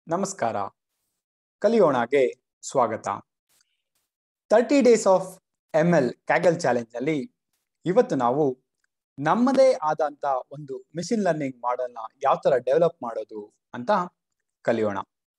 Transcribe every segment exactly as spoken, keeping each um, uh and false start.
ನಮಸ್ಕಾರ. ಕಲಿಯೋಣಗೆ ಸ್ವಾಗತ. Thirty days of M L Kaggle challenge ನಲ್ಲಿ ಇವತ್ತು ನಾವು ನಮ್ಮದೇ ಆದಂತ ಒಂದು ಮಿಷಿನ್ ಲರ್ನಿಂಗ್ ಮಾಡೆಲ್ ನ ಯಾವ ತರ ಡೆವಲಪ್ ಮಾಡೋದು ಅಂತ ಕಲಿಯೋಣ.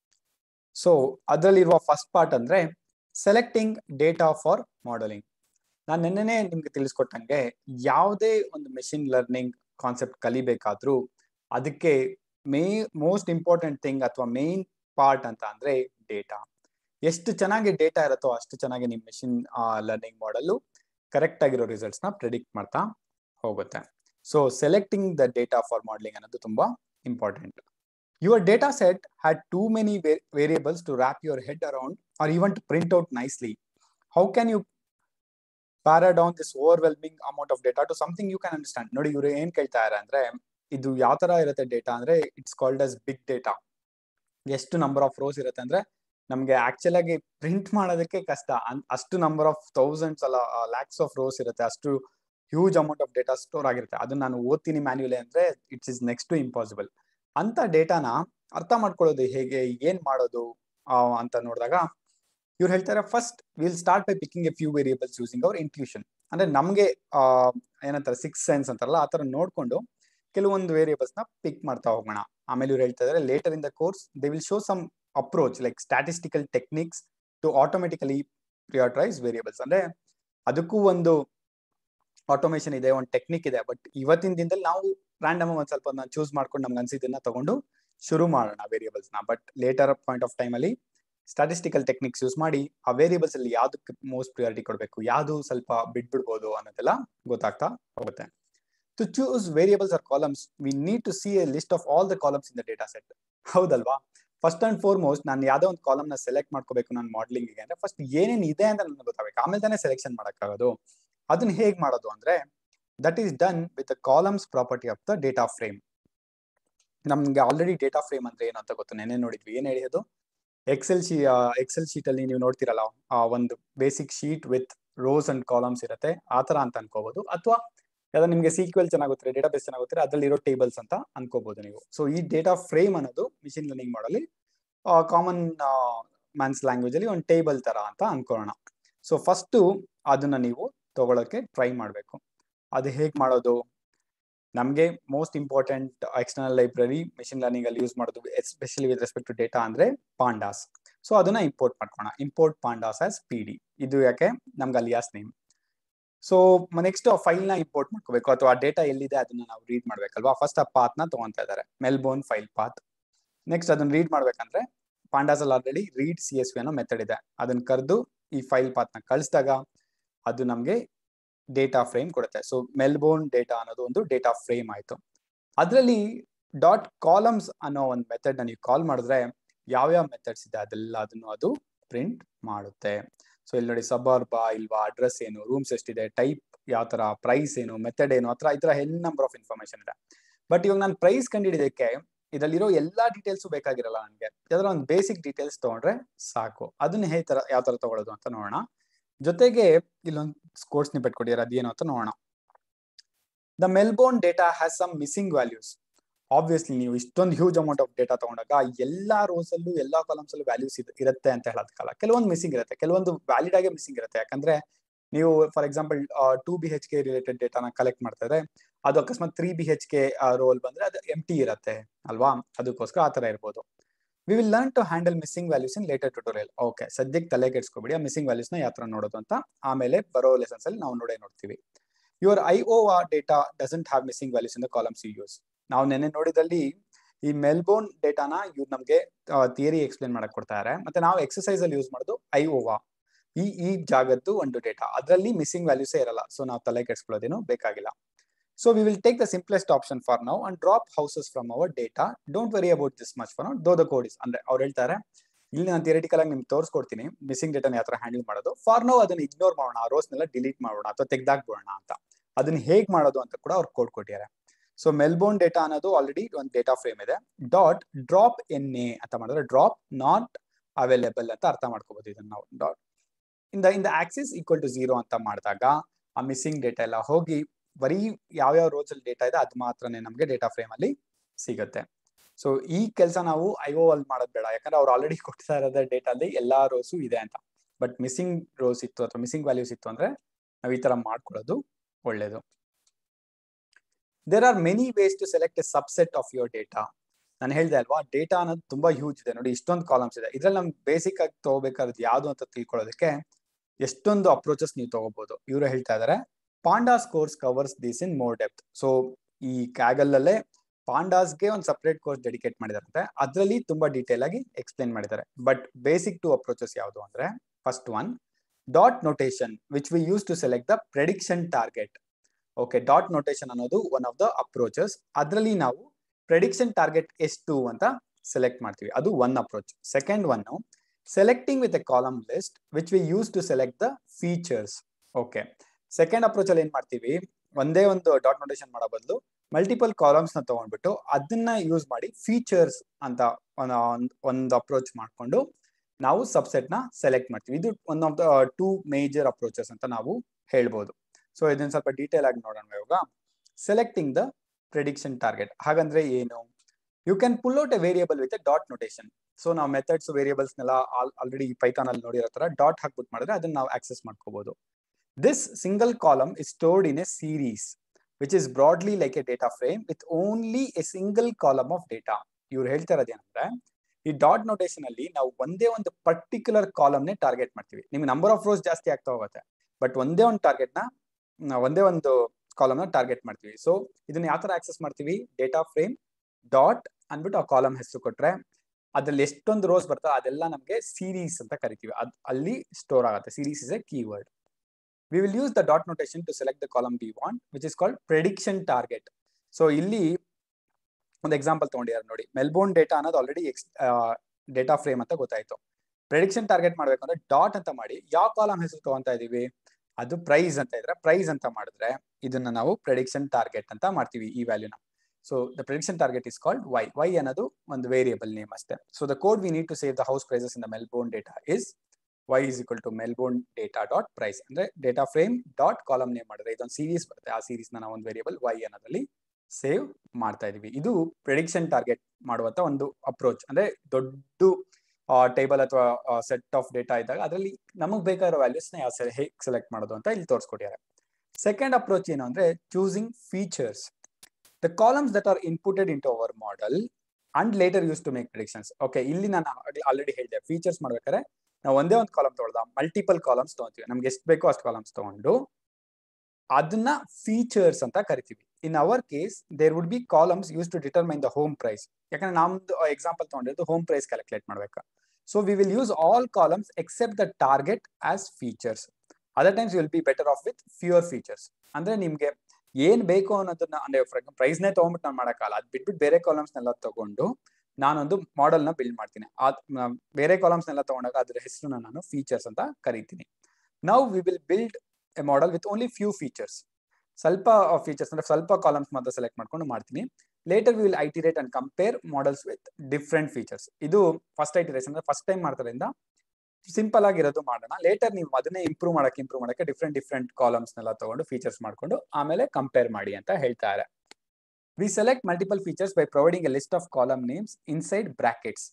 ಸೊ ಅದರಲ್ಲಿರುವ ಫಸ್ಟ್ ಪಾರ್ಟ್ ಅಂದ್ರೆ ಸೆಲೆಕ್ಟಿಂಗ್ ಡೇಟಾ ಫಾರ್ ಮಾಡೆಲಿಂಗ್. ನಾನು ನಿನ್ನೆನೆ ನಿಮ್ಗೆ ತಿಳಿಸ್ಕೊಟ್ಟಂಗೆ ಯಾವುದೇ ಒಂದು ಮಿಷಿನ್ ಲರ್ನಿಂಗ್ ಕಾನ್ಸೆಪ್ಟ್ ಕಲಿಬೇಕಾದ್ರೂ ಅದಕ್ಕೆ ಮೇ ಮೋಸ್ಟ್ ಇಂಪಾರ್ಟೆಂಟ್ ಥಿಂಗ್ ಅಥವಾ ಮೇನ್ ಪಾರ್ಟ್ ಅಂತ ಅಂದ್ರೆ ಡೇಟಾ. ಎಷ್ಟು ಚೆನ್ನಾಗಿ ಡೇಟಾ ಇರುತ್ತೋ ಅಷ್ಟು ಚೆನ್ನಾಗಿ ನಿಮ್ಮ ಮಿಷಿನ್ ಲರ್ನಿಂಗ್ ಮಾಡೆಲ್ ಕರೆಕ್ಟ್ ಆಗಿರೋ ರಿಸಲ್ಟ್ಸ್ ನ ಪ್ರಿಡಿಕ್ಟ್ ಮಾಡ್ತಾ ಹೋಗುತ್ತೆ. So selecting the data for modelling ಅನ್ನೋದು ತುಂಬಾ important. Your data set had too many variables to wrap your head around or even to print out nicely. How can you pare down this overwhelming amount of data to something you can understand? ನೋಡಿ, ಇವ್ರು ಏನ್ ಕೇಳ್ತಾ ಇದ್ದಾರೆ ಅಂದ್ರೆ, ಇದು ಯಾವ ತರ ಇರುತ್ತೆ ಡೇಟಾ ಅಂದ್ರೆ, it's called as big data. ಎಷ್ಟು ನಂಬರ್ ಆಫ್ ರೋಸ್ ಇರುತ್ತೆ ಅಂದ್ರೆ ನಮ್ಗೆ ಆಕ್ಚುಲ್ ಆಗಿ ಪ್ರಿಂಟ್ ಮಾಡೋದಕ್ಕೆ ಕಷ್ಟ. ಅಷ್ಟು ನಂಬರ್ ಆಫ್ ಥೌಸಂಡ್ಸ್ ಅಲ್ಲ ಲ್ಯಾಕ್ಸ್ ಆಫ್ ರೋಸ್ ಇರುತ್ತೆ. ಅಷ್ಟು huge amount of data store ಆಗಿರುತ್ತೆ. ಅದನ್ನ ನಾನು ಓದ್ತೀನಿ ಮ್ಯಾನ್ಯುಯಲಿ ಅಂದ್ರೆ it's is next to impossible. ಅಂತ ಡೇಟಾನ ಅರ್ಥ ಮಾಡ್ಕೊಳ್ಳೋದು ಹೇಗೆ, ಏನ್ ಮಾಡೋದು ಅಂತ ನೋಡಿದಾಗ ಇವ್ರು ಹೇಳ್ತಾರೆ, first will start by picking a few variables using our intuition. ಅಂದ್ರೆ ನಮ್ಗೆ ಆ ಏನಂತಾರೆ ಸಿಕ್ಸ್ ಸೆನ್ಸ್ ಅಂತಾರಲ್ಲ ಆ ತರ ನೋಡ್ಕೊಂಡು ಕೆಲವೊಂದು ವೇರಿಯೇಬಲ್ಸ್ ನ ಪಿಕ್ ಮಾಡ್ತಾ ಹೋಗೋಣ. ಆಮೇಲೆ ಇವ್ರು ಹೇಳ್ತಾ ಇದಾರೆ, later in the course they will show some approach like statistical techniques to automatically prioritise variables. ಅಂದ್ರೆ ಅದಕ್ಕೂ ಒಂದು ಆಟೋಮೇಶನ್ ಇದೆ, ಒಂದು ಟೆಕ್ನಿಕ್ ಇದೆ. ಬಟ್ ಇವತ್ತಿನ ದಿನದಲ್ಲಿ ನಾವು ರ್ಯಾಂಡಮ್ ಒಂದ್ ಸ್ವಲ್ಪ ಚೂಸ್ ಮಾಡ್ಕೊಂಡು ನಮ್ಗೆ ಅನ್ಸಿದ್ದನ್ನ ತಗೊಂಡು ಶುರು ಮಾಡೋಣ ವೇರಿಯೇಬಲ್ಸ್ ನ. But later point of time ಅಲ್ಲಿ ಸ್ಟ್ಯಾಟಿಸ್ಟಿಕಲ್ ಟೆಕ್ನಿಕ್ಸ್ ಯೂಸ್ ಮಾಡಿ ಆ ವೇರಿಯೇಬಲ್ಸ್ ಅಲ್ಲಿ ಯಾವ್ದಕ್ಕೆ ಮೋಸ್ಟ್ ಪ್ರಿಯಾರಿಟಿ ಕೊಡಬೇಕು, ಯಾವ್ದು ಸ್ವಲ್ಪ ಬಿಟ್ಬಿಡ್ಬೋದು ಅನ್ನೋದೆಲ್ಲ ಗೊತ್ತಾಗ್ತಾ ಹೋಗುತ್ತೆ. To choose variables or columns, we need to see a list of all the columns in the data set. ಹೌದಲ್ವಾ? ಫಸ್ಟ್ ಅಂಡ್ ಫಾರ್ಮೋಸ್ಟ್ ನಾನು ಯಾವ್ದೋ ಒಂದು ಕಾಲಮ್ ನ ಸೆಲೆಕ್ಟ್ ಮಾಡ್ಕೋಬೇಕು ನನ್ನ ಮಾಡಲಿಂಗ್ ಗೆ ಅಂದ್ರೆ ಫಸ್ಟ್ ಏನೇನ್ ಇದೆ ಅಂತ ನನಗೆ ಗೊತ್ತಾಗಬೇಕು. ಆಮೇಲೆ ತಾನೇ ಸೆಲೆಕ್ಷನ್ ಮಾಡಕ್ಕಾಗೋದು. ಅದನ್ನ ಹೇಗ್ ಮಾಡೋದು ಅಂದ್ರೆ that is done with the columns property of the data frame. ನಮ್ಗೆ ಆಲ್ರೆಡಿ ಡೇಟಾ ಫ್ರೇಮ್ ಅಂದ್ರೆ ಏನು ಅಂತ ಗೊತ್ತು, ನೆನ್ನೆ ನೋಡಿದ್ವಿ. ಏನ್ ಹೇಳಿಯೋದು, ಎಕ್ಸೆಲ್ ಶೀ ಎಕ್ಸೆಲ್ ಶೀಟ್ ಅಲ್ಲಿ ನೀವು ನೋಡ್ತಿರಲ್ಲ, ಒಂದು basic sheet with rows and columns ಇರುತ್ತೆ, ಆತರ ಅಂತ ಅನ್ಕೋಬಹುದು. ಅಥವಾ ಯಾವ್ದು ನಿಮ್ಗೆ ಸೀಕ್ವೆಲ್ ಚೆನ್ನಾಗುತ್ತೆ, ಡೇಟಾ ಬೇಸ್ ಚೆನ್ನಾಗುತ್ತೆ, ಅದ್ರಲ್ಲಿ ಇರೋ ಟೇಬಲ್ಸ್ ಅಂತ ಅನ್ಕೋಬಹುದು ನೀವು. ಸೊ ಈ ಡೇಟಾ ಫ್ರೇಮ್ ಅನ್ನೋದು ಮಿಷಿನ್ ಲರ್ನಿಂಗ್ ಮಾಡಲಿ ಕಾಮನ್ ಮ್ಯಾನ್ಸ್ ಲ್ಯಾಂಗ್ವೇಜ್ ಅಲ್ಲಿ ಒಂದು ಟೇಬಲ್ ತರ ಅಂತ ಅನ್ಕೊಳ್ಳೋಣ. ಸೊ ಫಸ್ಟ್ ಅದನ್ನ ನೀವು ತಗೊಳಕ್ಕೆ ಟ್ರೈ ಮಾಡಬೇಕು. ಅದು ಹೇಗ್ ಮಾಡೋದು, ನಮ್ಗೆ most important external library machine learning ಅಲ್ಲಿ ಯೂಸ್ ಮಾಡೋದು especially with respect to data ಅಂದ್ರೆ ಪಾಂಡಾಸ್. ಸೊ ಅದನ್ನ ಇಂಪೋರ್ಟ್ ಮಾಡ್ಕೋಣ. Import pandas as P D. ಇದು ಯಾಕೆ, ನಮ್ಗೆ ಅಲಿಯಾಸ್ ನೇಮ್. ಸೊ ನೆಕ್ಸ್ಟ್ ಆ ಫೈಲ್ ನ ಇಂಪೋರ್ಟ್ ಮಾಡ್ಕೋಬೇಕು, ಅಥವಾ ಆ ಡೇಟಾ ಎಲ್ಲಿದೆ ಅದನ್ನ ನಾವು ರೀಡ್ ಮಾಡ್ಬೇಕಲ್ವಾ. ಫಸ್ಟ್ ಆ ಪಾತ್ ನ ತಗೊಂತಾ ಇದ್ದಾರೆ, ಮೆಲ್ಬೋರ್ನ್ ಫೈಲ್ ಪಾತ್. ನೆಕ್ಸ್ಟ್ ಅದನ್ನ ರೀಡ್ ಮಾಡ್ಬೇಕಂದ್ರೆ ಪಾಂಡಾಸ್ ಅಲ್ಲಿ already read C S V ಅನ್ನೋ ಮೆಥಡ್ ಇದೆ. ಅದನ್ನ ಕರೆದು ಈ ಫೈಲ್ ಪಾತ್ ನ ಕಳಿಸಿದಾಗ ಅದು ನಮ್ಗೆ ಡೇಟಾ ಫ್ರೇಮ್ ಕೊಡುತ್ತೆ. ಸೊ ಮೆಲ್ಬೋರ್ನ್ ಡೇಟಾ ಅನ್ನೋದು ಒಂದು ಡೇಟಾ ಫ್ರೇಮ್ ಆಯ್ತು. ಅದರಲ್ಲಿ ಡಾಟ್ ಕಾಲಮ್ಸ್ ಅನ್ನೋ ಒಂದು ಮೆಥಡ್ ನ ನೀವು ಕಾಲ್ ಮಾಡಿದ್ರೆ ಯಾವ್ಯಾವ ಮೆಥಡ್ಸ್ ಇದೆ ಅದೆಲ್ಲ ಅದನ್ನು ಅದು ಪ್ರಿಂಟ್ ಮಾಡುತ್ತೆ. ಸೊ ಇಲ್ಲಿ ನೋಡಿ, ಸಬರ್ಬಾ ಇಲ್ವಾ, ಅಡ್ರೆಸ್ ಏನು, ರೂಮ್ಸ್ ಎಷ್ಟಿದೆ, ಟೈಪ್ ಯಾವ ತರ, ಪ್ರೈಸ್ ಏನು, ಮೆಥಡ್ ಏನು, ಆತರ ಈ ತರ ಎನ್ ನಂಬರ್ ಆಫ್ ಇನ್ಫಾರ್ಮೇಶನ್ ಇದೆ. ಬಟ್ ಇವಾಗ ನಾನು ಪ್ರೈಸ್ ಕಂಡಿಡಿದಕ್ಕೆ ಇದರಲ್ಲಿರೋ ಎಲ್ಲಾ ಡೀಟೇಲ್ಸ್ ಬೇಕಾಗಿರಲ್ಲ ನನಗೆ. ಯಾವ್ದಾರ ಒಂದು ಬೇಸಿಕ್ ಡೀಟೇಲ್ಸ್ ತಗೊಂಡ್ರೆ ಸಾಕು. ಅದನ್ನ ಹೇ ತರ ಯಾವ ತರ ತಗೊಳ್ಳೋದು ಅಂತ ನೋಡೋಣ. ಜೊತೆಗೆ ಇಲ್ಲೊಂದು ಕೋರ್ಸ್ ಸ್ನಿಪೆಟ್ ಕೊಟ್ಟಿದ್ದಾರೆ, ಅದೇನು ಅಂತ ನೋಡೋಣ. The Melbourne data has some missing values. Obviously ನೀವು ಇಷ್ಟೊಂದು ಹ್ಯೂಜ್ ಅಮೌಂಟ್ ಆಫ್ ಡೇಟಾ ತಗೊಂಡಾಗ ಎಲ್ಲಾ ರೋಸ್ ಅಲ್ಲೂ ಎಲ್ಲಾ ಕಾಲಮ್ಸ್ ಅಲ್ಲೂ ವ್ಯಾಲ್ಯೂಸ್ ಇರುತ್ತೆ ಅಂತ ಹೇಳೋದಕ್ಕಲ್ಲ. ಕೆಲವೊಂದು ಮಿಸ್ಸಿಂಗ್ ಇರುತ್ತೆ, ಕೆಲವೊಂದು ವ್ಯಾಲಿಡ್ ಆಗಿ ಮಿಸ್ಸಿಂಗ್ ಇರುತ್ತೆ. ಯಾಕಂದ್ರೆ ನೀವು for example two B H K related ಡೇಟಾನ ಕಲೆಕ್ಟ್ ಮಾಡ್ತಾ ಇದ್ರೆ ಅದು ಅಕಸ್ಮಾತ್ three B H K row ಬಂದ್ರೆ ಅದು ಎಂ ಟಿ ಇರುತ್ತೆ ಅಲ್ವಾ, ಅದಕ್ಕೋಸ್ಕರ ಆತರ ಇರ್ಬೋದು. We will learn to handle missing values in later tutorial. Okay, ಸದ್ಯಕ್ಕೆ ತಲೆ ಕೆಡ್ಸ್ಕೊಬೇಡಿ, ಆ ಮಿಸ್ಸಿಂಗ್ ವ್ಯಾಲ್ಯೂಸ್ ನ ಯಾವ ತರ ನೋಡೋದು ಅಂತ ಆಮೇಲೆ ಬರೋ ಲೆಸನ್ಸ್ ಅಲ್ಲಿ ನಾವು ನೋಡೇ ನೋಡ್ತೀವಿ. Your Iowa data doesn't have missing values in the columns you use. ನಾವು ನೆನ್ನೆ ನೋಡಿದಲ್ಲಿ ಈ ಮೆಲ್ಬೋರ್ನ್ ಡೇಟಾನ ಇವ್ರು ನಮ್ಗೆ ಥಿಯರಿ ಎಕ್ಸ್ಪ್ಲೇನ್ ಮಾಡಕ್ ಕೊಡ್ತಾರೆ, ಮತ್ತೆ ನಾವು ಎಕ್ಸರ್ಸೈಸ್ ಅಲ್ಲಿ ಯೂಸ್ ಮಾಡೋದು ಐ ಓ ಆ ಈ ಈ ಜಾಗದ್ದು ಒಂದು ಡೇಟಾ. ಅದರಲ್ಲಿ ಮಿಸ್ಸಿಂಗ್ ವ್ಯಾಲ್ಯೂಸೇ ಇರಲ್ಲ. ಸೊ ನಾವು ತಲೆ ಕೆಡ್ಸ್ಕೊಳ್ಳೋದೇನು ಬೇಕಾಗಿಲ್ಲ. So we will take the simplest option for now and drop houses from our data. Don't worry about this much for now though the code is. ಅಂದ್ರೆ ಅವ್ರು ಹೇಳ್ತಾರೆ, ಇಲ್ಲಿ ನಾನು ಥಿಯರಿಟಿಕಲ್ ಆಗಿ ನಿಮ್ಗೆ ತೋರಿಸ್ಕೊಡ್ತೀನಿ ಮಿಸ್ಸಿಂಗ್ ಡೇಟಾನ ಯಾವ ತರ ಹ್ಯಾಂಡಲ್ ಮಾಡೋದು. ಫಾರ್ ನೌ ಅದನ್ನ ಇಗ್ನೋರ್ ಮಾಡೋಣ, ಆ ರೋಸ್ನೆಲ್ಲ ಡಿಲೀಟ್ ಮಾಡೋಣ ಅಥವಾ ತೆಗ್ದಾಕ್ಬೋಣ ಅಂತ. ಅದನ್ನ ಹೇಗ್ ಮಾಡೋದು ಅಂತ ಕೂಡ ಅವ್ರು ಕೋಡ್ ಕೊಟ್ಟಿದ್ದಾರೆ. ಸೊ ಮೆಲ್ಬೋರ್ನ್ ಡೇಟಾ ಅನ್ನೋದು ಆಲ್ರೆಡಿ ಒಂದು ಡೇಟಾ ಫ್ರೇಮ್ ಇದೆ. ಡಾಟ್ ಡ್ರಾಪ್ ಎನ್ ಎ ಅಂತ ಮಾಡಿದ್ರೆ ಡ್ರಾಪ್ ನಾಟ್ ಅವೈಲೇಬಲ್ ಅಂತ ಅರ್ಥ ಮಾಡ್ಕೋಬಹುದು. ಇದನ್ನ ನಾವು ಡಾಟ್ ಇಂದ ಇಂದ ಆಕ್ಸಿಸ್ ಈಕ್ವಲ್ ಟು ಝೀರೋ ಅಂತ ಮಾಡಿದಾಗ ಆ ಮಿಸ್ಸಿಂಗ್ ಡೇಟಾ ಎಲ್ಲ ಹೋಗಿ ಬರೀ ಯಾವ್ಯಾವ ರೋಸ್ ಅಲ್ಲಿ ಡೇಟಾ ಇದೆ ಅದು ಮಾತ್ರನೇ ನಮಗೆ ಡೇಟಾ ಫ್ರೇಮ್ ಅಲ್ಲಿ ಸಿಗುತ್ತೆ. ಸೊ ಈ ಕೆಲಸ ನಾವು ಐ ಓ ಅಲ್ಲಿ ಮಾಡೋದು ಬೇಡ, ಯಾಕಂದ್ರೆ ಅವ್ರು ಆಲ್ರೆಡಿ ಕೊಡ್ತಾ ಇರೋದೇ ಡೇಟಾದಲ್ಲಿ ಎಲ್ಲಾ ರೋಸು ಇದೆ ಅಂತ. ಬಟ್ ಮಿಸ್ಸಿಂಗ್ ರೋಸ್ ಇತ್ತು ಅಥವಾ ಮಿಸ್ಸಿಂಗ್ ವ್ಯಾಲ್ಯೂಸ್ ಇತ್ತು ಅಂದ್ರೆ ನಾವು ಈ ತರ ಮಾಡ್ಕೊಳ್ಳೋದು ಒಳ್ಳೇದು. There are many ways to select a subset of your data. ನಾನು ಹೇಳ್ದೆ ಅಲ್ವಾ, ಡೇಟಾ ಅನ್ನೋದು ತುಂಬಾ ಹ್ಯೂಜ್ ಇದೆ ನೋಡಿ, ಇಷ್ಟೊಂದು ಕಾಲಮ್ಸ್ ಇದೆ. ಇದ್ರಲ್ಲಿ ನಮ್ಗೆ ಬೇಸಿಕ್ ಆಗಿ ತಗೋಬೇಕಾದ್ರೆ ಯಾವ್ದು ಅಂತ ತಿಳ್ಕೊಳ್ಳೋದಕ್ಕೆ ಎಷ್ಟೊಂದು ಅಪ್ರೋಚಸ್ ನೀವು ತಗೋಬಹುದು. ಇವರು ಹೇಳ್ತಾ ಇದಾರೆ pandas course covers this in more depth. So ಈ ಕ್ಯಾಗಲ್ ಅಲ್ಲೇ ಪಾಂಡಾಸ್ಗೆ ಒಂದು ಸಪರೇಟ್ ಕೋರ್ಸ್ ಡೆಡಿಕೇಟ್ ಮಾಡಿದಾರಂತೆ, ಅದರಲ್ಲಿ ತುಂಬಾ ಡೀಟೇಲ್ ಆಗಿ ಎಕ್ಸ್ಪ್ಲೇನ್ ಮಾಡಿದ್ದಾರೆ. ಬಟ್ ಬೇಸಿಕ್ ಟು ಅಪ್ರೋಚಸ್ ಯಾವುದು ಅಂದ್ರೆ, first one dot notation which we use to select the prediction target. Okay, dot notation ಅನ್ನೋದು ಒನ್ ಆಫ್ ದ ಅಪ್ರೋಚಸ್. ಅದರಲ್ಲಿ ನಾವು ಪ್ರೆಡಿಕ್ಷನ್ ಟಾರ್ಗೆಟ್ ಎಷ್ಟು ಅಂತ ಸೆಲೆಕ್ಟ್ ಮಾಡ್ತೀವಿ, ಅದು one approach. Second one selecting with a column list which we use to select the features. Okay, second approach ಅಲ್ಲಿ ಏನ್ ಮಾಡ್ತೀವಿ, ಒಂದೇ ಒಂದು ಡಾಟ್ ನೊಟೇಷನ್ ಮಾಡೋ ಬದಲು ಮಲ್ಟಿಪಲ್ ಕಾಲಮ್ಸ್ ನ ತಗೊಂಡ್ಬಿಟ್ಟು ಅದನ್ನ ಯೂಸ್ ಮಾಡಿ ಫೀಚರ್ಸ್ ಅಂತ ಒಂದು ಅಪ್ರೋಚ್ ಮಾಡ್ಕೊಂಡು ನಾವು ಸಬ್ಸೆಟ್ ನ ಸೆಲೆಕ್ಟ್ ಮಾಡ್ತೀವಿ. ಇದು one of the two major approaches ಅಂತ ನಾವು ಹೇಳ್ಬೋದು. ಸೊ ಇದನ್ನ ಸ್ವಲ್ಪ ಡೀಟೇಲ್ ಆಗಿ ನೋಡೋಣ ಇವಾಗ. ಸೆಲೆಕ್ಟಿಂಗ್ ದ ಪ್ರೆಡಿಕ್ಷನ್ ಟಾರ್ಗೆಟ್ ಹಾಗಂದ್ರೆ ಏನು? You can pull out a variable with a dot notation. So ನಾವು ಮೆಥಡ್ಸ್ ವೇರಿಯಬಲ್ಸ್ನೆಲ್ಲ ಆಲ್ರೆಡಿ ಪೈಥಾನ್ ಅಲ್ಲಿ ನೋಡಿರೋ ತರ ಡಾಟ್ ಹಾಕ್ಬಿಟ್ಟು ಮಾಡಿದ್ರೆ ಅದನ್ನ ನಾವು ಆಕ್ಸೆಸ್ ಮಾಡ್ಕೋಬಹುದು. This single column is stored in a series which is broadly like a data frame with only a single column of data. ಇವ್ರು ಹೇಳ್ತಾ ಇರೋದು ಏನಂದ್ರೆ, ಈ ಡಾಟ್ ನೊಟೇಷನ್ ಅಲ್ಲಿ ನಾವು ಒಂದೇ ಒಂದು ಪರ್ಟಿಕ್ಯುಲರ್ ಕಾಲಮ್ ನೇ ಟಾರ್ಗೆಟ್ ಮಾಡ್ತೀವಿ. ನಿಮ್ಗೆ ನಂಬರ್ ಆಫ್ ರೋಸ್ ಜಾಸ್ತಿ ಆಗ್ತಾ ಹೋಗುತ್ತೆ, ಬಟ್ ಒಂದೇ ಒಂದು ಟಾರ್ಗೆಟ್ ನ ಒಂದೇ ಒಂದು ಕಾಲಮ್ ನ ಟಾರ್ಗೆಟ್ ಮಾಡ್ತೀವಿ. ಸೊ ಇದನ್ನ ಯಾವ ತರ ಆಕ್ಸೆಸ್ ಮಾಡ್ತೀವಿ, ಡೇಟಾ ಫ್ರೇಮ್ ಡಾಟ್ ಅಂದ್ಬಿಟ್ಟು ಆ ಕಾಲಮ್ ಹೆಸರು ಕೊಟ್ರೆ ಅದ್ರಲ್ಲಿ ಎಷ್ಟೊಂದು ರೋಸ್ ಬರ್ತದೆ ಅದೆಲ್ಲ ನಮಗೆ ಸೀರೀಸ್ ಅಂತ ಕರಿತೀವಿ, ಅದ್ ಅಲ್ಲಿ ಸ್ಟೋರ್ ಆಗುತ್ತೆ. Series is a keyword. We will use the dot notation to select the column we want which is called prediction target. So ಇಲ್ಲಿ ಒಂದು ಎಕ್ಸಾಂಪಲ್ ತಗೊಂಡಿದ್ದಾರೆ ನೋಡಿ, ಮೆಲ್ಬೋರ್ನ್ ಡೇಟಾ ಅನ್ನೋದು ಆಲ್ರೆಡಿ ಡೇಟಾ ಫ್ರೇಮ್ ಅಂತ ಗೊತ್ತಾಯ್ತು. ಪ್ರೆಡಿಕ್ಷನ್ ಟಾರ್ಗೆಟ್ ಮಾಡ್ಬೇಕು ಅಂದ್ರೆ ಡಾಟ್ ಅಂತ ಮಾಡಿ ಯಾವ ಕಾಲಮ್ ಹೆಸರು ತಗೊಂತಾ ಇದೀವಿ, ಅದು ಪ್ರೈಸ್ ಅಂತ ಇದ್ರೆ ಪ್ರೈಸ್ ಅಂತ ಮಾಡಿದ್ರೆ ಇದನ್ನ ನಾವು ಪ್ರೆಡಿಕ್ಷನ್ ಟಾರ್ಗೆಟ್ ಅಂತ ಮಾಡ್ತೀವಿ ಈ ವ್ಯಾಲ್ಯೂನ. So the prediction target is called y. Y ಅನ್ನೋದು ಒಂದು ವೇರಿಯಬಲ್ ನೇಮ್ ಅಷ್ಟೇ. So the code we need to save the house prices in the Melbourne data is y is equal to Melbourne data dot price. ಅಂದ್ರೆ data frame dot column name ಮಾಡಿದ್ರೆ ಇದೊಂದು series ಬರುತ್ತೆ, ಆ series ನ ನಾವು ಒಂದು variable Y ಅನ್ನೋದ್ರಲ್ಲಿ save ಮಾಡ್ತಾ ಇದೀವಿ. ಇದು ಪ್ರೆಡಿಕ್ಷನ್ ಟಾರ್ಗೆಟ್ ಮಾಡುವಂತ ಒಂದು ಅಪ್ರೋಚ್. ಅಂದ್ರೆ ದೊಡ್ಡ ಟೇಬಲ್ ಅಥವಾ ಸೆಟ್ ಆಫ್ ಡೇಟಾ ಇದ್ದಾಗ ಅದರಲ್ಲಿ ನಮಗೆ ಬೇಕಾಗಿರೋ ವ್ಯಾಲ್ಯೂಸ್ ನ ಯಾವ ಹೇಗೆ ಸೆಲೆಕ್ಟ್ ಮಾಡೋದು ಅಂತ ಇಲ್ಲಿ ತೋರಿಸ್ಕೊಟ್ಟಿದ್ದಾರೆ. ಸೆಕೆಂಡ್ ಅಪ್ರೋಚ್ ಏನು ಅಂದ್ರೆ choosing features. The columns that are inputted into our model and later use to make predictions. Okay, ಇಲ್ಲಿ ನಾನು ಆಲ್ರೆಡಿ ಹೇಳಿದೆ, ಫೀಚರ್ಸ್ ಮಾಡ್ಬೇಕಾದ್ರೆ ನಾವು ಒಂದೇ ಒಂದು ಕಾಲಮ್ ತಗೊಳ್ದ ಮಲ್ಟಿಪಲ್ ಕಾಲಮ್ಸ್ ತಗೊಂತೀವಿ, ನಮ್ಗೆ ಎಷ್ಟು ಬೇಕೋ ಅಷ್ಟು ಕಾಲಮ್ಸ್ ತಗೊಂಡು ಅದನ್ನ ಫೀಚರ್ಸ್ ಅಂತ ಕರಿತೀವಿ. In our case there would be columns use to determine the home price. ಯಾಕಂದ್ರೆ ನಮ್ದು ಎಕ್ಸಾಂಪಲ್ ತಗೊಂಡಿದ್ದು ಹೋಮ್ ಪ್ರೈಸ್ ಕ್ಯಾಲ್ಕುಲೇಟ್ ಮಾಡ್ಬೇಕು. So we will use all columns except the target as features. Other times you will be better off with fewer features. ಅಂದ್ರೆ ನಿಮ್ಗೆ ಏನ್ ಬೇಕು ಅನ್ನೋದನ್ನ, ಅಂದ್ರೆ ಫಾರ್ ಎಕ್ಸಾಂಪಲ್ ಪ್ರೈಸ್ ನೇ ತಗೊಂಡ್ಬಿಟ್ಟು ನಾನು ಮಾಡಕ್ಕಾಗಲ್ಲ, ಅದ್ ಬಿಟ್ಬಿಟ್ಟು ಬೇರೆ ಕಾಲಮ್ಸ್ ನೆಲ್ಲ ತಗೊಂಡು ನಾನೊಂದು ಮಾಡೆಲ್ ನ ಬಿಲ್ಡ್ ಮಾಡ್ತೀನಿ. ಆ ಬೇರೆ ಕಾಲಮ್ಸ್ ನೆಲ್ಲ ತಗೊಂಡಾಗ ಅದ್ರ ಹೆಸರನ್ನ ನಾನು ಫೀಚರ್ಸ್ ಅಂತ ಕರಿತೀನಿ. Now we will build a model with only few features. ಸ್ವಲ್ಪ ಫೀಚರ್ಸ್ ಅಂದ್ರೆ ಸ್ವಲ್ಪ ಕಾಲಮ್ಸ್ ಮಾತ್ರ ಸೆಲೆಕ್ಟ್ ಮಾಡ್ಕೊಂಡು ಮಾಡ್ತೀನಿ. Later we will iterate and compare models with different features. ಇದು ಫಸ್ಟ್ ಐಟಿರೇಷನ್ ಅಂದ್ರೆ ಫಸ್ಟ್ ಟೈಮ್ ಮಾಡ್ತಾರಿಂದ ಸಿಂಪಲ್ ಆಗಿರೋದು ಮಾಡೋಣ. ಲೇಟರ್ ನೀವು ಅದನ್ನೇ ಇಂಪ್ರೂವ್ ಮಾಡಕ್ಕೆ ಇಂಪ್ರೂವ್ ಮಾಡಕ್ಕೆ ಡಿಫ್ರೆಂಟ್ ಡಿಫ್ರೆಂಟ್ ಕಾಲಮ್ಸ್ ನೆಲ್ಲ ತಗೊಂಡು ಫೀಚರ್ಸ್ ಮಾಡ್ಕೊಂಡು ಆಮೇಲೆ ಕಂಪೇರ್ ಮಾಡಿ ಅಂತ ಹೇಳ್ತಾರೆ. We select multiple features by providing a list of column names inside brackets.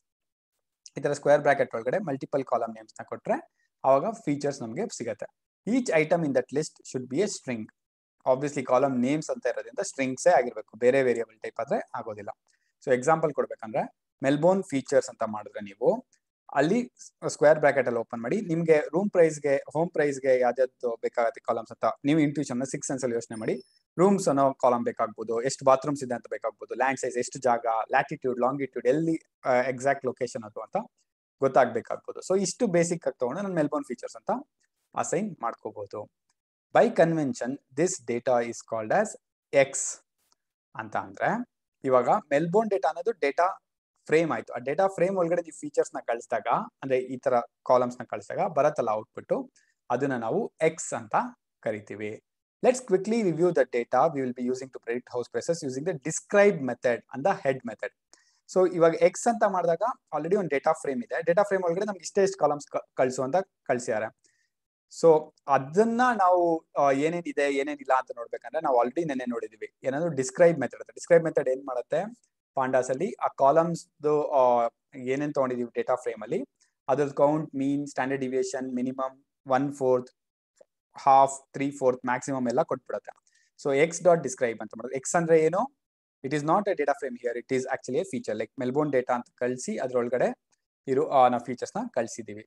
ಈ ತರ ಸ್ಕ್ವೇರ್ ಬ್ರಾಕೆಟ್ ಒಳಗಡೆ ಮಲ್ಟಿಪಲ್ ಕಾಲಮ್ ನೇಮ್ಸ್ ನ ಕೊಟ್ರೆ ಅವಾಗ ಫೀಚರ್ಸ್ ನಮಗೆ ಸಿಗುತ್ತೆ. Each item in that list should be a string. Obviously column names ಅಂತ ಇರೋದ್ರಿಂದ ಸ್ಟ್ರಿಂಗ್ಸೇ ಆಗಿರ್ಬೇಕು, ಬೇರೆ ವೇರಿಯಬಲ್ ಟೈಪ್ ಆದ್ರೆ ಆಗೋದಿಲ್ಲ. ಸೊ ಎಕ್ಸಾಂಪಲ್ ಕೊಡ್ಬೇಕಂದ್ರೆ ಮೆಲ್ಬೋರ್ನ್ ಫೀಚರ್ಸ್ ಅಂತ ಮಾಡಿದ್ರೆ ನೀವು ಅಲ್ಲಿ ಸ್ಕ್ವೇರ್ ಬ್ರಾಕೆಟ್ ಅಲ್ಲಿ ಓಪನ್ ಮಾಡಿ ನಿಮ್ಗೆ ರೂಮ್ ಪ್ರೈಸ್ಗೆ ಹೋಮ್ ಪ್ರೈಸ್ಗೆ ಯಾವ್ದಾದ್ರು ಬೇಕಾಗುತ್ತೆ ಕಾಲಮ್ಸ್ ಅಂತ ನೀವು ಇಂಟ್ಯೂಷನ್ ಸಿಕ್ಸ್ ಸೆನ್ಸ್ ಅಲ್ಲಿ ಯೋಚನೆ ಮಾಡಿ. ರೂಮ್ಸ್ ಅನ್ನೋ ಕಾಲಮ್ ಬೇಕಾಗ್ಬೋದು, ಎಷ್ಟು ಬಾತ್ರೂಮ್ಸ್ ಇದೆ ಅಂತ ಬೇಕಾಗ್ಬೋದು, ಲ್ಯಾಂಡ್ ಸೈಜ್ ಎಷ್ಟು ಜಾಗ, ಲ್ಯಾಟಿಟ್ಯೂಡ್ ಲಾಂಗಿಟ್ಯೂಡ್ ಎಲ್ಲಿ ಎಕ್ಸಾಕ್ಟ್ ಲೊಕೇಶನ್ ಅದು ಅಂತ ಗೊತ್ತಾಗ್ಬೇಕಾಗ್ಬೋದು. ಸೊ ಇಷ್ಟು ಬೇಸಿಕ್ ಆಗಿ ತಗೊಂಡು ನಾನು ಮೆಲ್ಬೋರ್ನ್ ಫೀಚರ್ಸ್ ಅಂತ ಅಸೈನ್ ಮಾಡ್ಕೋಬಹುದು. By convention this data is called as X ಅಂತ. ಅಂದ್ರೆ ಇವಾಗ ಮೆಲ್ಬೋರ್ನ್ ಡೇಟಾ ಅನ್ನೋದು ಡೇಟಾ ಫ್ರೇಮ್ ಆಯ್ತು. ಆ ಡೇಟಾ ಫ್ರೇಮ್ ಒಳಗಡೆ ನೀವು ಫೀಚರ್ಸ್ ನ ಕಳಿಸಿದಾಗ, ಅಂದ್ರೆ ಈ ತರ ಕಾಲಮ್ಸ್ ನ ಕಳಿಸಿದಾಗ ಬರತ್ತಲ್ಲ ಔಟ್ಪುಟ್, ಅದನ್ನ ನಾವು ಎಕ್ಸ್ ಅಂತ ಕರಿತೀವಿ. Let's quickly review the data we will be using to predict house prices using the describe method and the head method. So ಇವಾಗ ಎಕ್ಸ್ ಅಂತ ಮಾಡಿದಾಗ ಆಲ್ರೆಡಿ ಒಂದು ಡೇಟಾ ಫ್ರೇಮ್ ಇದೆ. ಡೇಟಾ ಫ್ರೇಮ್ ಒಳಗಡೆ ನಮ್ಗೆ ಇಷ್ಟೇ ಎಷ್ಟು ಕಾಲಮ್ಸ್ ಕಳಿಸು ಅಂತ ಕಳಿಸಿದ್ದಾರೆ. ಸೊ ಅದನ್ನ ನಾವು ಏನೇನಿದೆ ಏನೇನಿಲ್ಲ ಅಂತ ನೋಡ್ಬೇಕಂದ್ರೆ ನಾವು ಆಲ್ರೆಡಿ ನೆನ್ನೆ ನೋಡಿದೀವಿ, ಏನಾದ್ರು ಡಿಸ್ಕ್ರೈಬ್ ಮೆಥಡ್ ಅಂತ. ಡಿಸ್ಕ್ರೈಬ್ ಮೆಥಡ್ ಏನ್ ಮಾಡುತ್ತೆ, ಪಾಂಡಾಸ್ ಅಲ್ಲಿ ಆ ಕಾಲಮ್ಸ್ ಏನೇನ್ ತಗೊಂಡಿದೀವಿ ಡೇಟಾ ಫ್ರೇಮ್ ಅಲ್ಲಿ ಅದ್ರದ್ದು count, mean, standard deviation, minimum, one fourth, half, three fourth, maximum ಎಲ್ಲ ಕೊಟ್ಬಿಡುತ್ತೆ. ಸೊ ಎಕ್ಸ್ ಡಾಟ್ ಡಿಸ್ಕ್ರೈಬ್ ಅಂತ ಮಾಡೋದು. ಎಕ್ಸ್ ಅಂದ್ರೆ ಏನು? It is not a data frame here, it is actually a feature. Like Melbourne data ಅಂತ ಕಳಿಸಿ ಅದ್ರೊಳಗಡೆ ಇರೋ ನಾವು ಫೀಚರ್ಸ್ ನ ಕಳಿಸಿದೀವಿ.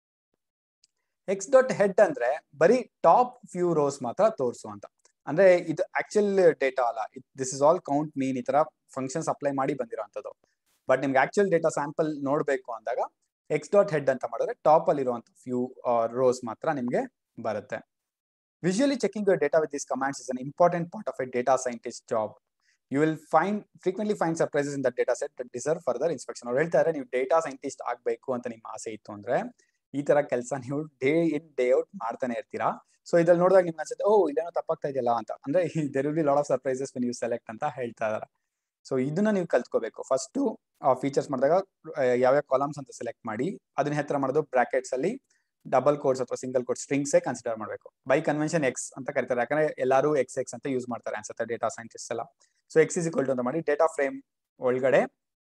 ಎಕ್ಸ್ ಡಾಟ್ ಹೆಡ್ ಅಂದ್ರೆ ಬರೀ ಟಾಪ್ ಫ್ಯೂ ರೋಸ್ ಮಾತ್ರ ತೋರಿಸು ಅಂತ. ಅಂದ್ರೆ ಇದು ಆಕ್ಚುಲ್ ಡೇಟಾ ಅಲ್ಲ, this is all count, mean ಈ ತರ ಫಂಕ್ಷನ್ಸ್ ಅಪ್ಲೈ ಮಾಡಿ ಬಂದಿರೋಂಥದ್ದು. ಬಟ್ ನಿಮ್ಗೆ ಆಕ್ಚುಲ್ ಡೇಟಾ ಸ್ಯಾಂಪಲ್ ನೋಡ್ಬೇಕು ಅಂದಾಗ ಎಕ್ಸ್ ಡಾಟ್ ಹೆಡ್ ಅಂತ ಮಾಡಿದ್ರೆ ಟಾಪ್ ಅಲ್ಲಿ ಇರುವಂತ ಫ್ಯೂ ರೋಸ್ ಮಾತ್ರ ನಿಮ್ಗೆ ಬರುತ್ತೆ. Visually checking your data with this commands is an important part of a data scientist job. You will find frequently find surprises in the data set that deserve further inspection. ಅವ್ರು ಹೇಳ್ತಾರೆ, ನೀವು data scientist ಆಗ್ಬೇಕು ಅಂತ ನಿಮ್ಮ ಆಸೆ ಇತ್ತು ಅಂದ್ರೆ ಈ ತರ ಕೆಲಸ ನೀವು ಡೇ ಇನ್ ಡೇ ಔಟ್ ಮಾಡ್ತಾನೆ ಇರ್ತೀರಾ. ಸೊ ಇದ್ರಲ್ಲಿ ನೋಡಿದಾಗ ನಿಮ್ಗೆ ಅನ್ಸುತ್ತೆ, ಓ ಇಲ್ಲೇನೋ ತಪ್ಪಾಗ್ತಾ ಇದೆಯಲ್ಲ ಅಂತ. ಅಂದ್ರೆ there will be lot of surprises when you select ಅಂತ ಹೇಳ್ತಾ ಇದಾರೆ. ಸೊ ಇದನ್ನ ನೀವು ಕಲ್ತ್ಕೋಬೇಕು. ಫಸ್ಟ್ ಫೀಚರ್ಸ್ ಮಾಡಿದಾಗ ಯಾವ್ಯಾವ ಕಾಲಮ್ಸ್ ಅಂತ ಸೆಲೆಕ್ಟ್ ಮಾಡಿ ಅದನ್ನ ಹೆತ್ರ ಮಾಡೋದು ಬ್ರಾಕೆಟ್ಸ್ ಅಲ್ಲಿ ಡಬಲ್ ಕೋಡ್ಸ್ ಅಥವಾ ಸಿಂಗಲ್ ಕೋಡ್ ಸ್ಟ್ರಿಂಗ್ಸ್ ಕನ್ಸಿಡರ್ ಮಾಡಬೇಕು. ಬೈ ಕನ್ವೆನ್ಷನ್ ಎಕ್ಸ್ ಅಂತ ಕರೀತಾರೆ, ಯಾಕಂದ್ರೆ ಎಲ್ಲರೂ ಎಕ್ಸ್ ಎಕ್ಸ್ ಅಂತ ಯೂಸ್ ಮಾಡ್ತಾರೆ ಅನ್ಸುತ್ತೆ ಡೇಟಾ ಸೈಂಟಿಸ್ಟ್ ಎಲ್ಲ. So X is equal to ಅಂತ ಮಾಡಿ ಡೇಟಾ ಫ್ರೇಮ್ ಒಳಗಡೆ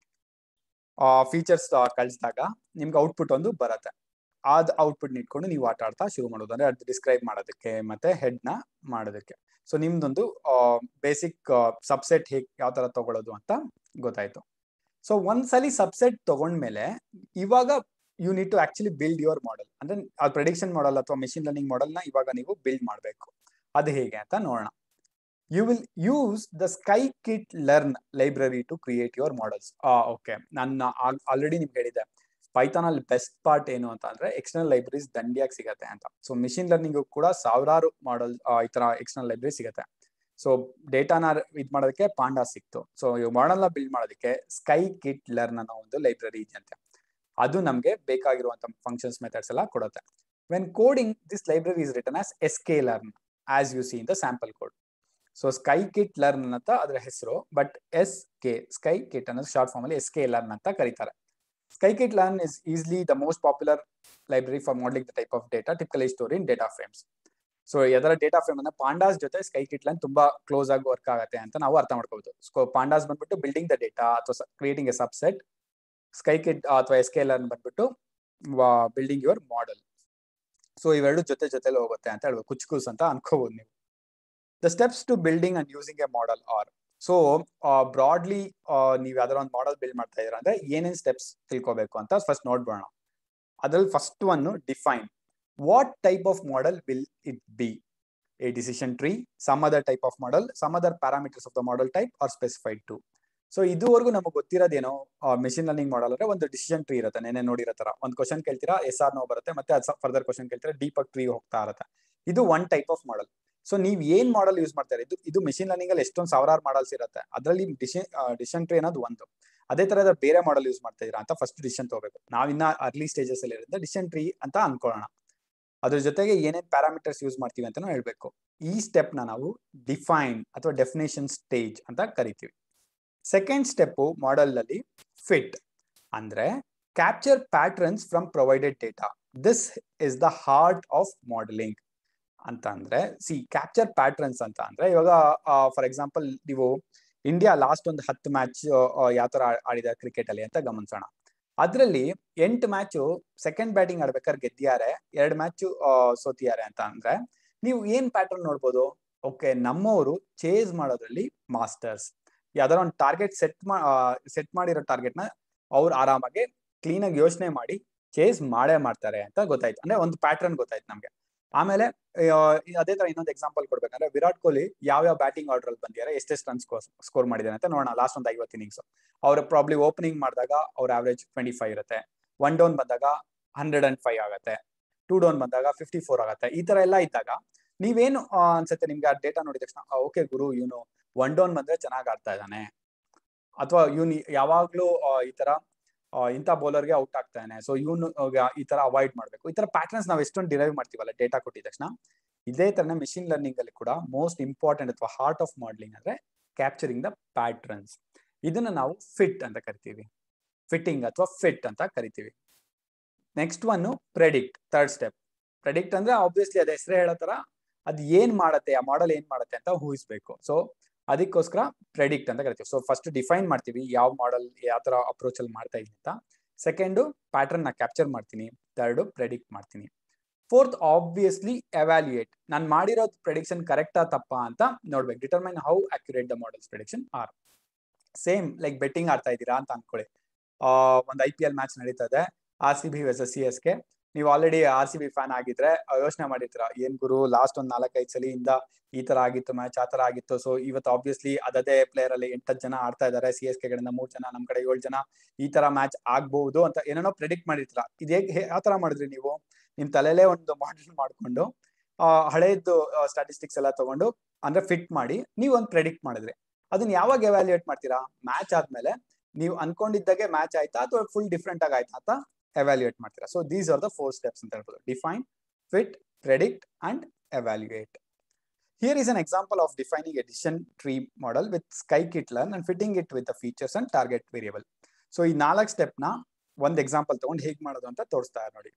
ಫೀಚರ್ಸ್ ಕಳಿಸಿದಾಗ ನಿಮ್ಗೆ ಔಟ್ಪುಟ್ ಒಂದು ಬರುತ್ತೆ. ಅದ್ ಔಟ್ಪುಟ್ ಇಟ್ಕೊಂಡು ನೀವು ಆಟ ಆಡ್ತಾ ಶುರು ಮಾಡೋದು, ಅಂದ್ರೆ ಅದು ಡಿಸ್ಕ್ರೈಬ್ ಮಾಡೋದಕ್ಕೆ ಮತ್ತೆ ಹೆಡ್ ನ ಮಾಡೋದಕ್ಕೆ. ಸೊ ನಿಮ್ದೊಂದು ಬೇಸಿಕ್ ಸಬ್ಸೆಟ್ ಹೇಗೆ ಯಾವ ತರ ತಗೊಳ್ಳೋದು ಅಂತ ಗೊತ್ತಾಯ್ತು. ಸೊ ಒಂದ್ಸಲಿ ಸಬ್ಸೆಟ್ ತಗೊಂಡ್ಮೇಲೆ ಇವಾಗ you need to actually build your model. ಅಂದ್ರೆ ಆ ಪ್ರೆಡಿಕ್ಷನ್ ಮಾಡೆಲ್ ಅಥವಾ ಮೆಷಿನ್ ಲರ್ನಿಂಗ್ ಮಾಡೆಲ್ ನ ಇವಾಗ ನೀವು ಬಿಲ್ಡ್ ಮಾಡಬೇಕು. ಅದು ಹೇಗೆ ಅಂತ ನೋಡೋಣ. You will use the scikit learn library to create your models. Okay, ನಾನು ಆಲ್ರೆಡಿ ನಿಮ್ಗೆ ಹೇಳಿದೆ ಪೈಥಾನ್ ಅಲ್ಲಿ ಬೆಸ್ಟ್ ಪಾರ್ಟ್ ಏನು ಅಂತ ಅಂದ್ರೆ ಎಕ್ಸ್ಟರ್ನಲ್ ಲೈಬ್ರರೀಸ್ ದಂಡಿಯಾಗಿ ಸಿಗತ್ತೆ ಅಂತ. ಸೊ ಮಿಷಿನ್ ಲರ್ನಿಂಗ್ ಕೂಡ ಸಾವಿರಾರು ಮಾಡೆಲ್ ಈ ತರ ಎಕ್ಸ್ಟರ್ನಲ್ ಲೈಬ್ರರಿ ಸಿಗತ್ತೆ. ಸೊ ಡೇಟಾನ ಇದ್ ಮಾಡೋದಕ್ಕೆ ಪಾಂಡಾಸ್ ಸಿಕ್ತು. ಸೊ ಈ ಮಾಡೆಲ್ ನ ಬಿಲ್ಡ್ ಮಾಡೋದಕ್ಕೆ ಸ್ಕೈ ಕಿಟ್ ಲರ್ನ್ ಅನ್ನೋ ಒಂದು ಲೈಬ್ರರಿ ಇದೆಯಂತೆ. ಅದು ನಮ್ಗೆ ಬೇಕಾಗಿರುವಂತ ಫಂಕ್ಷನ್ಸ್ ಮೆಥಡ್ಸ್ ಎಲ್ಲ ಕೊಡುತ್ತೆ. When coding this library is written as SK learn as you see in the sample code. So scikit learn ಅಂತ ಅದರ ಹೆಸರು, but S K scikit ಅನ್ನೋದು ಶಾರ್ಟ್ ಫಾರ್ಮ್ ಅಲ್ಲಿ ಎಸ್ಕೆ ಲರ್ನ್ ಅಂತ ಕರೀತಾರೆ. Scikit learn is easily the most popular library for modeling the type of data typically stored in data frames. So ಅದರ data frame ಅನ್ನ pandas ಜೊತೆ scikit learn ತುಂಬಾ close ಆಗಿ work ಆಗುತ್ತೆ ಅಂತ ನಾವು ಅರ್ಥ ಮಾಡ್ಕೋಬಹುದು. ಸೊ ಪಾಂಡಾಸ್ ಬಂದ್ಬಿಟ್ಟು ಬಿಲ್ಡಿಂಗ್ ದ ಡೇಟಾ ಅಥವಾ ಕ್ರಿಯೇಟಿಂಗ್ ಎ ಸಬ್ಸೆಟ್, ಸ್ಕೈಕಿಟ್ ಅಥವಾ ಎಸ್ಕೆ ಲರ್ನ್ ಬಂದ್ಬಿಟ್ಟು ಬಿಲ್ಡಿಂಗ್ ಯುವರ್ ಮಾಡೆಲ್. ಸೊ ಇವೆರಡು ಜೊತೆ ಜೊತೆಲಿ ಹೋಗುತ್ತೆ ಅಂತ ಹೇಳ್ಬೋದು, ಕುಚ್ಕೂಸ್ ಅಂತ ಅನ್ಕೋಬಹುದು ನೀವು. The steps to building and using a model are. So broadly ನೀವು ಯಾವ್ದಾರ ಒಂದು ಮಾಡೆಲ್ ಬಿಲ್ಡ್ ಮಾಡ್ತಾ ಇದೀರ ಅಂದ್ರೆ ಏನೇನ್ ಸ್ಟೆಪ್ಸ್ ತಿಳ್ಕೊಬೇಕು ಅಂತ ಫಸ್ಟ್ ನೋಡ್ಬೋಣ. ಅದ್ರಲ್ಲಿ first one define what type of model will it be. A decision tree, some other type of model, some other parameters of the model type are specified too. So ಇದುವರೆಗೂ ನಮಗೆ ಗೊತ್ತಿರೋದೇನೋ machine learning ಮಾಡಲ್ ಅಂದ್ರೆ ಒಂದು decision tree ಇರುತ್ತೆ. ನೆನೆ ನೋಡಿರೋ ತರ ಒಂದು question ಕೇಳ್ತೀರಾ, ಎಸ್ ಆರ್ ನೋ ಬರುತ್ತೆ, ಮತ್ತೆ ಅದು ಫರ್ದರ್ ಕ್ವಶನ್ ಕೇಳ್ತೀರಾ, ಡೀಪ್ ಆಗಿ ಟ್ರೀ ಹೋಗ್ತಾ ಇರುತ್ತೆ. ಇದು one type of model. So ನೀವ್ ಏನ್ ಮಾಡೆಲ್ ಯೂಸ್ ಮಾಡ್ತಾರೆ, ಇದು ಇದು ಮೆಷಿನ್ ಲರ್ನಿಂಗ್ ಅಲ್ಲಿ ಎಷ್ಟೊಂದು ಸಾವಿರಾರು ಮಾಡಲ್ಸ್ ಇರುತ್ತೆ, ಅದರಲ್ಲಿ ಡಿಸಿಷನ್ ಡಿಸಿಷನ್ ಟ್ರೀ ಅನ್ನೋದು ಒಂದು. ಅದೇ ತರದ ಬೇರೆ ಮಾಡೆಲ್ ಯೂಸ್ ಮಾಡ್ತಾ ಇದೀರಾ ಅಂತ ಫಸ್ಟ್ ಡಿಸಿಷನ್ ತಗೋಬೇಕು. ನಾವಿನ್ನ ಅರ್ಲಿ ಸ್ಟೇಜಸ್ ಅಲ್ಲಿ ಇರೋದ್ರಿಂದ ಡಿಸಿಷನ್ ಟ್ರೀ ಅಂತ ಅನ್ಕೊಳ್ಳೋಣ. ಅದ್ರ ಜೊತೆಗೆ ಏನೇನ್ ಪ್ಯಾರಾಮೀಟರ್ಸ್ ಯೂಸ್ ಮಾಡ್ತೀವಿ ಅಂತಾನು ಹೇಳ್ಬೇಕು. ಈ ಸ್ಟೆಪ್ ನ ನಾವು ಡಿಫೈನ್ ಅಥವಾ ಡೆಫಿನೇಷನ್ ಸ್ಟೇಜ್ ಅಂತ ಕರಿತೀವಿ. ಸೆಕೆಂಡ್ ಸ್ಟೆಪ್ ಮಾಡೆಲ್ ಅಲ್ಲಿ ಫಿಟ್ ಅಂದ್ರೆ capture patterns from provided data. This is the heart of modeling ಅಂತ ಅಂದ್ರೆ. ಸಿ ಕ್ಯಾಪ್ಚರ್ ಪ್ಯಾಟರ್ನ್ಸ್ ಅಂತ ಅಂದ್ರೆ ಇವಾಗ ಫಾರ್ ಎಕ್ಸಾಂಪಲ್ ನೀವು ಇಂಡಿಯಾ ಲಾಸ್ಟ್ ಒಂದು ಹತ್ತು ಮ್ಯಾಚ್ ಯಾವ ತರ ಆಡಿದ ಕ್ರಿಕೆಟ್ ಅಲ್ಲಿ ಅಂತ ಗಮನಿಸೋಣ. ಅದ್ರಲ್ಲಿ ಎಂಟು ಮ್ಯಾಚ್ ಸೆಕೆಂಡ್ ಬ್ಯಾಟಿಂಗ್ ಆಡ್ಬೇಕಾದ್ರೆ ಗೆದ್ದಿದ್ದಾರೆ, ಎರಡು ಮ್ಯಾಚ್ ಸೋತಿದ್ದಾರೆ ಅಂತ ಅಂದ್ರೆ ನೀವು ಏನ್ ಪ್ಯಾಟರ್ನ್ ನೋಡ್ಬೋದು. ಓಕೆ, ನಮ್ಮವರು ಚೇಸ್ ಮಾಡೋದ್ರಲ್ಲಿ ಮಾಸ್ಟರ್ಸ್. ಯಾವ್ದಾರ ಒಂದು ಟಾರ್ಗೆಟ್ ಸೆಟ್ ಮಾ ಸೆಟ್ ಮಾಡಿರೋ ಟಾರ್ಗೆಟ್ ನ ಅವ್ರು ಆರಾಮಾಗಿ ಕ್ಲೀನ್ ಆಗಿ ಯೋಚನೆ ಮಾಡಿ ಚೇಸ್ ಮಾಡೇ ಮಾಡ್ತಾರೆ ಅಂತ ಗೊತ್ತಾಯ್ತು. ಅಂದ್ರೆ ಒಂದು ಪ್ಯಾಟರ್ನ್ ಗೊತ್ತಾಯ್ತು ನಮ್ಗೆ. ಆಮೇಲೆ ಅದೇ ತರ ಇನ್ನೊಂದು ಎಕ್ಸಾಂಪಲ್ ಕೊಡ್ಬೇಕಂದ್ರೆ ವಿರಾಟ್ ಕೊಹ್ಲಿ ಯಾವ ಯಾವ ಬ್ಯಾಟಿಂಗ್ ಆರ್ಡರ್ ಅಲ್ಲಿ ಬಂದಿದ್ದಾರೆ, ಎಷ್ಟೆಷ್ಟು ರನ್ ಸ್ಕೋರ್ ಮಾಡಿದ್ದಾರೆ ಅಂತ ನೋಡೋಣ. ಲಾಸ್ಟ್ ಒಂದು ಐವತ್ತು ಇನ್ನಿಂಗ್ಸ್ ಅವ್ರ ಪ್ರಾಬ್ಲಿ ಓಪನಿಂಗ್ ಮಾಡಿದಾಗ ಅವ್ರ ಆವರೇಜ್ ಟ್ವೆಂಟಿ ಫೈವ್ ಇರುತ್ತೆ, ಒನ್ ಡೌನ್ ಬಂದಾಗ ಹಂಡ್ರೆಡ್ ಅಂಡ್ ಫೈವ್ ಆಗುತ್ತೆ, ಟೂ ಡೌನ್ ಬಂದಾಗ ಫಿಫ್ಟಿ ಫೋರ್ ಆಗುತ್ತೆ. ಈ ತರ ಎಲ್ಲ ಇದ್ದಾಗ ನೀವೇನು ಅನ್ಸುತ್ತೆ ನಿಮ್ಗೆ ಆ ಡೇಟಾ ನೋಡಿದ ತಕ್ಷಣ, ಓಕೆ ಗುರು ಇವನು ಒನ್ ಡೌನ್ ಬಂದ್ರೆ ಚೆನ್ನಾಗ್ ಆಡ್ತಾ ಇದ್ದಾನೆ, ಅಥವಾ ಇವನು ಯಾವಾಗ್ಲೂ ಈ ತರ ಇಂಥ ಬೌಲರ್ಗೆ ಔಟ್ ಆಗ್ತಾನೆ, ಸೊ ಇವನು ಈ ತರ ಅವಾಯ್ಡ್ ಮಾಡ್ಬೇಕು. ಈ ತರ ಪ್ಯಾಟರ್ನ್ಸ್ ನಾವು ಎಷ್ಟೊಂದು ಡಿರೈವ್ ಮಾಡ್ತೀವಲ್ಲ ಡೇಟಾ ಕೊಟ್ಟಿದ ತಕ್ಷಣ. ಇದೇ ತರನ ಮಿಷಿನ್ ಲರ್ನಿಂಗ್ ಅಲ್ಲಿ ಕೂಡ ಮೋಸ್ಟ್ ಇಂಪಾರ್ಟೆಂಟ್ ಅಥವಾ ಹಾರ್ಟ್ ಆಫ್ ಮಾಡಲಿಂಗ್ ಅಂದ್ರೆ ಕ್ಯಾಪ್ಚರಿಂಗ್ ದ ಪ್ಯಾಟರ್ನ್ಸ್. ಇದನ್ನ ನಾವು ಫಿಟ್ ಅಂತ ಕರಿತೀವಿ, ಫಿಟ್ಟಿಂಗ್ ಅಥವಾ ಫಿಟ್ ಅಂತ ಕರಿತೀವಿ. Next one predict, third step. Predict ಅಂದ್ರೆ ಆಬ್ವಿಯಸ್ಲಿ ಅದ ಹೆಸರೇ ಹೇಳೋ ತರ ಅದು ಏನ್ ಮಾಡತ್ತೆ, ಆ ಮಾಡೆಲ್ ಏನ್ ಮಾಡತ್ತೆ ಅಂತ ಊಹಿಸ್ಬೇಕು. ಸೊ ಅದಕ್ಕೋಸ್ಕರ ಪ್ರೆಡಿಕ್ಟ್ ಅಂತ ಕರಿತೀವಿ. ಸೊ ಫಸ್ಟ್ ಡಿಫೈನ್ ಮಾಡ್ತೀವಿ ಯಾವ ಮಾಡೆಲ್ ಯಾವ ತರ ಅಪ್ರೋಚ್ ಅಲ್ಲಿ ಮಾಡ್ತಾ ಇದೀನಿ ಅಂತ. ಸೆಕೆಂಡು ಪ್ಯಾಟರ್ನ್ ನ ಕ್ಯಾಪ್ಚರ್ ಮಾಡ್ತೀನಿ. ಥರ್ಡ್ ಪ್ರೆಡಿಕ್ಟ್ ಮಾಡ್ತೀನಿ. ಫೋರ್ತ್ ಆಬ್ವಿಯಸ್ಲಿ ಎವ್ಯಾಲ್ಯೂಯೇಟ್, ನಾನು ಮಾಡಿರೋ ಪ್ರೆಡಿಕ್ಷನ್ ಕರೆಕ್ಟಾ ತಪ್ಪಾ ಅಂತ ನೋಡ್ಬೇಕು. Determine how accurate the model's prediction are. Same like betting ಆಡ್ತಾ ಇದ್ದೀರಾ ಅಂತ ಅನ್ಕೊಳ್ಳಿ. ಆ ಒಂದು ಐ ಪಿ ಎಲ್ ಮ್ಯಾಚ್ ನಡೀತಾ ಇದೆ, R C B versus C S K. ನೀವು ಆಲ್ರೆಡಿ ಆರ್ ಸಿ ಬಿ ಫ್ಯಾನ್ ಆಗಿದ್ರೆ ಯೋಚನೆ ಮಾಡಿರ್ತೀರಾ, ಏನ್ ಗುರು ಲಾಸ್ಟ್ ಒಂದ್ ನಾಲ್ಕೈದು ಸಲಿಯಿಂದ ಈ ತರ ಆಗಿತ್ತು ಮ್ಯಾಚ್, ಆ ತರ ಆಗಿತ್ತು. ಸೊ ಇವತ್ತು ಆಬ್ವಿಯಸ್ಲಿ ಅದದೇ ಪ್ಲೇಯರ್ ಅಲ್ಲಿ ಎಂಟತ್ತು ಜನ ಆಡ್ತಾ ಇದಾರೆ, ಸಿ ಎಸ್ ಕೆ ಕಡೆಯಿಂದ ಮೂರ್ ಜನ, ನಮ್ ಕಡೆ ಏಳು ಜನ, ಈ ತರ ಮ್ಯಾಚ್ ಆಗ್ಬಹುದು ಅಂತ ಏನೇನೋ ಪ್ರೆಡಿಕ್ಟ್ ಮಾಡಿರ್ತೀರಾ. ಇದೇ ಯಾವ ತರ ಮಾಡಿದ್ರಿ ನೀವು? ನಿಮ್ ತಲೆಲೇ ಒಂದು ಮಾಡೆಲ್ ಮಾಡ್ಕೊಂಡು ಆ ಹಳೇದು ಸ್ಟಾಟಿಸ್ಟಿಕ್ಸ್ ಎಲ್ಲ ತಗೊಂಡು ಅಂದ್ರೆ ಫಿಟ್ ಮಾಡಿ ನೀವು ಒಂದು ಪ್ರೆಡಿಕ್ಟ್ ಮಾಡಿದ್ರಿ. ಅದನ್ನ ಯಾವಾಗ ಎವ್ಯಾಲ್ಯೂಯೇಟ್ ಮಾಡ್ತೀರಾ? ಮ್ಯಾಚ್ ಆದ್ಮೇಲೆ ನೀವು ಅನ್ಕೊಂಡಿದ್ದಾಗೆ ಮ್ಯಾಚ್ ಆಯ್ತಾ ಅಥವಾ ಫುಲ್ ಡಿಫ್ರೆಂಟ್ ಆಗಿ ಆಯ್ತಾ ಅಂತ ಎವ್ಯಾಲ್ಯೂಯೇಟ್ ಮಾಡ್ತೀರಾ. So these are the four steps ಅಂತ ಹೇಳ್ಬೋದು: define, fit, predict and evaluate. Here is an example of defining a decision tree model with scikit-learn and fitting it with the features and target variable. So ಈ ನಾಲ್ಕು step ನ ಒಂದು example ತಗೊಂಡು ಹೇಗೆ ಮಾಡೋದು ಅಂತ ತೋರಿಸ್ತಾ ನೋಡಿ.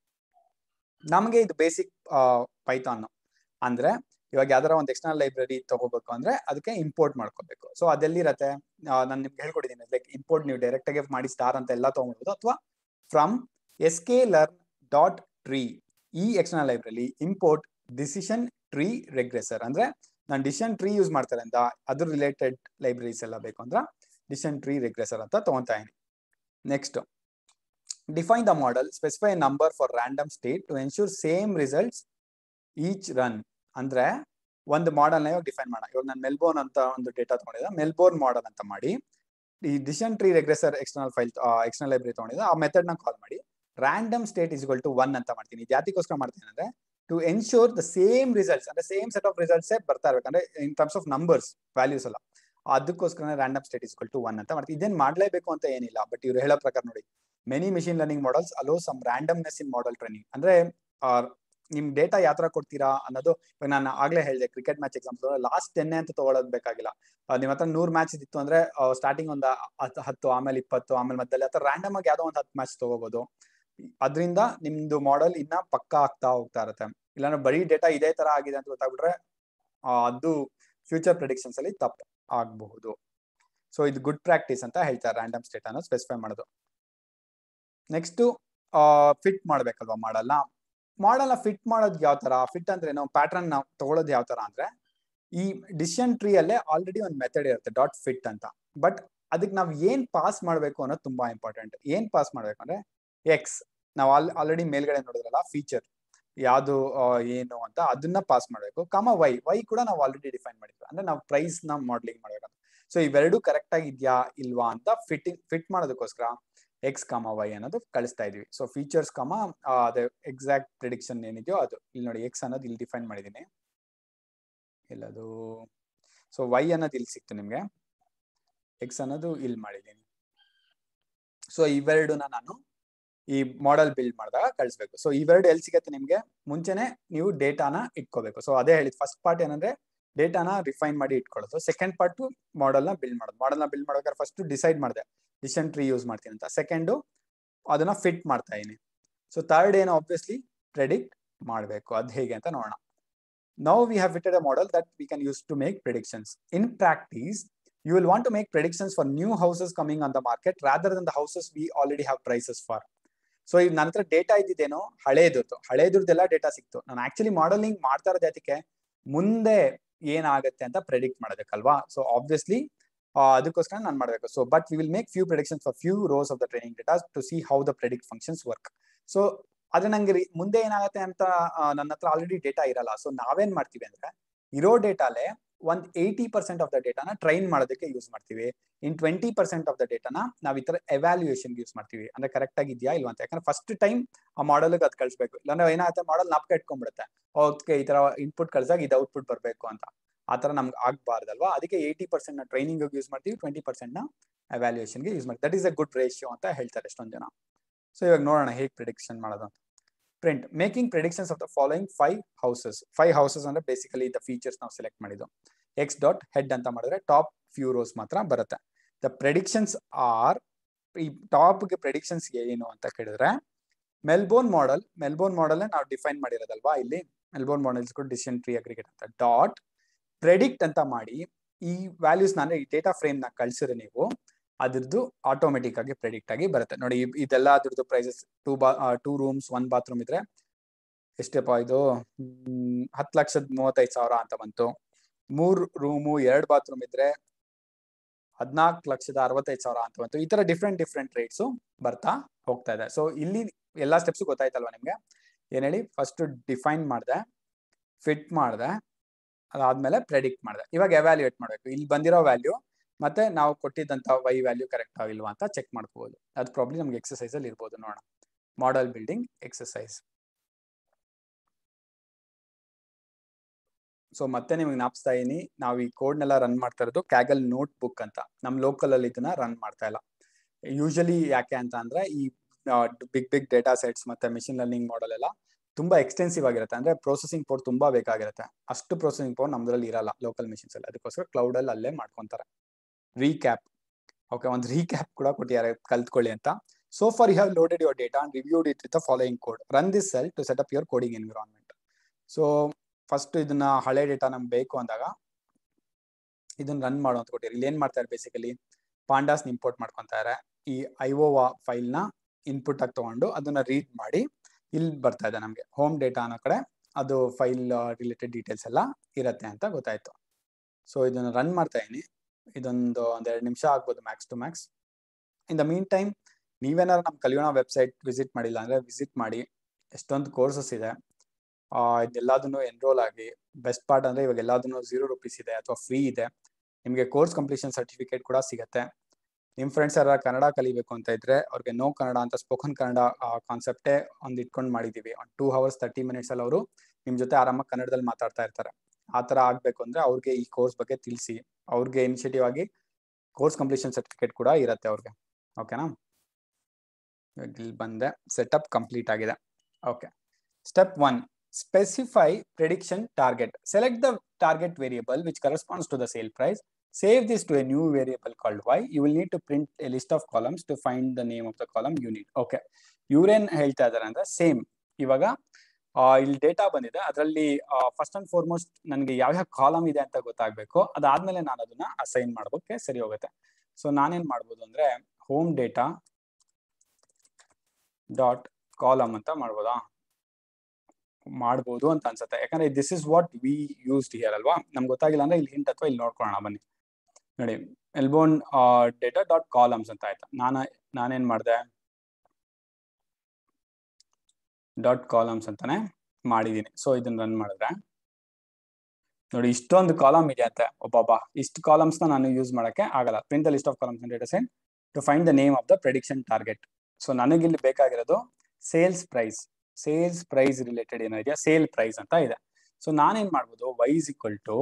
ನಮಗೆ ಇದು ಬೇಸಿಕ್ ಪೈಥಾನ್ ಅಂದ್ರೆ ಇವಾಗ ಯಾವ್ದಾರ ಒಂದು ಎಕ್ಸ್ಟರ್ನಲ್ ಲೈಬ್ರರಿ ತಗೋಬೇಕು ಅಂದ್ರೆ ಅದಕ್ಕೆ ಇಂಪೋರ್ಟ್ ಮಾಡ್ಕೋಬೇಕು. ಸೊ ಅದೆಲ್ಲಿರತ್ತೆ ನಾನು ನಿಮ್ಗೆ ಹೇಳ್ಕೊಟ್ಟಿದ್ದೀನಿ. ಲೈಕ್ ಇಂಪೋರ್ಟ್ ನೀವು ಡೈರೆಕ್ಟ್ ಆಗಿ ಮಾಡಿ ಸ್ಟಾರ್ ಅಂತ ಎಲ್ಲ ತಗೊಂಡ್ಬೋದು, ಅಥವಾ from S K learn dot tree ಈ external library import decision tree regressor ಅಂದ್ರೆ ನಾನು ಡಿಸಿಷನ್ ಟ್ರೀ ಯೂಸ್ ಮಾಡ್ತಾರೆ ಅಂತ ಅದ್ರ ರಿಲೇಟೆಡ್ ಲೈಬ್ರರೀಸ್ ಎಲ್ಲ ಬೇಕು ಅಂದ್ರೆ ಡಿಸಿಷನ್ ಟ್ರೀ ರೆಗ್ರೆಸರ್ ಅಂತ ತಗೊಂತಾ ಇದೀನಿ. Next, define the model, specify number for random state to ensure same results each run. ಅಂದ್ರೆ ಒಂದು ಮಾಡೆಲ್ ನ ಇವಾಗ ಡಿಫೈನ್ ಮಾಡೋಣ. ಇವಾಗ ನಾನು ಮೆಲ್ಬೋರ್ನ್ ಅಂತ ಒಂದು ಡೇಟಾ ತಗೊಂಡಿದ್ದೆ, ಮೆಲ್ಬೋರ್ನ್ ಮಾಡೆಲ್ ಅಂತ ಮಾಡಿ ಈ decision tree regressor external file external library ತಗೊಂಡಿದ್ದೆ, ಆ ಮೆಥಡ್ ನ ಕಾಲ್ ಮಾಡಿ random state is equal to one ಅಂತ ಮಾಡ್ತೀನಿ. ಇದು ಯಾತಿಗೋಸ್ಕರ ಮಾಡ್ತೀನಿ ಅಂದ್ರೆ to ensure the same results ಅಂದ್ರೆ ಸೇಮ್ ಸೆಟ್ ಆಫ್ ರಿಸಲ್ಟ್ಸ್ ಬರ್ತಾ ಇರ್ಬೇಕಂದ್ರೆ in terms of numbers values ಅಲ್ಲ, ಅದಕ್ಕೋಸ್ಕರ random state is equal to one ಅಂತ ಮಾಡ್ತೀವಿ. ಇದೇನ್ ಮಾಡ್ಲೇಬೇಕು ಅಂತ ಏನಿಲ್ಲ, ಬಟ್ ಇವ್ರು ಹೇಳೋ ಪ್ರಕಾರ ನೋಡಿ, many machine learning models allow some randomness in model training. ಅಂದ್ರೆ ನಿಮ್ ಡೇಟಾ ಯಾವ ತರ ಕೊಡ್ತೀರಾ ಅನ್ನೋದು. ನಾನು ಆಗ್ಲೇ ಹೇಳಿದೆ ಕ್ರಿಕೆಟ್ ಮ್ಯಾಚ್ ಎಕ್ಸಾಂಪಲ್, ಲಾಸ್ಟ್ ಟೆನ್ನೇ ಅಂತ ತಗೊಳ್ಳೋದು ಬೇಕಾಗಿಲ್ಲ. ನಿಮ್ ಹತ್ರ ನೂರ್ ಮ್ಯಾಚ್ ಇತ್ತು ಅಂದ್ರೆ ಸ್ಟಾರ್ಟಿಂಗ್ ಒಂದು ಹತ್ತು, ಆಮೇಲೆ ಇಪ್ಪತ್ತು, ಆಮೇಲೆ ಮಧ್ಯದಲ್ಲಿ ಅಥವಾ ರ್ಯಾಂಡಮ್ ಆಗಿ ಯಾವ್ದೋ ಒಂದು ಹತ್ತು ಮ್ಯಾಚ್ ತಗೋಬಹುದು. ಅದರಿಂದ ನಿಮ್ದು ಮಾಡೆಲ್ ಇನ್ನ ಪಕ್ಕಾ ಆಗ್ತಾ ಹೋಗ್ತಾ ಇರುತ್ತೆ. ಇಲ್ಲಾಂದ್ರೆ ಬರೀ ಡೇಟಾ ಇದೇ ತರ ಆಗಿದೆ ಅಂತ ಗೊತ್ತಾಗ್ಬಿಟ್ರೆ ಅದು ಫ್ಯೂಚರ್ ಪ್ರೆಡಿಕ್ಷನ್ಸ್ ಅಲ್ಲಿ ತಪ್ಪು ಆಗಬಹುದು. ಸೊ ಇದು ಗುಡ್ ಪ್ರಾಕ್ಟೀಸ್ ಅಂತ ಹೇಳ್ತಾರೆ ರ್ಯಾಂಡಮ್ ಸ್ಟೇಟ್ ಅನ್ನು ಸ್ಪೆಸಿಫೈ ಮಾಡೋದು. ನೆಕ್ಸ್ಟ್, ಫಿಟ್ ಮಾಡ್ಬೇಕಲ್ವಾ ಮಾಡಲ್ನ. ಮಾಡಲ್ನ ಫಿಟ್ ಮಾಡೋದು ಯಾವ ತರ? ಫಿಟ್ ಅಂದ್ರೆ ನಾವು ಪ್ಯಾಟರ್ನ್ ನಾವು ತಗೊಳ್ಳೋದು ಯಾವ ತರ ಅಂದ್ರೆ, ಈ ಡಿಸಿಷನ್ ಟ್ರೀ ಅಲ್ಲೇ ಆಲ್ರೆಡಿ ಒಂದು ಮೆಥಡ್ ಇರುತ್ತೆ ಡಾಟ್ ಫಿಟ್ ಅಂತ. ಬಟ್ ಅದಕ್ಕೆ ನಾವು ಏನ್ ಪಾಸ್ ಮಾಡ್ಬೇಕು ಅನ್ನೋದು ತುಂಬಾ ಇಂಪಾರ್ಟೆಂಟ್. ಏನ್ ಪಾಸ್ ಮಾಡ್ಬೇಕು ಅಂದ್ರೆ ಎಕ್ಸ್, ನಾವು ಆಲ್ ಆಲ್ರೆಡಿ ಮೇಲ್ಗಡೆ ನೋಡಿದ್ರಲ್ಲ ಫೀಚರ್ ಯಾವುದು ಏನು ಅಂತ, ಅದನ್ನ ಪಾಸ್ ಮಾಡ್ಬೇಕು. ಕಮ ವೈ, ವೈ ಕೂಡ ನಾವು ಆಲ್ರೆಡಿ ಡಿಫೈನ್ ಮಾಡಿದ್ವಿ, ಅಂದ್ರೆ ನಾವು ಪ್ರೈಸ್ ನ ಮಾಡ್ಲಿಂಗ್ ಮಾಡ್ಬೇಕಂತ. ಸೊ ಇವೆರಡು ಕರೆಕ್ಟ್ ಆಗಿದ್ಯಾ ಇಲ್ವಾ ಅಂತ ಫಿಟ್ಟಿಂಗ್ ಫಿಟ್ ಮಾಡೋದಕ್ಕೋಸ್ಕರ ಎಕ್ಸ್ ಕಮ ವೈ ಅನ್ನೋದು ಕಳಿಸ್ತಾ ಇದೀವಿ. ಸೊ ಫೀಚರ್ಸ್ ಕಮ ಅದೇ ಎಕ್ಸಾಕ್ಟ್ ಪ್ರಿಡಿಕ್ಷನ್ ಏನಿದೆಯೋ ಅದು. ಇಲ್ಲಿ ನೋಡಿ ಎಕ್ಸ್ ಅನ್ನೋದು ಇಲ್ಲಿ ಡಿಫೈನ್ ಮಾಡಿದೀನಿ, ಎಲ್ಲದು. ಸೊ ವೈ ಅನ್ನೋದು ಇಲ್ಲಿ ಸಿಕ್ತು ನಿಮ್ಗೆ, ಎಕ್ಸ್ ಅನ್ನೋದು ಇಲ್ಲಿ ಮಾಡಿದೀನಿ. ಸೊ ಇವೆರಡುನ ನಾನು ಈ ಮಾಡೆಲ್ ಬಿಲ್ಡ್ ಮಾಡಿದಾಗ ಕಳಿಸ್ಬೇಕು. ಸೊ ಇವೆರಡು ಎಲ್ಲಿ ಸಿಗತ್ತೆ ನಿಮ್ಗೆ? ಮುಂಚೆನೆ ನೀವು ಡೇಟಾನ ಇಟ್ಕೋಬೇಕು. ಸೊ ಅದೇ ಹೇಳಿದ್ ಫಸ್ಟ್ ಪಾರ್ಟ್ ಏನಂದ್ರೆ ಡೇಟಾನ ರಿಫೈನ್ ಮಾಡಿ ಇಟ್ಕೊಳ್ಳೋದು. ಸೆಕೆಂಡ್ ಪಾರ್ಟ್ ಮಾಡೆಲ್ ನ ಬಿಲ್ಡ್ ಮಾಡೋದು. ಮಾಡೆಲ್ ನ ಬಿಲ್ಡ್ ಮಾಡೋಕೆ ಫಸ್ಟ್ ಡಿಸೈಡ್ ಮಾಡಿದೆ ಡಿಸಿಷನ್ ಟ್ರೀ ಯೂಸ್ ಮಾಡ್ತೀನಿ ಅಂತ. ಸೆಕೆಂಡು ಅದನ್ನ ಫಿಟ್ ಮಾಡ್ತಾ ಇದೀನಿ. ಸೊ ಥರ್ಡ್ ಏನು ಆಬ್ವಿಯಸ್ಲಿ ಪ್ರೆಡಿಕ್ಟ್ ಮಾಡಬೇಕು. ಅದು ಹೇಗೆ ಅಂತ ನೋಡೋಣ. Now we have fitted a model that we can use to make predictions. In practice, you will want to make predictions for new houses coming on the market rather than the houses we already have prices for. So ಈಗ ನನ್ನ ಹತ್ರ data ಇದ್ದಿದ್ದೇನೋ ಹಳೇದಿತ್ತು, ಹಳೇದ್ರದ್ದೆಲ್ಲ data ಸಿಕ್ತು. ನಾನು actually modelling ಮಾಡ್ತಾ ಇರೋದು ಅದಕ್ಕೆ ಮುಂದೆ ಏನಾಗುತ್ತೆ ಅಂತ ಪ್ರೆಡಿಕ್ಟ್ ಮಾಡೋದಕ್ಕಲ್ವಾ. ಸೊ ಆಬ್ವಿಯಸ್ಲಿ ಅದಕ್ಕೋಸ್ಕರ ನಾನು ಮಾಡಬೇಕು. So but we will make few predictions for few rows of the training data to see how the predict functions work. So ಆದ್ರೆ ನಂಗೆ ಮುಂದೆ ಏನಾಗುತ್ತೆ ಅಂತ ನನ್ನ ಹತ್ರ ಆಲ್ರೆಡಿ ಡೇಟಾ ಇರಲ್ಲ. ಸೊ ನಾವೇನ್ ಮಾಡ್ತೀವಿ ಅಂದ್ರೆ ಇರೋ ಡೇಟಾಲೆ ಒಂದ್ ಏಯ್ಟಿ ಪರ್ಸೆಂಟ್ ಆಫ್ ದ ಡೇಟಾನ ಟ್ರೈನ್ ಮಾಡೋದಕ್ಕೆ ಯೂಸ್ ಮಾಡ್ತೀವಿ. ಇನ್ ಟ್ವೆಂಟಿ ಪರ್ಸೆಂಟ್ ಆಫ್ ದ ಡೇಟಾನ ನಾವ್ ಈ ತರ ಎವ್ಯಾಲ್ಯೂಯೇಷನ್ ಯೂಸ್ ಮಾಡ್ತೀವಿ. ಅಂದ್ರೆ ಕರೆಕ್ಟ್ ಆಗಿದ್ಯಾ ಇಲ್ವಾ ಅಂತ. ಯಾಕಂದ್ರೆ ಫಸ್ಟ್ ಟೈಮ್ ಆ ಮಾಡೆಲ್ ಅದ್ ಕಳ್ಸ್ಬೇಕು, ಇಲ್ಲಾಂದ್ರೆ ಏನಾಗುತ್ತೆ ಮಾಡೆಲ್ ನಾಪ್ಕ ಇಟ್ಕೊಂಡ್ಬಿಡುತ್ತೆ. ಓಕೆ ಈ ತರ ಇನ್ಪುಟ್ ಕಳ್ಸಾಗ ಇದು ಔಟ್ಪುಟ್ ಬರ್ಬೇಕು ಅಂತ. ಆ ತರ ನಮ್ಗೆ ಆಗ್ಬಾರ್ದಲ್ವಾ. ಅದಕ್ಕೆ ಏಯ್ಟಿ ಪರ್ಸೆಂಟ್ ನ ಟ್ರೈನಿಂಗ್ ಯೂಸ್ ಮಾಡ್ತೀವಿ, ಟ್ವೆಂಟಿ ಪರ್ಸೆಂಟ್ ನ ಎವ್ಯಾಲ್ಯೂಯೇಷನ್ ಗೆ ಯೂಸ್ ಮಾಡ್ತೀವಿ. That is a good ratio ಅಂತ ಹೇಳ್ತಾರೆ ಎಷ್ಟೊಂದ್ ಜನ. ಸೊ ಇವಾಗ ನೋಡೋಣ ಹೇಗೆ ಪ್ರಿಡಿಕ್ಷನ್ ಮಾಡೋದು ಅಂತ. Print making predictions of the following five houses. Five houses ಅಂದ್ರೆ ಬೇಸಿಕಲಿ ದ ಫೀಚರ್ಸ್ ನಾವು ಸೆಲೆಕ್ಟ್ ಮಾಡಿದ್ದು. ಎಕ್ಸ್ ಡಾಟ್ ಹೆಡ್ ಅಂತ ಮಾಡಿದ್ರೆ ಟಾಪ್ ಫ್ಯೂ ರೋಸ್ ಮಾತ್ರ ಬರುತ್ತೆ. ದ ಪ್ರೆಡಿಕ್ಷನ್ಸ್ ಆರ್, ಈ ಟಾಪ್ ಗೆ ಪ್ರೆಡಿಕ್ಷನ್ಸ್ ಏನು ಅಂತ ಕೇಳಿದ್ರೆ ಮೆಲ್ಬೋರ್ನ್ ಮಾಡೆಲ್. ಮೆಲ್ಬೋರ್ನ್ ಮಾಡೆಲ್ ನಾವು ಡಿಫೈನ್ ಮಾಡಿರೋದಲ್ವಾ ಇಲ್ಲಿ. Melbourne models decision tree aggregate ಅಂತ ಡಾಟ್ ಪ್ರೆಡಿಕ್ಟ್ ಅಂತ ಮಾಡಿ ಈ ವ್ಯಾಲ್ಯೂಸ್ನ ಅಂದ್ರೆ ಈ ಡೇಟಾ ಫ್ರೇಮ್ ನ ಕಳ್ಸಿದ್ರೆ ನೀವು ಅದ್ರದ್ದು ಆಟೋಮೆಟಿಕ್ ಆಗಿ ಪ್ರೆಡಿಕ್ಟ್ ಆಗಿ ಬರುತ್ತೆ ನೋಡಿ. ಇದೆಲ್ಲ ಅದ್ರದ್ದು ಪ್ರೈಸಸ್ ಟೂ ಬಾ ಟೂ ರೂಮ್ಸ್ ಒನ್ ಬಾತ್ರೂಮ್ ಇದ್ರೆ ಎಷ್ಟಪ್ಪ ಇದು ಹ್ಮ್ ಹತ್ತು ಲಕ್ಷದ ಮೂವತ್ತೈದು ಸಾವಿರ ಅಂತ ಬಂತು. ಮೂರ್ ರೂಮು ಎರಡ್ ಬಾತ್ರೂಮ್ ಇದ್ರೆ ಹದಿನಾಲ್ಕು ಲಕ್ಷದ ಅರವತ್ತೈದು ಸಾವಿರ ಅಂತ ಬಂತು. ಈ ತರ ಡಿಫ್ರೆಂಟ್ ಡಿಫ್ರೆಂಟ್ ರೇಟ್ಸ್ ಬರ್ತಾ ಹೋಗ್ತಾ ಇದೆ. ಸೊ ಇಲ್ಲಿ ಎಲ್ಲಾ ಸ್ಟೆಪ್ಸ್ ಗೊತ್ತಾಯ್ತಲ್ವಾ ನಿಮ್ಗೆ? ಏನ್ ಹೇಳಿ, ಫಸ್ಟ್ ಡಿಫೈನ್ ಮಾಡಿದೆ, ಫಿಟ್ ಮಾಡಿದೆ, ಅದಾದ್ಮೇಲೆ ಪ್ರೆಡಿಕ್ಟ್ ಮಾಡಿದೆ. ಇವಾಗ ಎವ್ಯಾಲ್ಯೂಯೇಟ್ ಮಾಡ್ಬೇಕು. ಇಲ್ಲಿ ಬಂದಿರೋ ವ್ಯಾಲ್ಯೂ ಮತ್ತೆ ನಾವು ಕೊಟ್ಟಿದ್ದಂತ ವೈ ವ್ಯಾಲ್ಯೂ ಕರೆಕ್ಟ್ ಆಗಿಲ್ವಾ ಅಂತ ಚೆಕ್ ಮಾಡ್ಕೋಬಹುದು. ಅದು ಪ್ರಾಬ್ಲಮ್ ನಮ್ಗೆ ಎಕ್ಸಸೈಸ್ ಅಲ್ಲಿ ಇರ್ಬೋದು. ನೋಡೋಣ, ಮಾಡೆಲ್ ಬಿಲ್ಡಿಂಗ್ ಎಕ್ಸಸೈಸ್. ಸೊ ಮತ್ತೆ ನಿಮ್ಗೆ ಜ್ಞಾಪಿಸ್ತಾ ಇದೀನಿ, ನಾವು ಈ ಕೋಡ್ನೆಲ್ಲ ರನ್ ಮಾಡ್ತಾ ಇರೋದು ಕ್ಯಾಗಲ್ ನೋಟ್ ಬುಕ್ ಅಂತ. ನಮ್ ಲೋಕಲ್ ಅಲ್ಲಿ ಇದನ್ನ ರನ್ ಮಾಡ್ತಾ ಇಲ್ಲ. ಯೂಶಲಿ ಯಾಕೆ ಅಂತ ಅಂದ್ರೆ ಈ ಬಿಗ್ ಬಿಗ್ ಡೇಟಾ ಸೆಟ್ಸ್ ಮತ್ತೆ ಮಿಷಿನ್ ಲರ್ನಿಂಗ್ ಮಾಡೆಲ್ ಎಲ್ಲ ತುಂಬಾ ಎಕ್ಸ್ಟೆನ್ಸಿವ್ ಆಗಿರುತ್ತೆ. ಅಂದ್ರೆ ಪ್ರೊಸೆಸಿಂಗ್ ಪವರ್ ತುಂಬಾ ಬೇಕಾಗಿರುತ್ತೆ. ಅಷ್ಟು ಪ್ರೊಸೆಸಿಂಗ್ ಪವರ್ ನಮ್ದ್ರಲ್ಲಿ ಇರಲ್ಲ ಲೋಕಲ್ ಮಿಷಿನ್ಸ್ ಅಲ್ಲಿ. ಅದಕ್ಕೋಸ್ಕರ ಕ್ಲೌಡ್ ಅಲ್ಲಿ ಅಲ್ಲೇ ಮಾಡ್ಕೊಂತಾರೆ. ರೀಕ್ಯಾಪ್, ಓಕೆ, ಒಂದು ರೀಕ್ಯಾಪ್ ಕೂಡ ಕೊಟ್ಟಿದ್ದಾರೆ ಕಲ್ತ್ಕೊಳ್ಳಿ ಅಂತ. So far you have loaded your data and reviewed it with the following code. Run this cell to set up your coding environment. So first ಇದನ್ನ ಹಳೆ ಡೇಟಾ ನಮ್ಗೆ ಬೇಕು ಅಂದಾಗ ಇದನ್ನ ರನ್ ಮಾಡೋ ಅಂತ ಕೊಟ್ಟಿರಿ. ಇಲ್ಲಿ ಏನ್ ಮಾಡ್ತಾರೆ, ಬೇಸಿಕಲಿ ಪಾಂಡಾಸ್ ಇಂಪೋರ್ಟ್ ಮಾಡ್ಕೊಂತಾರೆ. ಈ ಐಒವಾ ಫೈಲ್ ನ ಇನ್ಪುಟ್ ಆಗಿ ತಗೊಂಡು ಅದನ್ನ ರೀಡ್ ಮಾಡಿ ಇಲ್ಲಿ ಬರ್ತಾ ಇದೆ ನಮ್ಗೆ ಹೋಮ್ ಡೇಟಾ ಅನ್ನೋ ಕಡೆ. ಅದು ಫೈಲ್ ರಿಲೇಟೆಡ್ ಡೀಟೇಲ್ಸ್ ಎಲ್ಲ ಇರತ್ತೆ ಅಂತ ಗೊತ್ತಾಯ್ತು. ಸೊ ಇದನ್ನ ರನ್ ಮಾಡ್ತಾ ಇದೀನಿ. ಇದೊಂದು ಒಂದೆರಡು ನಿಮಿಷ ಆಗ್ಬೋದು max to max. In the mean time ನೀವೇನಾದ್ರು ನಮ್ ಕಲಿಯೋಣ ವೆಬ್ಸೈಟ್ ವಿಸಿಟ್ ಮಾಡಿಲ್ಲ ಅಂದ್ರೆ ವಿಸಿಟ್ ಮಾಡಿ. ಎಷ್ಟೊಂದು ಕೋರ್ಸಸ್ ಇದೆ, ಆ ಇದೆಲ್ಲದನ್ನು ಎನ್ರೋಲ್ ಆಗಿ. ಬೆಸ್ಟ್ ಪಾರ್ಟ್ ಅಂದ್ರೆ ಇವಾಗ ಎಲ್ಲದನ್ನು ಝೀರೋ ರುಪೀಸ್ ಇದೆ ಅಥವಾ ಫ್ರೀ ಇದೆ. ನಿಮಗೆ ಕೋರ್ಸ್ ಕಂಪ್ಲೀಷನ್ ಸರ್ಟಿಫಿಕೇಟ್ ಕೂಡ ಸಿಗುತ್ತೆ. ನಿಮ್ ಫ್ರೆಂಡ್ಸ್ ಯಾರ ಕನ್ನಡ ಕಲಿಬೇಕು ಅಂತ ಇದ್ರೆ ಅವ್ರಿಗೆ ನೋ ಕನ್ನಡ ಅಂತ ಸ್ಪೋಕನ್ ಕನ್ನಡ ಕಾನ್ಸೆಪ್ಟೇ ಒಂದು ಇಟ್ಕೊಂಡು ಮಾಡಿದೀವಿ. ಒಂದು ಟೂ ಅವರ್ಸ್ ತರ್ಟಿ ಮಿನಿಟ್ಸ್ ಅಲ್ಲಿ ಅವರು ನಿಮ್ ಜೊತೆ ಆರಾಮಾಗಿ ಕನ್ನಡದಲ್ಲಿ ಮಾತಾಡ್ತಾ ಇರ್ತಾರೆ. ಆ ತರ ಆಗ್ಬೇಕು ಅಂದ್ರೆ ಅವ್ರಿಗೆ ಈ ಕೋರ್ಸ್ ಬಗ್ಗೆ ತಿಳಿಸಿ. ಅವ್ರಿಗೆ ಇನಿಷಿಯೇಟಿವ್ ಆಗಿ ಕೋರ್ಸ್ ಕಂಪ್ಲೀಷನ್ ಸರ್ಟಿಫಿಕೇಟ್ ಕೂಡ ಇರುತ್ತೆ ಅವ್ರಿಗೆ. ಓಕೆನಾ? ಇಲ್ಲಿ ಬಂದೆ, ಸೆಟಪ್ ಕಂಪ್ಲೀಟ್ ಆಗಿದೆ. Okay, step one, specify prediction target. Select the target variable which corresponds to the sale price. Save this to a new variable called y. You will need to print a list of columns to find the name of the column you need. Okay, ಇವ್ರೇನ್ ಹೇಳ್ತಾ ಇದಾರೆ ಅಂದ್ರೆ same. ಇವಾಗ ಇಲ್ಲಿ data ಬಂದಿದೆ, ಅದರಲ್ಲಿ first and foremost ನನಗೆ ಯಾವ್ಯಾವ ಕಾಲಮ್ ಇದೆ ಅಂತ ಗೊತ್ತಾಗ್ಬೇಕು. ಅದಾದ್ಮೇಲೆ ನಾನು ಅದನ್ನ ಅಸೈನ್ ಮಾಡೋದಕ್ಕೆ ಸರಿ ಹೋಗುತ್ತೆ. ಸೊ ನಾನೇನ್ ಮಾಡ್ಬೋದು ಅಂದ್ರೆ ಹೋಮ್ ಡೇಟಾ ಡಾಟ್ ಕಾಲಮ್ ಅಂತ ಮಾಡ್ಬೋದಾ? ಮಾಡ್ಬೋದು ಅಂತ ಅನ್ಸುತ್ತೆ. ಯಾಕಂದ್ರೆ this is what we used here ಅಲ್ವಾ? ನಮ್ಗೆ ಗೊತ್ತಾಗಿಲ್ಲ ಅಂದ್ರೆ ಇಲ್ಲಿ ಹಿಂಟ್ ಅಥವಾ ಇಲ್ಲಿ ನೋಡ್ಕೊಳ್ಳೋಣ ಬನ್ನಿ. ನೋಡಿ, ಎಲ್ಬೋನ್ ಡೇಟಾ ಡಾಟ್ ಕಾಲಮ್ಸ್ ಅಂತ ಆಯ್ತಾ. ನಾನು ನಾನೇನ್ ಮಾಡಿದೆ, ಡಾಟ್ ಕಾಲಮ್ಸ್ ಅಂತಾನೆ ಮಾಡಿದೀನಿ. ಸೊ ಇದನ್ನ ರನ್ ಮಾಡಿದ್ರೆ ನೋಡಿ ಇಷ್ಟೊಂದು ಕಾಲಮ್ ಇದೆ ಅಂತೆ. ಒಬ್ಬೊಬ್ಬ ಇಷ್ಟು ಕಾಲಮ್ಸ್ ನ ನಾನು ಯೂಸ್ ಮಾಡಕ್ಕೆ ಆಗಲ್ಲ. Print the list of columns and data set to find the name of the prediction target. So ನನಗಿಲ್ಲಿ ಬೇಕಾಗಿರೋದು sales price. Sales price related ಏನೋ ಇದೆಯಾ, ಸೇಲ್ ಪ್ರೈಸ್ ಅಂತ ಇದೆ. ಸೊ ನಾನೇನ್ ಮಾಡ್ಬೋದು, ವೈ ಇಸ್ ಈಕ್ವಲ್ ಟು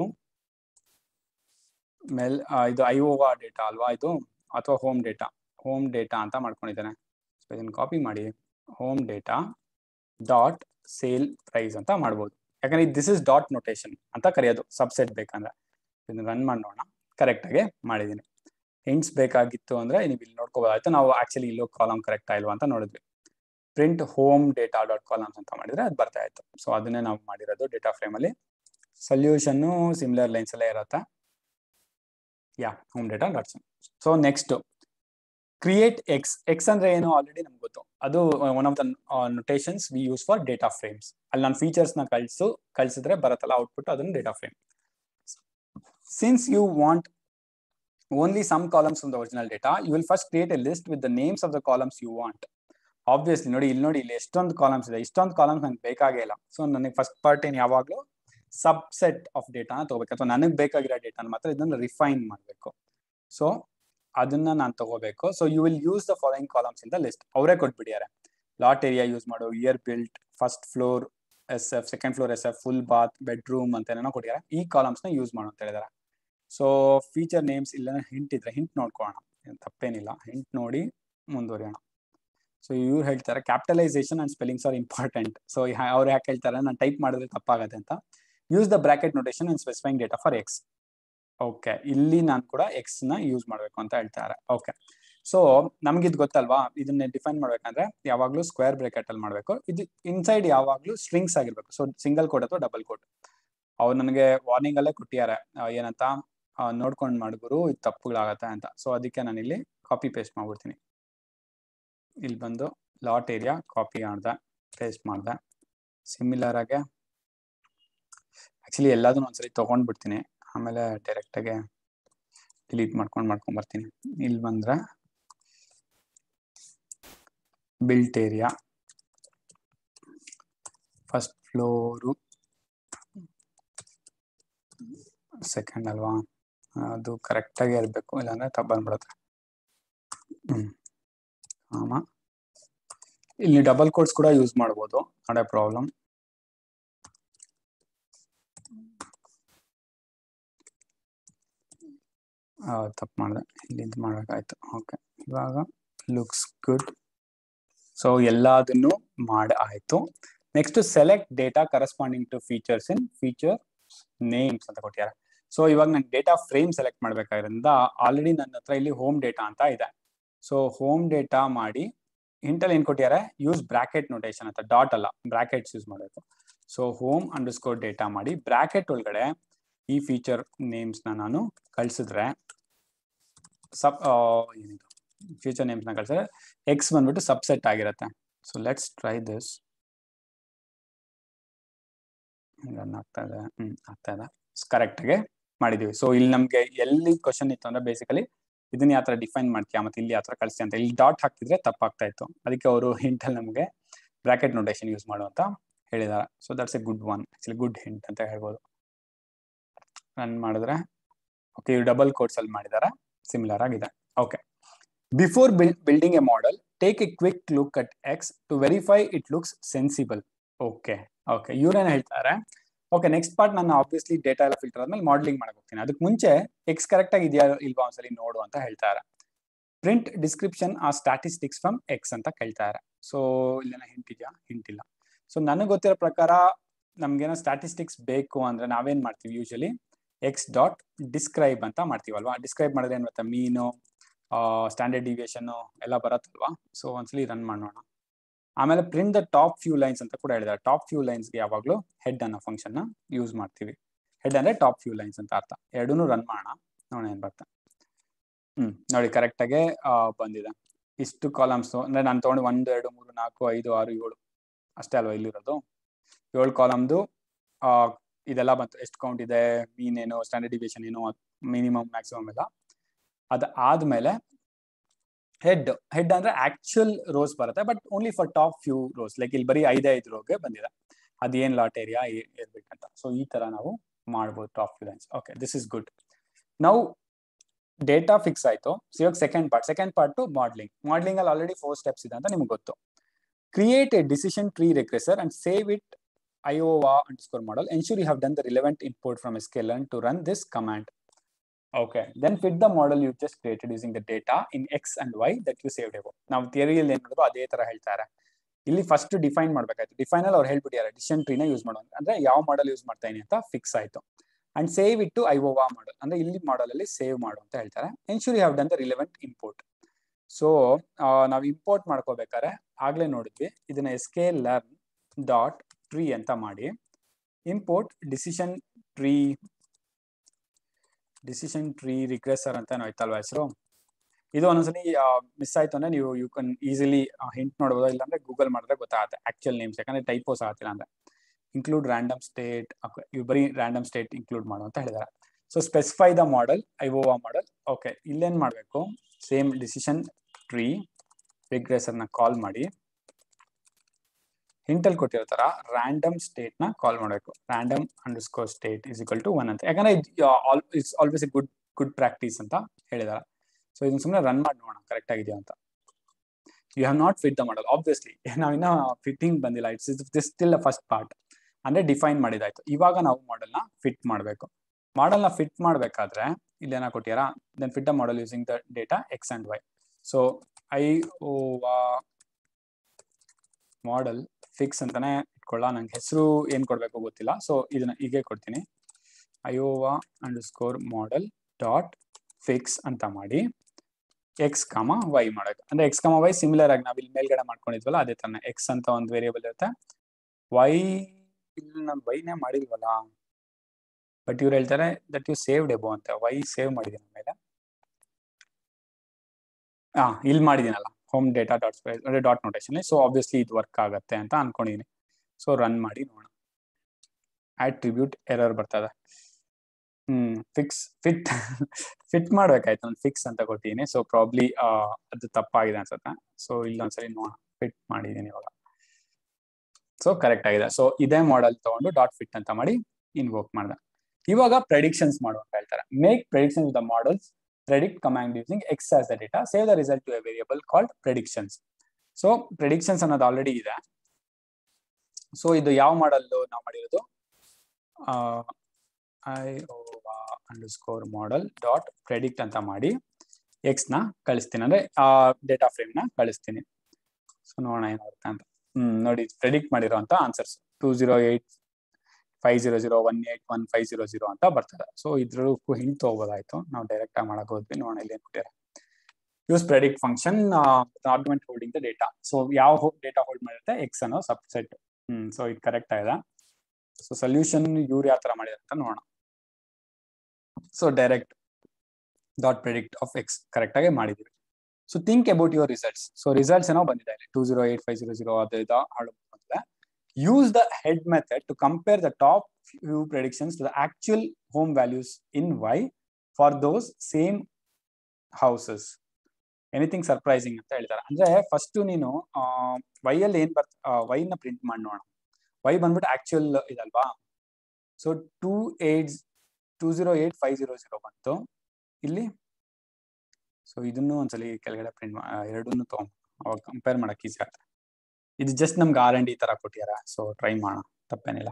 ಮೆಲ್ ಇದು ಐಒವಾ ಡೇಟಾ ಅಲ್ವಾ ಇದು, ಅಥವಾ ಹೋಮ್ ಡೇಟಾ. ಹೋಮ್ ಡೇಟಾ ಅಂತ ಮಾಡ್ಕೊಂಡಿದ್ದೇನೆ. ಸೊ ಇದನ್ನ ಕಾಪಿ ಮಾಡಿ home data dot sale price ಅಂತ ಮಾಡ್ಬೋದು. ಯಾಕಂದ್ರೆ ದಿಸ್ ಇಸ್ ಡಾಟ್ ನೊಟೇಶನ್ ಅಂತ ಕರೆಯೋದು ಸಬ್ಸೆಟ್ ಬೇಕಂದ್ರೆ. ಇದನ್ನ ರನ್ ಮಾಡಿ ನೋಡೋಣ, ಕರೆಕ್ಟ್ ಆಗಿ ಮಾಡಿದೀನಿ. ಹಿಂಟ್ಸ್ ಬೇಕಾಗಿತ್ತು ಅಂದ್ರೆ ನೀವು ಇಲ್ಲಿ ನೋಡ್ಕೋಬೋದಾಯ್ತು. ನಾವು ಆಕ್ಚುಲಿ ಇಲ್ಲೋ ಕಾಲಮ್ ಕರೆಕ್ಟ್ ಇಲ್ವಾ ಅಂತ ನೋಡಿದ್ವಿ. Print home data dot columns ಅಂತ ಮಾಡಿದ್ರೆ ಅದು ಬರ್ತಾ ಇತ್ತು. ಸೊ ಅದನ್ನೇ ನಾವು ಮಾಡಿರೋದು ಡೇಟಾ ಫ್ರೇಮ್ ಅಲ್ಲಿ. ಸೊಲ್ಯೂಷನ್ ಸಿಮಿಲರ್ ಲೈನ್ಸ್ ಎಲ್ಲ ಇರುತ್ತೆ. Yeah home data dot sum. So next create X. X ಅಂದ್ರೆ ಏನು ಆಲ್ರೆಡಿ ನಮ್ಗೆ ಗೊತ್ತು. ಅದು one of the notations we use for data frames. ಅಲ್ಲಿ ನಾನು ಫೀಚರ್ಸ್ ನ ಕಳಿಸು ಕಳಿಸಿದ್ರೆ ಬರುತ್ತಲ್ಲ ಔಟ್ಪುಟ್, ಅದನ್ನು data frame. Since you want only some columns from the original data, you will first create a list with the names of the columns you want. Obviously ನೋಡಿ ಇಲ್ಲಿ ನೋಡಿ, ಇಲ್ಲಿ ಎಷ್ಟೊಂದು ಕಾಲಮ್ಸ್ ಇದೆ. ಇಷ್ಟೊಂದು ಕಾಲಮ್ಸ್ ನಂಗೆ ಬೇಕಾಗೇ ಇಲ್ಲ. ಸೊ ನನಗೆ ಫಸ್ಟ್ ಪಾರ್ಟ್ ಏನ್ ಯಾವಾಗಲೂ ಸಬ್ಸೆಟ್ ಆಫ್ ಡೇಟಾನ ತಗೋಬೇಕು, ಅಥವಾ ನನಗೆ ಬೇಕಾಗಿರೋ ಡೇಟಾನ ಮಾತ್ರ ಇದನ್ನ ರಿಫೈನ್ ಮಾಡಬೇಕು. ಸೊ ಅದನ್ನ ನಾನು ತಗೋಬೇಕು. So you will use the following columns in the list. ಅವರೇ ಕೊಟ್ಬಿಟ್ಟಿದ್ದಾರೆ. ಲಾಟ್ ಏರಿಯಾ ಯೂಸ್ ಮಾಡು, year built, first floor S F, second floor S F, full bath, bedroom ಅಂತ ಏನೋ ಕೊಟ್ಟಿದ್ದಾರೆ. ಈ ಕಾಲಮ್ಸ್ ನ ಯೂಸ್ ಮಾಡು ಅಂತ ಹೇಳಿದಾರೆ. ಸೊ ಫೀಚರ್ ನೇಮ್ಸ್ ಇಲ್ಲ ಹಿಂಟ್ ಇದ್ರೆ ಹಿಂಟ್ ನೋಡ್ಕೊಳ್ಳೋಣ, ತಪ್ಪೇನಿಲ್ಲ. ಹಿಂಟ್ ನೋಡಿ ಮುಂದುವರಿಯೋಣ. ಸೊ ಇವ್ರು ಹೇಳ್ತಾರೆ capitalisation and spellings are important. So ಅವ್ರು ಯಾಕೆ ಹೇಳ್ತಾರೆ, ನಾನು ಟೈಪ್ ಮಾಡಿದ್ರೆ ತಪ್ಪಾಗತ್ತೆ ಅಂತ. Use the bracket notation and specifying data for X. Okay, ಇಲ್ಲಿ ನಾನು ಕೂಡ ಎಕ್ಸ್ ನ ಯೂಸ್ ಮಾಡಬೇಕು ಅಂತ ಹೇಳ್ತಾರೆ. ಓಕೆ, ಸೊ ನಮ್ಗಿದ್ ಗೊತ್ತಲ್ವಾ, ಇದನ್ನ ಡಿಫೈನ್ ಮಾಡ್ಬೇಕಂದ್ರೆ ಯಾವಾಗ್ಲೂ ಸ್ಕ್ವೇರ್ ಬ್ರಾಕೆಟ್ ಅಲ್ಲಿ ಮಾಡ್ಬೇಕು. ಇದು ಇನ್ಸೈಡ್ ಯಾವಾಗ್ಲೂ ಸ್ಟ್ರಿಂಗ್ಸ್ ಆಗಿರ್ಬೇಕು. ಸೊ ಸಿಂಗಲ್ ಕೋಡ್ ಅಥವಾ ಡಬಲ್ ಕೋಡ್. ಅವ್ರು ನನಗೆ ವಾರ್ನಿಂಗ್ ಅಲ್ಲೇ ಕೊಟ್ಟಿದ್ದಾರೆ ಏನಂತ, ನೋಡ್ಕೊಂಡು ಮಾಡಿದ್ರು ಇದು ತಪ್ಪುಗಳಾಗತ್ತೆ ಅಂತ. ಸೊ ಅದಕ್ಕೆ ನಾನು ಇಲ್ಲಿ ಕಾಪಿ ಪೇಸ್ಟ್ ಮಾಡ್ಬಿಡ್ತೀನಿ. ಇಲ್ಲಿ ಬಂದು ಲಾಟ್ ಏರಿಯಾ ಕಾಪಿ ಮಾಡ್ದೆ, ಪೇಸ್ಟ್ ಮಾಡ್ದೆ. ಸಿಮಿಲರ್ ಆಗಿ ಆಕ್ಚುಲಿ ಎಲ್ಲದನ್ನು ಒಂದ್ಸರಿ ತಗೊಂಡ್ಬಿಡ್ತೀನಿ, ಆಮೇಲೆ ಡೈರೆಕ್ಟಾಗೆ ಡಿಲೀಟ್ ಮಾಡ್ಕೊಂಡು ಮಾಡ್ಕೊಂಡು ಬರ್ತೀನಿ. ಇಲ್ಲಿ ಬಂದ್ರೆ built area first floor second ಅಲ್ವಾ, ಅದು ಕರೆಕ್ಟಾಗಿ ಇರಬೇಕು, ಇಲ್ಲಾಂದ್ರೆ ತಪ್ಪು ಬಂದ್ಬಿಡುತ್ತೆ. ಹ್ಮ್ ಆಮ ಇಲ್ಲಿ ಡಬಲ್ ಕೋಟ್ಸ್ ಕೂಡ ಯೂಸ್ ಮಾಡ್ಬೋದು, ನಾಟ್ ಎ ಪ್ರಾಬ್ಲಮ್. ತಪ್ಪು ಮಾಡಿದೆ, ಇಲ್ಲಿ ಇದು ಮಾಡಬೇಕಾಯ್ತು. ಓಕೆ, ಇವಾಗ ಲುಕ್ಸ್ ಗುಡ್. ಸೊ ಎಲ್ಲದನ್ನು ಮಾಡಿ ಆಯ್ತು. Next select data corresponding to features in feature names ಅಂತ ಕೊಟ್ಟಿದ್ದಾರೆ. ಸೊ ಇವಾಗ ನಾನು ಡೇಟಾ ಫ್ರೇಮ್ ಸೆಲೆಕ್ಟ್ ಮಾಡ್ಬೇಕಾದ್ರಿಂದ ಆಲ್ರೆಡಿ ನನ್ನ ಹತ್ರ ಇಲ್ಲಿ ಹೋಮ್ ಡೇಟಾ ಅಂತ ಇದೆ. ಸೊ ಹೋಮ್ ಡೇಟಾ ಮಾಡಿ ಇಂಟಲ್ಲಿ ಏನ್ ಕೊಟ್ಟಿದ್ದಾರೆ, ಯೂಸ್ ಬ್ರಾಕೆಟ್ ನೋಟೇಶನ್ ಅಂತ, ಡಾಟ್ ಅಲ್ಲ ಬ್ರಾಕೆಟ್ಸ್ ಯೂಸ್ ಮಾಡಬೇಕು. So home underscore data ಮಾಡಿ ಬ್ರಾಕೆಟ್ ಒಳಗಡೆ ಈ ಫೀಚರ್ ನೇಮ್ಸ್ ನ ನಾನು ಕಳ್ಸಿದ್ರೆ ಸಬ್ ಏನಿದು ಫ್ಯೂಚರ್ ನೇಮ್ಸ್ ನ ಕಳ್ಸಿದ್ರೆ ಎಕ್ಸ್ ಬಂದ್ಬಿಟ್ಟು ಸಬ್ಸೆಟ್ ಆಗಿರುತ್ತೆ. So let's try this. Run ಆಗ್ತಾ ಇದೆ, ಹ್ಮ್ ಆಗ್ತಾ ಇದೆ, ಕರೆಕ್ಟ್ ಆಗಿ ಮಾಡಿದೀವಿ. ಸೊ ಇಲ್ಲಿ ನಮ್ಗೆ ಎಲ್ಲಿ ಕ್ವಶನ್ ಇತ್ತು ಅಂದ್ರೆ ಬೇಸಿಕಲಿ ಇದನ್ನ ಯಾವ ತರ ಡಿಫೈನ್ ಮಾಡ್ತೀಯಾ ಮತ್ತೆ ಇಲ್ಲಿ ಯಾವ ತರ ಕಳಿಸ್ತೀಯ ಅಂತ, ಇಲ್ಲಿ ಡಾಟ್ ಹಾಕಿದ್ರೆ ತಪ್ಪಾಗ್ತಾ ಇತ್ತು. ಅದಕ್ಕೆ ಅವರು ಹಿಂಟಲ್ಲಿ ನಮಗೆ ಬ್ರಾಕೆಟ್ ನೋಟೇಶನ್ ಯೂಸ್ ಮಾಡು ಅಂತ ಹೇಳಿದ್ದಾರೆ. So that's a good one, actually good hint ಅಂತ ಹೇಳ್ಬೋದು. ರನ್ ಮಾಡಿದ್ರೆ ಓಕೆ, ಇವ್ರು ಡಬಲ್ ಕೋಟ್ಸ್ ಅಲ್ಲಿ ಮಾಡಿದ್ದಾರೆ, ಸಿಮಿಲರ್ ಆಗಿದೆ. Okay, before building a model take a quick look at X to verify it looks sensible. Okay okay ಇವ್ರೇನು ಹೇಳ್ತಾರೆ, okay next part ನಾನು ಆಬ್ವಿಯಸ್ಲಿ ಡೇಟಾ ಎಲ್ಲ ಫಿಲ್ಟರ್ ಆದ್ಮೇಲೆ ಮಾಡಲಿಂಗ್ ಮಾಡಕ್ ಹೋಗ್ತೀನಿ, ಅದಕ್ಕೆ ಮುಂಚೆ ಎಕ್ಸ್ ಕರೆಕ್ಟ್ ಆಗಿ ಇದೆಯಾ ಇಲ್ವಾ ಒಂದ್ಸಲಿ ನೋಡು ಅಂತ ಹೇಳ್ತಾರೆ. ಪ್ರಿಂಟ್ ಡಿಸ್ಕ್ರಿಪ್ಷನ್ ಆ ಸ್ಟಾಟಿಸ್ಟಿಕ್ಸ್ ಫ್ರಮ್ ಎಕ್ಸ್ ಅಂತ ಕೇಳ್ತಾರೆ. ಸೊ ಇಲ್ಲೇನ ಹಿಂಟ್ ಇದೆಯಾ, ಹಿಂಟ್ ಇಲ್ಲ. ಸೊ ನನಗೆ ಗೊತ್ತಿರೋ ಪ್ರಕಾರ ನಮ್ಗೇನೋ ಸ್ಟಾಟಿಸ್ಟಿಕ್ಸ್ ಬೇಕು ಅಂದ್ರೆ ನಾವೇನ್ ಮಾಡ್ತೀವಿ, ಯೂಶಲಿ ಎಕ್ಸ್ ಡಾಟ್ ಡಿಸ್ಕ್ರೈಬ್ ಅಂತ ಮಾಡ್ತೀವಲ್ವಾ. ಡಿಸ್ಕ್ರೈಬ್ ಮಾಡಿದ್ರೆ ಏನ್ ಗೊತ್ತಾ, ಮೀನು, ಸ್ಟ್ಯಾಂಡರ್ಡ್ ಡಿವಿಯೇಷನ್ ಎಲ್ಲ ಬರತ್ತಲ್ವಾ. ಸೊ ಒಂದ್ಸಲಿ ರನ್ ಮಾಡೋಣ. ಆಮೇಲೆ print the top few lines ಅಂತ ಕೂಡ ಹೇಳಿದ್ದಾರೆ. ಟಾಪ್ ಫ್ಯೂ ಲೈನ್ಸ್ಗೆ ಯಾವಾಗಲೂ ಹೆಡ್ ಅನ್ನೋ ಫಂಕ್ಷನ್ ನ ಯೂಸ್ ಮಾಡ್ತೀವಿ. ಹೆಡ್ ಅಂದ್ರೆ ಟಾಪ್ ಫ್ಯೂ ಲೈನ್ಸ್ ಅಂತ ಅರ್ಥ. ಎರಡೂ ರನ್ ಮಾಡೋಣ, ನೋಡೋಣ ಏನ್ ಬರ್ತಾ. ಹ್ಮ್ ನೋಡಿ ಕರೆಕ್ಟ್ ಆಗಿ ಬಂದಿದೆ. ಇಷ್ಟು ಕಾಲಮ್ಸ್ ಅಂದ್ರೆ ನಾನು ತಗೊಂಡು ಒಂದು ಎರಡು ಮೂರು ನಾಲ್ಕು ಐದು ಆರು ಏಳು ಅಷ್ಟೇ ಅಲ್ವಾ ಇಲ್ಲಿರೋದು. ಏಳು ಕಾಲಮ್ದು ಆ ಇದೆಲ್ಲ ಬಂತು. ಎಷ್ಟು ಕೌಂಟ್ ಇದೆ, ಮೀನ್ ಏನು, ಸ್ಟ್ಯಾಂಡರ್ಡ್ ಡಿವಿಯೇಷನ್ ಏನು, ಮಿನಿಮಮ್ ಮ್ಯಾಕ್ಸಿಮಮ್ ಎಲ್ಲ. ಅದು ಆದ್ಮೇಲೆ ಹೆಡ್ ಹೆಡ್ ಅಂದ್ರೆ ಆಕ್ಚುಯಲ್ ರೋಸ್ ಬರುತ್ತೆ, but only for top few rows. Like ಇಲ್ಲಿ ಬರೀ ಐದೇ ಐದು ರೋಗೆ ಬಂದಿದೆ, ಅದೇನ್ ಲಾಟ್ ಏರಿಯಾ ಇರ್ಬೇಕಂತ. ಸೊ ಈ ತರ ನಾವು ಮಾಡ್ಬೋದು top few lines. Okay, this is good. ನಾವು ಡೇಟಾ ಫಿಕ್ಸ್ ಆಯ್ತು. ಸೊ ಇವಾಗ second part second part modelling. Modelling ಅಲ್ಲಿ ಆಲ್ರೆಡಿ ಫೋರ್ ಸ್ಟೆಪ್ಸ್ ಇದೆ ಅಂತ ನಿಮ್ಗೆ ಗೊತ್ತು. Create a decision tree regressor and save it Iowa underscore model. Ensure you have done the relevant input from sklearn to run this command. Okay, then fit the model you just created using the data in x and y that you saved above. ನಾವು ಥಿಯರಿಯಲ್ಲಿ ಏನ್ ಮಾಡೋದು ಅದೇ ತರ ಹೇಳ್ತಾರೆ. ಇಲ್ಲಿ first define ಮಾಡ್ಬೇಕಾಯ್ತು. Define ಅಲ್ಲಿ ಅವ್ರು ಹೇಳ್ಬಿಟ್ಟಿದ್ದಾರೆ ಡಿಸಿಷನ್ ಟ್ರೀನ ಯೂಸ್ ಮಾಡೋದು ಅಂದ್ರೆ ಯಾವ ಮಾಡಲ್ ಯೂಸ್ ಮಾಡ್ತಾ ಇದೀನಿ ಅಂತ ಫಿಕ್ಸ್ ಆಯ್ತು. And save it to Iowa model ಅಂದ್ರೆ ಇಲ್ಲಿ ಮಾಡಲ್ ಅಲ್ಲಿ ಸೇವ್ ಮಾಡು ಅಂತ ಹೇಳ್ತಾರೆ. Ensure you have done the relevant input. So ನಾವು ಇಂಪೋರ್ಟ್ ಮಾಡ್ಕೋಬೇಕಾದ್ರೆ ಆಗ್ಲೇ ನೋಡಿದ್ವಿ, ಇದನ್ನ sklearn ಡಾಟ್ ಟ್ರೀ ಅಂತ ಮಾಡಿ import decision tree decision tree regressor ಅಂತ ಆಯ್ತಲ್ವಾ ಹೆಸರು. ಇದು ಒಂದೊಂದ್ಸಲಿ ಮಿಸ್ ಆಯ್ತು ಅಂದ್ರೆ ನೀವು ಯು ಕ್ಯಾನ್ ಈಸಿಲಿ ಹಿಂಟ್ ನೋಡ್ಬೋದು, ಇಲ್ಲಾಂದ್ರೆ ಗೂಗಲ್ ಮಾಡಿದ್ರೆ ಗೊತ್ತಾಗುತ್ತೆ ಆಕ್ಚುಯಲ್ ನೇಮ್ಸ್, ಯಾಕಂದ್ರೆ ಟೈಪೋಸ್ ಆಗತ್ತಿಲ್ಲ ಅಂದ್ರೆ. ಇನ್ಕ್ಲೂಡ್ ರ್ಯಾಂಡಮ್ ಸ್ಟೇಟ್, ಇವ್ ಬರೀ ರ್ಯಾಂಡಮ್ ಸ್ಟೇಟ್ ಇನ್ಕ್ಲೂಡ್ ಮಾಡು ಅಂತ ಹೇಳಿದ್ದಾರೆ. So specify the model Iowa model. Okay, ಇಲ್ಲೇನ್ ಮಾಡ್ಬೇಕು, ಸೇಮ್ ಡಿಸಿಷನ್ ಟ್ರೀ ರಿಗ್ರೆಸರ್ ನ ಕಾಲ್ ಮಾಡಿ ಹಿಂಟಲ್ಲಿ ಕೊಟ್ಟಿರೋ ತರ ರ್ಯಾಂಡಮ್ ಸ್ಟೇಟ್ ನ ಕಾಲ್ ಮಾಡಬೇಕು. Random underscore state is equal to one ಅಂತ, ಯಾಕಂದ್ರೆ it's always a good good practice ಅಂತ ಹೇಳಿದಾರೆ. ಸೊ ಇದನ್ನ ಸುಮ್ಮನೆ ರನ್ ಮಾಡಿ ನೋಡೋಣ ಕರೆಕ್ಟ್ ಆಗಿದೆಯಾ ಅಂತ. You have not fit the model, obviously ನಾವಿನ್ನ ಫಿಟ್ಟಿಂಗ್ ಬಂದಿಲ್ಲ. It's this still the first part ಅಂದ್ರೆ ಡಿಫೈನ್ ಮಾಡಿದಾಯ್ತು. ಇವಾಗ ನಾವು ಮಾಡೆಲ್ ನ ಫಿಟ್ ಮಾಡಬೇಕು. ಮಾಡೆಲ್ ನ ಫಿಟ್ ಮಾಡ್ಬೇಕಾದ್ರೆ ಇಲ್ಲೇನ ಕೊಟ್ಟಿಯಾರ, then fit the model using the data X and Y. So Iowa model fix ಅಂತಾನೆ ಇಟ್ಕೊಳ್ಳ, ನಂಗೆ ಹೆಸರು ಏನ್ ಕೊಡ್ಬೇಕು ಗೊತ್ತಿಲ್ಲ. ಸೊ ಇದನ್ನ ಹೀಗೆ ಕೊಡ್ತೀನಿ, Iowa underscore model dot fix ಅಂತ ಮಾಡಿ ಎಕ್ಸ್ ಕಾಮ ವೈ ಮಾಡೋದು. ಅಂದ್ರೆ ಎಕ್ಸ್ ಕಾಮ ವೈ ಸಿಮಿಲರ್ ಆಗಿ ನಾವ್ ಇಲ್ಲಿ ಮೇಲ್ಗಡೆ ಮಾಡ್ಕೊಂಡಿದ್ವಲ್ಲ ಅದೇ ತರ. ಎಕ್ಸ್ ಅಂತ ಒಂದು ವೇರಿಯೇಬಲ್ ಇರುತ್ತೆ, ವೈ ಇಲ್ಲಿ ನಾನು ವೈನೇ ಮಾಡಿಲ್ವಲ್ಲ, ಬಟ್ ಇವ್ರು ಹೇಳ್ತಾರೆ ದಟ್ ಯು ಸೇವ್ಡ್ ಎಬೋ ಅಂತ. ವೈ ಸೇವ್ ಮಾಡಿದ್ದೀನಿ ಮೇಲೆ ಹಾ ಇಲ್ಲಿ ಮಾಡಿದ್ದೀನಲ್ಲ ಹೋಮ್ ಡೇಟಾ ಡಾಟ್ ಅಂದ್ರೆ ಡಾಟ್ ನೋಟೇಷನ್. ಸೊ ಆಬ್ವಿಯಸ್ಲಿ ಇದು ವರ್ಕ್ ಆಗುತ್ತೆ ಅಂತ ಅನ್ಕೊಂಡಿದ್ದೀನಿ. ಸೊ ರನ್ ಮಾಡಿ ನೋಡೋಣ. ಆಟ್ರಿಬ್ಯೂಟ್ ಎರರ್ ಬರ್ತದೆ. ಹ್ಮ್ ಫಿಕ್ಸ್ ಫಿಟ್ ಫಿಟ್ ಮಾಡ್ಬೇಕಾಯ್ತು ನಾನು ಫಿಕ್ಸ್ ಅಂತ ಕೊಟ್ಟಿದ್ದೀನಿ. ಸೊ ಪ್ರಾಬ್ಲಿ ಅದು ತಪ್ಪಾಗಿದೆ ಅನ್ಸುತ್ತೆ. ಸೊ ಇಲ್ಲೊಂದ್ಸರಿ ನೋಡೋಣ. ಫಿಟ್ ಮಾಡಿದ್ದೀನಿ ಇವಾಗ. ಸೊ ಕರೆಕ್ಟ್ ಆಗಿದೆ. ಸೊ ಇದೇ ಮಾಡೆಲ್ ತಗೊಂಡು ಡಾಟ್ ಫಿಟ್ ಅಂತ ಮಾಡಿ ಇನ್ವೋಕ್ ಮಾಡಿದೆ. ಇವಾಗ ಪ್ರೆಡಿಕ್ಷನ್ಸ್ ಮಾಡುವ ಅಂತ ಹೇಳ್ತಾರೆ. Make predictions with the models predict command using x as the data, save the result to a variable called predictions. So predictions ಅನ್ನೋದು ಆಲ್ರೆಡಿ ಇದೆ. ಸೊ ಇದು ಯಾವ ಮಾಡಲ್ ನಾವು ಮಾಡಿರೋದು Iowa underscore model dot predict ಅಂತ ಮಾಡಿ ಎಕ್ಸ್ ನ ಕಳಿಸ್ತೀನಿ, ಅಂದ್ರೆ ಆ ಡೇಟಾ ಫ್ರೇಮ್ ನ ಕಳಿಸ್ತೀನಿ. ಸೊ ನೋಡೋಣ ಏನಾಗುತ್ತೆ ಅಂತ. ಹ್ಮ್ ನೋಡಿ ಪ್ರೆಡಿಕ್ಟ್ ಮಾಡಿರೋ ಅಂತ answers two zero eight five zero zero one eight one five zero zero ಅಂತ ಬರ್ತದೆ. ಸೊ ಇದ್ರಕ್ಕೂ ಹಿಂಟ್ ತಗೋಬೋದಾಯ್ತು, ನಾವು ಡೈರೆಕ್ಟ್ ಆಗಿ ಮಾಡಕ್ ಹೋದ್ವಿ. ನೋಡೋಣ ಇಲ್ಲಿ ಏನ್ಬಿಟ್ಟಿದ್ದಾರೆ. Use predict function argument holding the data. So ಯಾವ ಡೇಟಾ ಹೋಲ್ಡ್ ಮಾಡಿರುತ್ತೆ ಎಕ್ಸ್ ಅನ್ನೋ ಸಬ್ಸೆಟ್. ಹ್ಮ್ ಸೊ ಇದು ಕರೆಕ್ಟ್ ಆಗಿದೆ. ಸೊ ಸೊಲ್ಯೂಷನ್ ಇವ್ರು ಯಾವ ತರ ಮಾಡಿದಾರೆ ಅಂತ ನೋಡೋಣ. So direct dot predict of X correct ಆಗಿ ಮಾಡಿದೀವಿ. So think about your results. So results ಏನೋ ಬಂದಿದೆ ಇಲ್ಲಿ two zero eight five zero zero ಅದು ಇದು ಹಾಳು ಬಂದಿದೆ. Use the head method to compare the top few predictions to the actual home values in Y for those same houses. Anything surprising ಅಂತ ಹೇಳ್ತಾರೆ. ಅಂದ್ರೆ ಫಸ್ಟ್ ನೀನು ವೈ ಅಲ್ಲಿ ಏನ್ ಬರ್ತ ವೈ ನ ಪ್ರಿಂಟ್ ಮಾಡಿ ನೋಡೋಣ. ವೈ ಬಂದ್ಬಿಟ್ಟು ಆಕ್ಚುಯಲ್ ಇದಲ್ವಾ. So two eight two zero eight five zero zero ಬಂತು ಇಲ್ಲಿ. ಸೊ ಇದನ್ನು ಒಂದ್ಸಲಿ ಕೆಳಗಡೆ ಪ್ರಿಂಟ್ ಎರಡನ್ನೂ ತಗೊಂಡು ಅವಾಗ ಕಂಪೇರ್ ಮಾಡಕ್ ಈಸಿ ಆಗ್ತದೆ. ಇದು ಜಸ್ಟ್ ನಮ್ಗೆ ಆರ್ ಅಂಡ್ ಡಿ ತರ ಕೊಟ್ಟಿದ್ದಾರೆ. ಸೊ ಟ್ರೈ ಮಾಡೋಣ, ತಪ್ಪೇನಿಲ್ಲ.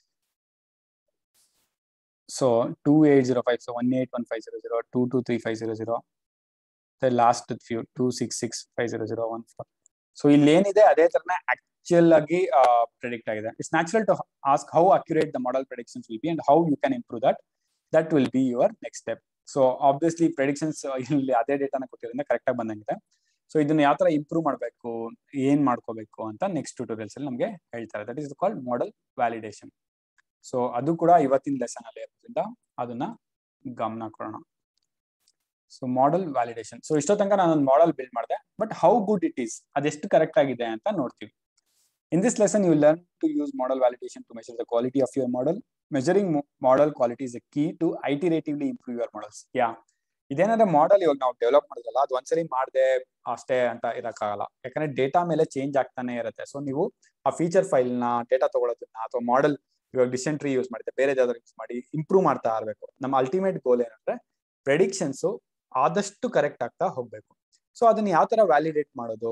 So two eight zero five so one eight one five zero zero two two three five zero zero last few two six six five zero zero one four. So ಇಲ್ಲಿ ಏನಿದೆ ಅದೇ ತರನೇ actual ಆಗಿ predict ಆಗಿದೆ. It's natural to ask how accurate the model predictions will be and how you can improve that. That will be your next step. So obviously predictions ಇಲ್ಲಿ ಅದೇ ಡೇಟಾನ ಕೊಟ್ಟಿರೋದ್ರಿಂದ correct ಆಗಿ ಬಂದಂಗಿದೆ. So ಇದನ್ನ ಯಾವ ತರ ಇಂಪ್ರೂವ್ ಮಾಡಬೇಕು, ಏನ್ ಮಾಡ್ಕೋಬೇಕು ಅಂತ ನೆಕ್ಸ್ಟ್ ಟ್ಯೂಟೋರಿಯಲ್ಸ್ ಅಲ್ಲಿ ನಮಗೆ ಹೇಳ್ತಾರೆ. That is called model validation. So ಅದು ಕೂಡ ಇವತ್ತಿನ ಲೆಸನ್ ಅಲ್ಲಿ ಇರೋದ್ರಿಂದ ಅದನ್ನ ಗಮನ ಕೊಡೋಣ. So model validation. ಸೊ ಇಷ್ಟೋ ತನಕ ನಾನೊಂದು ಮಾಡೆಲ್ ಬಿಲ್ಡ್ ಮಾಡಿದೆ, but how good it is, ಅದೆಷ್ಟು ಕರೆಕ್ಟ್ ಆಗಿದೆ ಅಂತ ನೋಡ್ತೀವಿ. In this lesson you learn to use model validation to measure the quality of your model. Measuring model quality is a key to iteratively improve your models. Yeah ಇದೇನಾದ್ರೆ model ಇವಾಗ ನಾವು develop ಮಾಡಿದ್ರಲ್ಲ ಅದು ಒಂದ್ಸರಿ ಮಾಡದೆ ಅಷ್ಟೇ ಅಂತ ಇರಕ್ಕಾಗಲ್ಲ. ಯಾಕಂದ್ರೆ ಡೇಟಾ ಮೇಲೆ ಚೇಂಜ್ ಆಗ್ತಾನೆ ಇರುತ್ತೆ. ಸೊ ನೀವು ಆ ಫೀಚರ್ ಫೈಲ್ ನ ಡೇಟಾ ತಗೊಳ್ಳೋದನ್ನ ಅಥವಾ ಮಾಡೆಲ್ ಇವಾಗ ಡಿಸೆಂಟ್ ಟ್ರೀ ಯೂಸ್ ಮಾಡಿದ್ರೆ ಬೇರೆ ಯಾವ್ದಾದ್ರು ಯೂಸ್ ಮಾಡಿ ಇಂಪ್ರೂವ್ ಮಾಡ್ತಾ ಇರಬೇಕು. ನಮ್ಮ ಅಲ್ಟಿಮೇಟ್ ಗೋಲ್ ಏನಂದ್ರೆ ಪ್ರೆಡಿಕ್ಷನ್ಸ್ ಆದಷ್ಟು ಕರೆಕ್ಟ್ ಆಗ್ತಾ ಹೋಗ್ಬೇಕು. ಸೊ ಅದನ್ನ ಯಾವ ತರ ವ್ಯಾಲಿಡೇಟ್ ಮಾಡೋದು.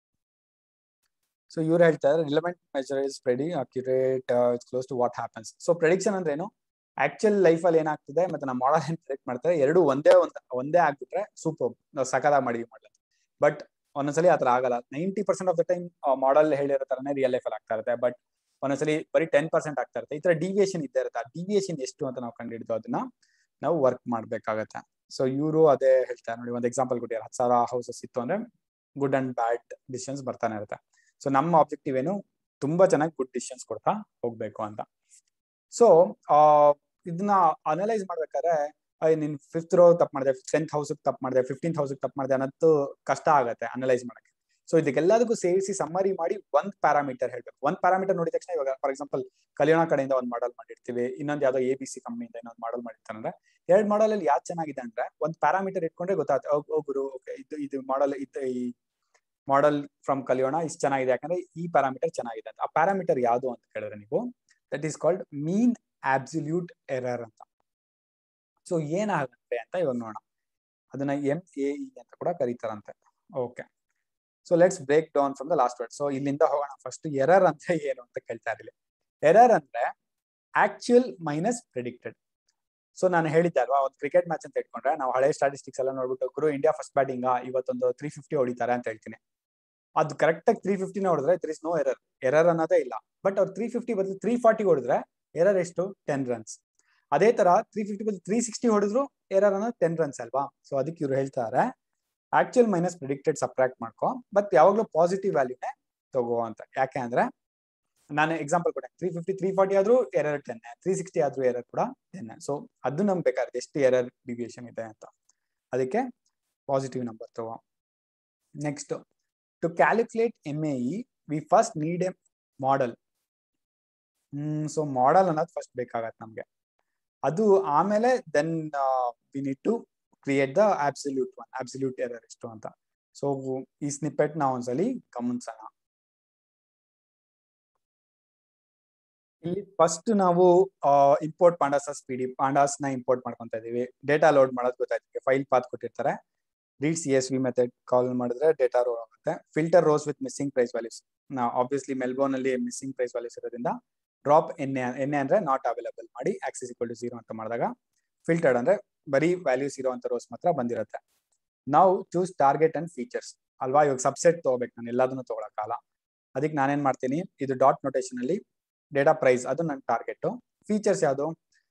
ಸೊ ಇವ್ರು ಹೇಳ್ತಾ ಇದ್ದಾರೆ ರಿಲೆವೆಂಟ್ ಮೆಜರ್ ಇಸ್ ಪ್ರೆಡಿ accurate it's close to what happens. So prediction ಅಂದ್ರೆ ಏನು, ಆಕ್ಚುಯಲ್ ಲೈಫ್ ಅಲ್ಲಿ ಏನಾಗ್ತದೆ ಮತ್ತೆ ನಮ್ಮ ಮಾಡೆಲ್ ಏನ್ ಪ್ರೆಡಿಕ್ಟ್ ಮಾಡ್ತಾರೆ ಎರಡು ಒಂದೇ ಒಂದೇ ಆಗ್ಬಿಟ್ರೆ ಸೂಪರ್, ನಾವು ಸಕದಾಗ ಮಾಡಿದ್ವಿ ಮಾಡಲ್. ಬಟ್ ಒಂದೊಂದ್ಸಲಿ ಆತರ ಆಗಲ್ಲ. Ninety percent of the time model ಹೇಳಿರೋ ತರನೇ ರಿಯಲ್ ಲೈಫ್ ಅಲ್ಲಿ ಆಗ್ತಾ ಇರುತ್ತೆ. ಬಟ್ ಒಂದೊಂದ್ಸಲಿ ಬರೀ ಟೆನ್ ಪರ್ಸೆಂಟ್ ಆಗ್ತಾ ಇರುತ್ತೆ. ಈ ತರ ಡಿವಿಯೇಷನ್ ಇದ್ದೇ ಇರುತ್ತೆ. ಆ ಡಿವಿಯೇಷನ್ ಎಷ್ಟು ಅಂತ ನಾವು ಕಂಡುಹಿಡಿದು ಅದನ್ನ ನಾವು ವರ್ಕ್ ಮಾಡ್ಬೇಕಾಗತ್ತೆ. ಸೊ ಇವರು ಅದೇ ಹೇಳ್ತಾರೆ ನೋಡಿ, ಒಂದು ಎಕ್ಸಾಂಪಲ್ ಕೊಟ್ಟಿದ್ದಾರೆ. ಹತ್ತು ಸಾವಿರ ಹೌಸಸ್ ಇತ್ತು ಅಂದ್ರೆ ಗುಡ್ ಅಂಡ್ ಬ್ಯಾಡ್ ಡಿಸಿಷನ್ಸ್ ಬರ್ತಾನೆ ಇರುತ್ತೆ. ಸೊ ನಮ್ಮ ಆಬ್ಜೆಕ್ಟಿವ್ ಏನು, ತುಂಬಾ ಚೆನ್ನಾಗಿ ಗುಡ್ ಡಿಸಿಷನ್ಸ್ ಕೊಡ್ತಾ ಹೋಗ್ಬೇಕು ಅಂತ. ಸೊ ಆ ಇದನ್ನ ಅನಲೈಸ್ ಮಾಡ್ಬೇಕಾದ್ರೆ ನಿನ್ ಫಿಫ್ತ್ ರೋ ತಪ್ಪು ಮಾಡಿದೆ, ಟೆಂತ್ ಹೌಸ್ ತಪ್ಪು ಮಾಡಿದೆ, ಫಿಫ್ಟೀನ್ತ್ ಹೌಸ್ ತಪ್ಪು ಮಾಡಿದೆ ಅನ್ನೋದು ಕಷ್ಟ ಆಗತ್ತೆ ಅನಲೈಸ್ ಮಾಡಕ್ಕೆ. ಸೊ ಇದಕ್ಕೆಲ್ಲದಕ್ಕೂ ಸೇರಿಸಿ ಸಮ್ಮರಿ ಮಾಡಿ ಒಂದ್ ಪ್ಯಾರಾಮೀಟರ್ ಹೇಳ್ಬೇಕು. ಒಂದ್ ಪ್ಯಾರಾಮೀಟರ್ ನೋಡಿದ ತಕ್ಷಣ ಇವಾಗ ಫಾರ್ ಎಕ್ಸಾಂಪಲ್ ಕಲ್ಯಾಣ ಕಡೆಯಿಂದ ಒಂದ್ ಮಾಡಲ್ ಮಾಡಿರ್ತೀವಿ, ಇನ್ನೊಂದು ಯಾವ್ದೋ ಎ ಬಿ ಸಿ ಕಂಪ್ನಿಯಿಂದ ಇನ್ನೊಂದು ಮಾಡಲ್ ಮಾಡಿರ್ತಾರೆ. ಅಂದ್ರೆ ಎರಡ್ ಮಾಡಲ್ ಅಲ್ಲಿ ಯಾವ್ದು ಚೆನ್ನಾಗಿದೆ ಅಂದ್ರೆ ಒಂದ್ ಪ್ಯಾರಾಮೀಟರ್ ಇಟ್ಕೊಂಡ್ರೆ ಗೊತ್ತಾಗುತ್ತೆ. ಓ ಗುರು ಓಕೆ ಇದು ಇದು ಮಾಡಲ್ ಇದು ಈ ಮಾಡೆಲ್ ಫ್ರಮ್ ಕಲಿಯೋಣ ಇಷ್ಟು ಚೆನ್ನಾಗಿದೆ ಯಾಕಂದ್ರೆ ಈ ಪ್ಯಾರಾಮೀಟರ್ ಚೆನ್ನಾಗಿದೆ ಅಂತ. ಆ ಪ್ಯಾರಾಮೀಟರ್ ಯಾವುದು ಅಂತ ಕೇಳಿದ್ರೆ ನೀವು that is called mean absolute error ಅಂತ. ಸೊ ಏನಾಗುತ್ತೆ ಅಂತ ಇವಾಗ ನೋಡೋಣ. ಅದನ್ನ ಎಂ ಎ ಇ ಅಂತ ಕೂಡ ಕರೀತಾರಂತೆ. Okay, so let's break down from the last word. So ಇಲ್ಲಿಂದ ಹೋಗೋಣ. ಫಸ್ಟ್ ಎರರ್ ಅಂದ್ರೆ ಏನು ಅಂತ ಕೇಳ್ತಾ ಇರಲಿಲ್ಲ. ಎರರ್ ಅಂದ್ರೆ ಆಕ್ಚುಯಲ್ ಮೈನಸ್ ಪ್ರೆಡಿಕ್ಟೆಡ್. ಸೊ ನಾನು ಹೇಳಿದ್ದೆ ಅಲ್ವಾ, ಒಂದು ಕ್ರಿಕೆಟ್ ಮ್ಯಾಚ್ ಅಂತ ಇಟ್ಕೊಂಡ್ರೆ ನಾವು ಹಳೆ ಸ್ಟಾಟಿಸ್ಟಿಕ್ಸ್ ಎಲ್ಲ ನೋಡ್ಬಿಟ್ಟು ಗುರು ಇಂಡಿಯಾ ಫಸ್ಟ್ ಬ್ಯಾಟಿಂಗ್ ಇವತ್ತೊಂದು ತ್ರೀ ಫಿಫ್ಟಿ ಹೊಡಿತಾರೆ ಅಂತ ಹೇಳ್ತೀನಿ. ಅದು ಕರೆಕ್ಟ್ ಆಗಿ ತ್ರೀ ಫಿಫ್ಟಿನ ಹೊಡೆದ್ರೆ there is no error, error ಅನ್ನೋದೇ ಇಲ್ಲ. ಬಟ್ ಅವ್ರು ತ್ರೀ ಫಿಫ್ಟಿ ಬದಲು ತ್ರೀ ಫಾರ್ಟಿ ಹೊಡೆದ್ರೆ ಎರರ್ ಎಷ್ಟು, ಟೆನ್ ರನ್ಸ್. ಅದೇ ತರ ತ್ರೀ ಫಿಫ್ಟಿ ಬದಲು ತ್ರೀ ಸಿಕ್ಸ್ಟಿ ಹೊಡೆದ್ರು ಎರರ್ ಅನ್ನೋದು ಟೆನ್ ರನ್ಸ್ ಅಲ್ವಾ. ಸೊ ಅದಕ್ಕೆ ಇವ್ರು ಹೇಳ್ತಾರೆ ಆಕ್ಚುಯಲ್ ಮೈನಸ್ ಪ್ರಿಡಿಕ್ಟೆಡ್ ಸಬ್ಟ್ರಾಕ್ಟ್ ಮಾಡ್ಕೊ, ಬಟ್ ಯಾವಾಗ್ಲೂ ಪಾಸಿಟಿವ್ ವ್ಯಾಲ್ಯೂನೇ ತಗೋ ಅಂತ. ಯಾಕೆ ಅಂದ್ರೆ ನಾನು ಎಕ್ಸಾಂಪಲ್ ಕೊಟ್ಟೆ ತ್ರೀ ಫಿಫ್ಟಿ ತ್ರೀ ಫಾರ್ಟಿ ಆದ್ರೂ ಎರರ್ ಟೆನ್, ತ್ರೀ ಸಿಕ್ಸ್ಟಿ ಆದ್ರೂ ಎರರ್ ಕೂಡ ಟೆನ್. ಸೊ ಅದು ನಮ್ಗೆ ಬೇಕಾದ್ರೆ ಎಷ್ಟು ಎರರ್ ಡಿವಿಯೇಷನ್ ಇದೆ ಅಂತ, ಅದಕ್ಕೆ ಪಾಸಿಟಿವ್ ನಂಬರ್ ತಗೋ. Next, to calculate M A E we first need a model. Hmm so model ಅನ್ನೋದು ಫಸ್ಟ್ ಬೇಕಾಗತ್ತೆ ನಮ್ಗೆ. ಅದು ಆಮೇಲೆ then we need to create the absolute one, absolute error ಎಷ್ಟು ಅಂತ. ಸೊ ಈ ಸ್ನಿಪೆಟ್ ನಾವು ಒಂದ್ಸಲಿ ಗಮನಿಸೋಣ. ಇಲ್ಲಿ ಫಸ್ಟ್ ನಾವು import pandas as P D pandas ನ ಇಂಪೋರ್ಟ್ ಮಾಡ್ಕೊಂತ ಇದೀವಿ. ಡೇಟಾ ಲೋಡ್ ಮಾಡೋದು ಗೊತ್ತಾಯ್ತು, ಫೈಲ್ ಪಾತ್ ಕೊಟ್ಟಿರ್ತಾರೆ, read C S V method call ಮಾಡಿದ್ರೆ ಡೇಟಾ ರೋ ಆಗುತ್ತೆ. Filter rows with missing price values. ನಾವು ಆಬ್ವಿಯಸ್ಲಿ ಮೆಲ್ಬೋರ್ನ್ ಅಲ್ಲಿ ಮಿಸ್ಸಿಂಗ್ ಪ್ರೈಸ್ ವ್ಯಾಲ್ಯೂಸ್ ಇರೋದ್ರಿಂದ drop N A N A ಅಂದ್ರೆ ನಾಟ್ ಅವೈಲಬಲ್ ಮಾಡಿ ಆಕ್ಸೆಸ್ ಈಕ್ವಲ್ ಟು ಜೀರೋ ಅಂತ ಮಾಡಿದಾಗ ಫಿಲ್ಟರ್ಡ್ ಅಂದ್ರೆ ಬರೀ ವ್ಯಾಲ್ಯೂಸ್ ಇರುವಂತ ರೋಸ್ ಮಾತ್ರ ಬಂದಿರುತ್ತೆ. ನಾವು ಚೂಸ್ ಟಾರ್ಗೆಟ್ ಅಂಡ್ ಫೀಚರ್ಸ್ ಅಲ್ವಾ. ಇವಾಗ ಸಬ್ಸೆಟ್ ತಗೋಬೇಕು, ನಾನು ಎಲ್ಲದನ್ನು ತಗೊಳಕ್ಕಾಗಲ್ಲ. ಅದಕ್ಕೆ ನಾನೇನ್ ಮಾಡ್ತೀನಿ, ಇದು ಡಾಟ್ ನೊಟೇಷನ್ ಅಲ್ಲಿ ಡೇಟಾ ಪ್ರೈಸ್ ಅದು ನನ್ನ ಟಾರ್ಗೆಟ್. ಫೀಚರ್ಸ್ ಯಾವುದು,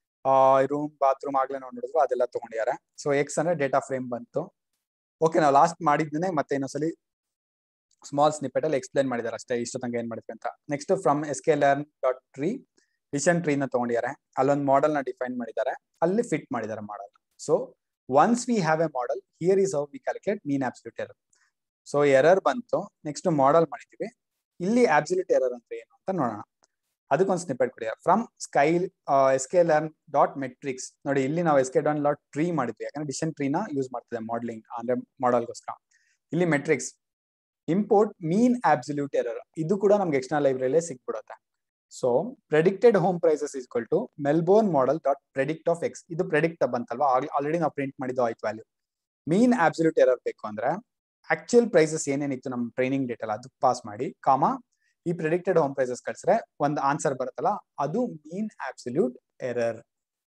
ರೂಮ್ ಬಾತ್ರೂಮ್ ಆಗ್ಲೇ ನೋಡಿದ್ರು ಅದೆಲ್ಲ ತಗೊಂಡಿದ್ದಾರೆ. ಸೊ ಎಕ್ಸ್ ಅಂದ್ರೆ ಡೇಟಾ ಫ್ರೇಮ್ ಬಂತು. ಓಕೆ, ನಾವು ಲಾಸ್ಟ್ ಮಾಡಿದ್ದೇನೆ ಮತ್ತೆ ಇನ್ನೊಂದ್ಸಲಿ ಸ್ಮಾಲ್ ಸ್ನಿಪೆಟ್ ಅಲ್ಲಿ ಎಕ್ಸ್ಪ್ಲೇನ್ ಮಾಡಿದ್ದಾರೆ ಅಷ್ಟೇ, ಇಷ್ಟು ತನಕ ಏನ್ ಮಾಡಿದ್ವಿ ಅಂತ. Next from S K learn dot tree decision tree ನ ತಗೊಂಡಿದ್ದಾರೆ, ಅಲ್ಲೊಂದು ಮಾಡೆಲ್ ನ ಡಿಫೈನ್ ಮಾಡಿದ್ದಾರೆ, ಅಲ್ಲಿ ಫಿಟ್ ಮಾಡಿದ್ದಾರೆ model. So once we have a model, here is how we calculate mean absolute error. So error ಬಂತು, ನೆಕ್ಸ್ಟ್ ಮಾಡೆಲ್ ಮಾಡಿದ್ವಿ. ಇಲ್ಲಿ ಅಬ್ಸಲ್ಯೂಟ್ ಎರರ್ ಅಂದ್ರೆ ಏನು ಅಂತ ನೋಡೋಣ. ಅದಕ್ಕೊಂದು ಸ್ನಿಪೆಟ್ ಕೊಡಿ. From sci S K learn dot metrics. ನೋಡಿ ಇಲ್ಲಿ ನಾವು S K dot dot tree ಮಾಡಿದ್ವಿ, ಯಾಕಂದ್ರೆ ಡಿಸಿಷನ್ ಟ್ರೀನ ಯೂಸ್ ಮಾಡ್ತಿದೆ ಮಾಡಲಿಂಗ್ ಅಂದ್ರೆ ಮಾಡೆಲ್ಗೋಸ್ಕರ. ಇಲ್ಲಿ metrics import mean absolute error, ಇದು ಕೂಡ ನಮ್ಗೆ ಎಕ್ಸ್ಟರ್ನಲ್ ಲೈಬ್ರರಿಲೇ ಸಿಕ್ಬಿಡುತ್ತೆ. So predicted home prices is equal to Melbourne model dot predict of X. ಇದು ಪ್ರೆಡಿಕ್ಟ್ ಬಂತಲ್ವಾ, ಆಲ್ರೆಡಿ ನಾವು ಪ್ರಿಂಟ್ ಮಾಡಿದ್ದು ಆಯ್ತು ವ್ಯಾಲ್ಯೂ. ಮೀನ್ ಅಬ್ಸಲ್ಯೂಟ್ ಎರರ್ ಬೇಕು ಅಂದ್ರೆ ಆಕ್ಚುಯಲ್ ಪ್ರೈಸಸ್ ಏನೇನಿತ್ತು ನಮ್ಮ ಟ್ರೈನಿಂಗ್ ಡೇಟಲ್ಲ ಅದು ಪಾಸ್ ಮಾಡಿ, ಕಾಮ ಈ ಪ್ರೆಡಿಕ್ಟೆಡ್ ಹೋಮ್ ಪ್ರೈಸಸ್ ಕಳ್ಸಿದ್ರೆ ಒಂದು ಆನ್ಸರ್ ಬರುತ್ತಲ್ಲ, ಅದು ಮೀನ್ ಅಬ್ಸಲ್ಯೂಟ್ ಎರರ್.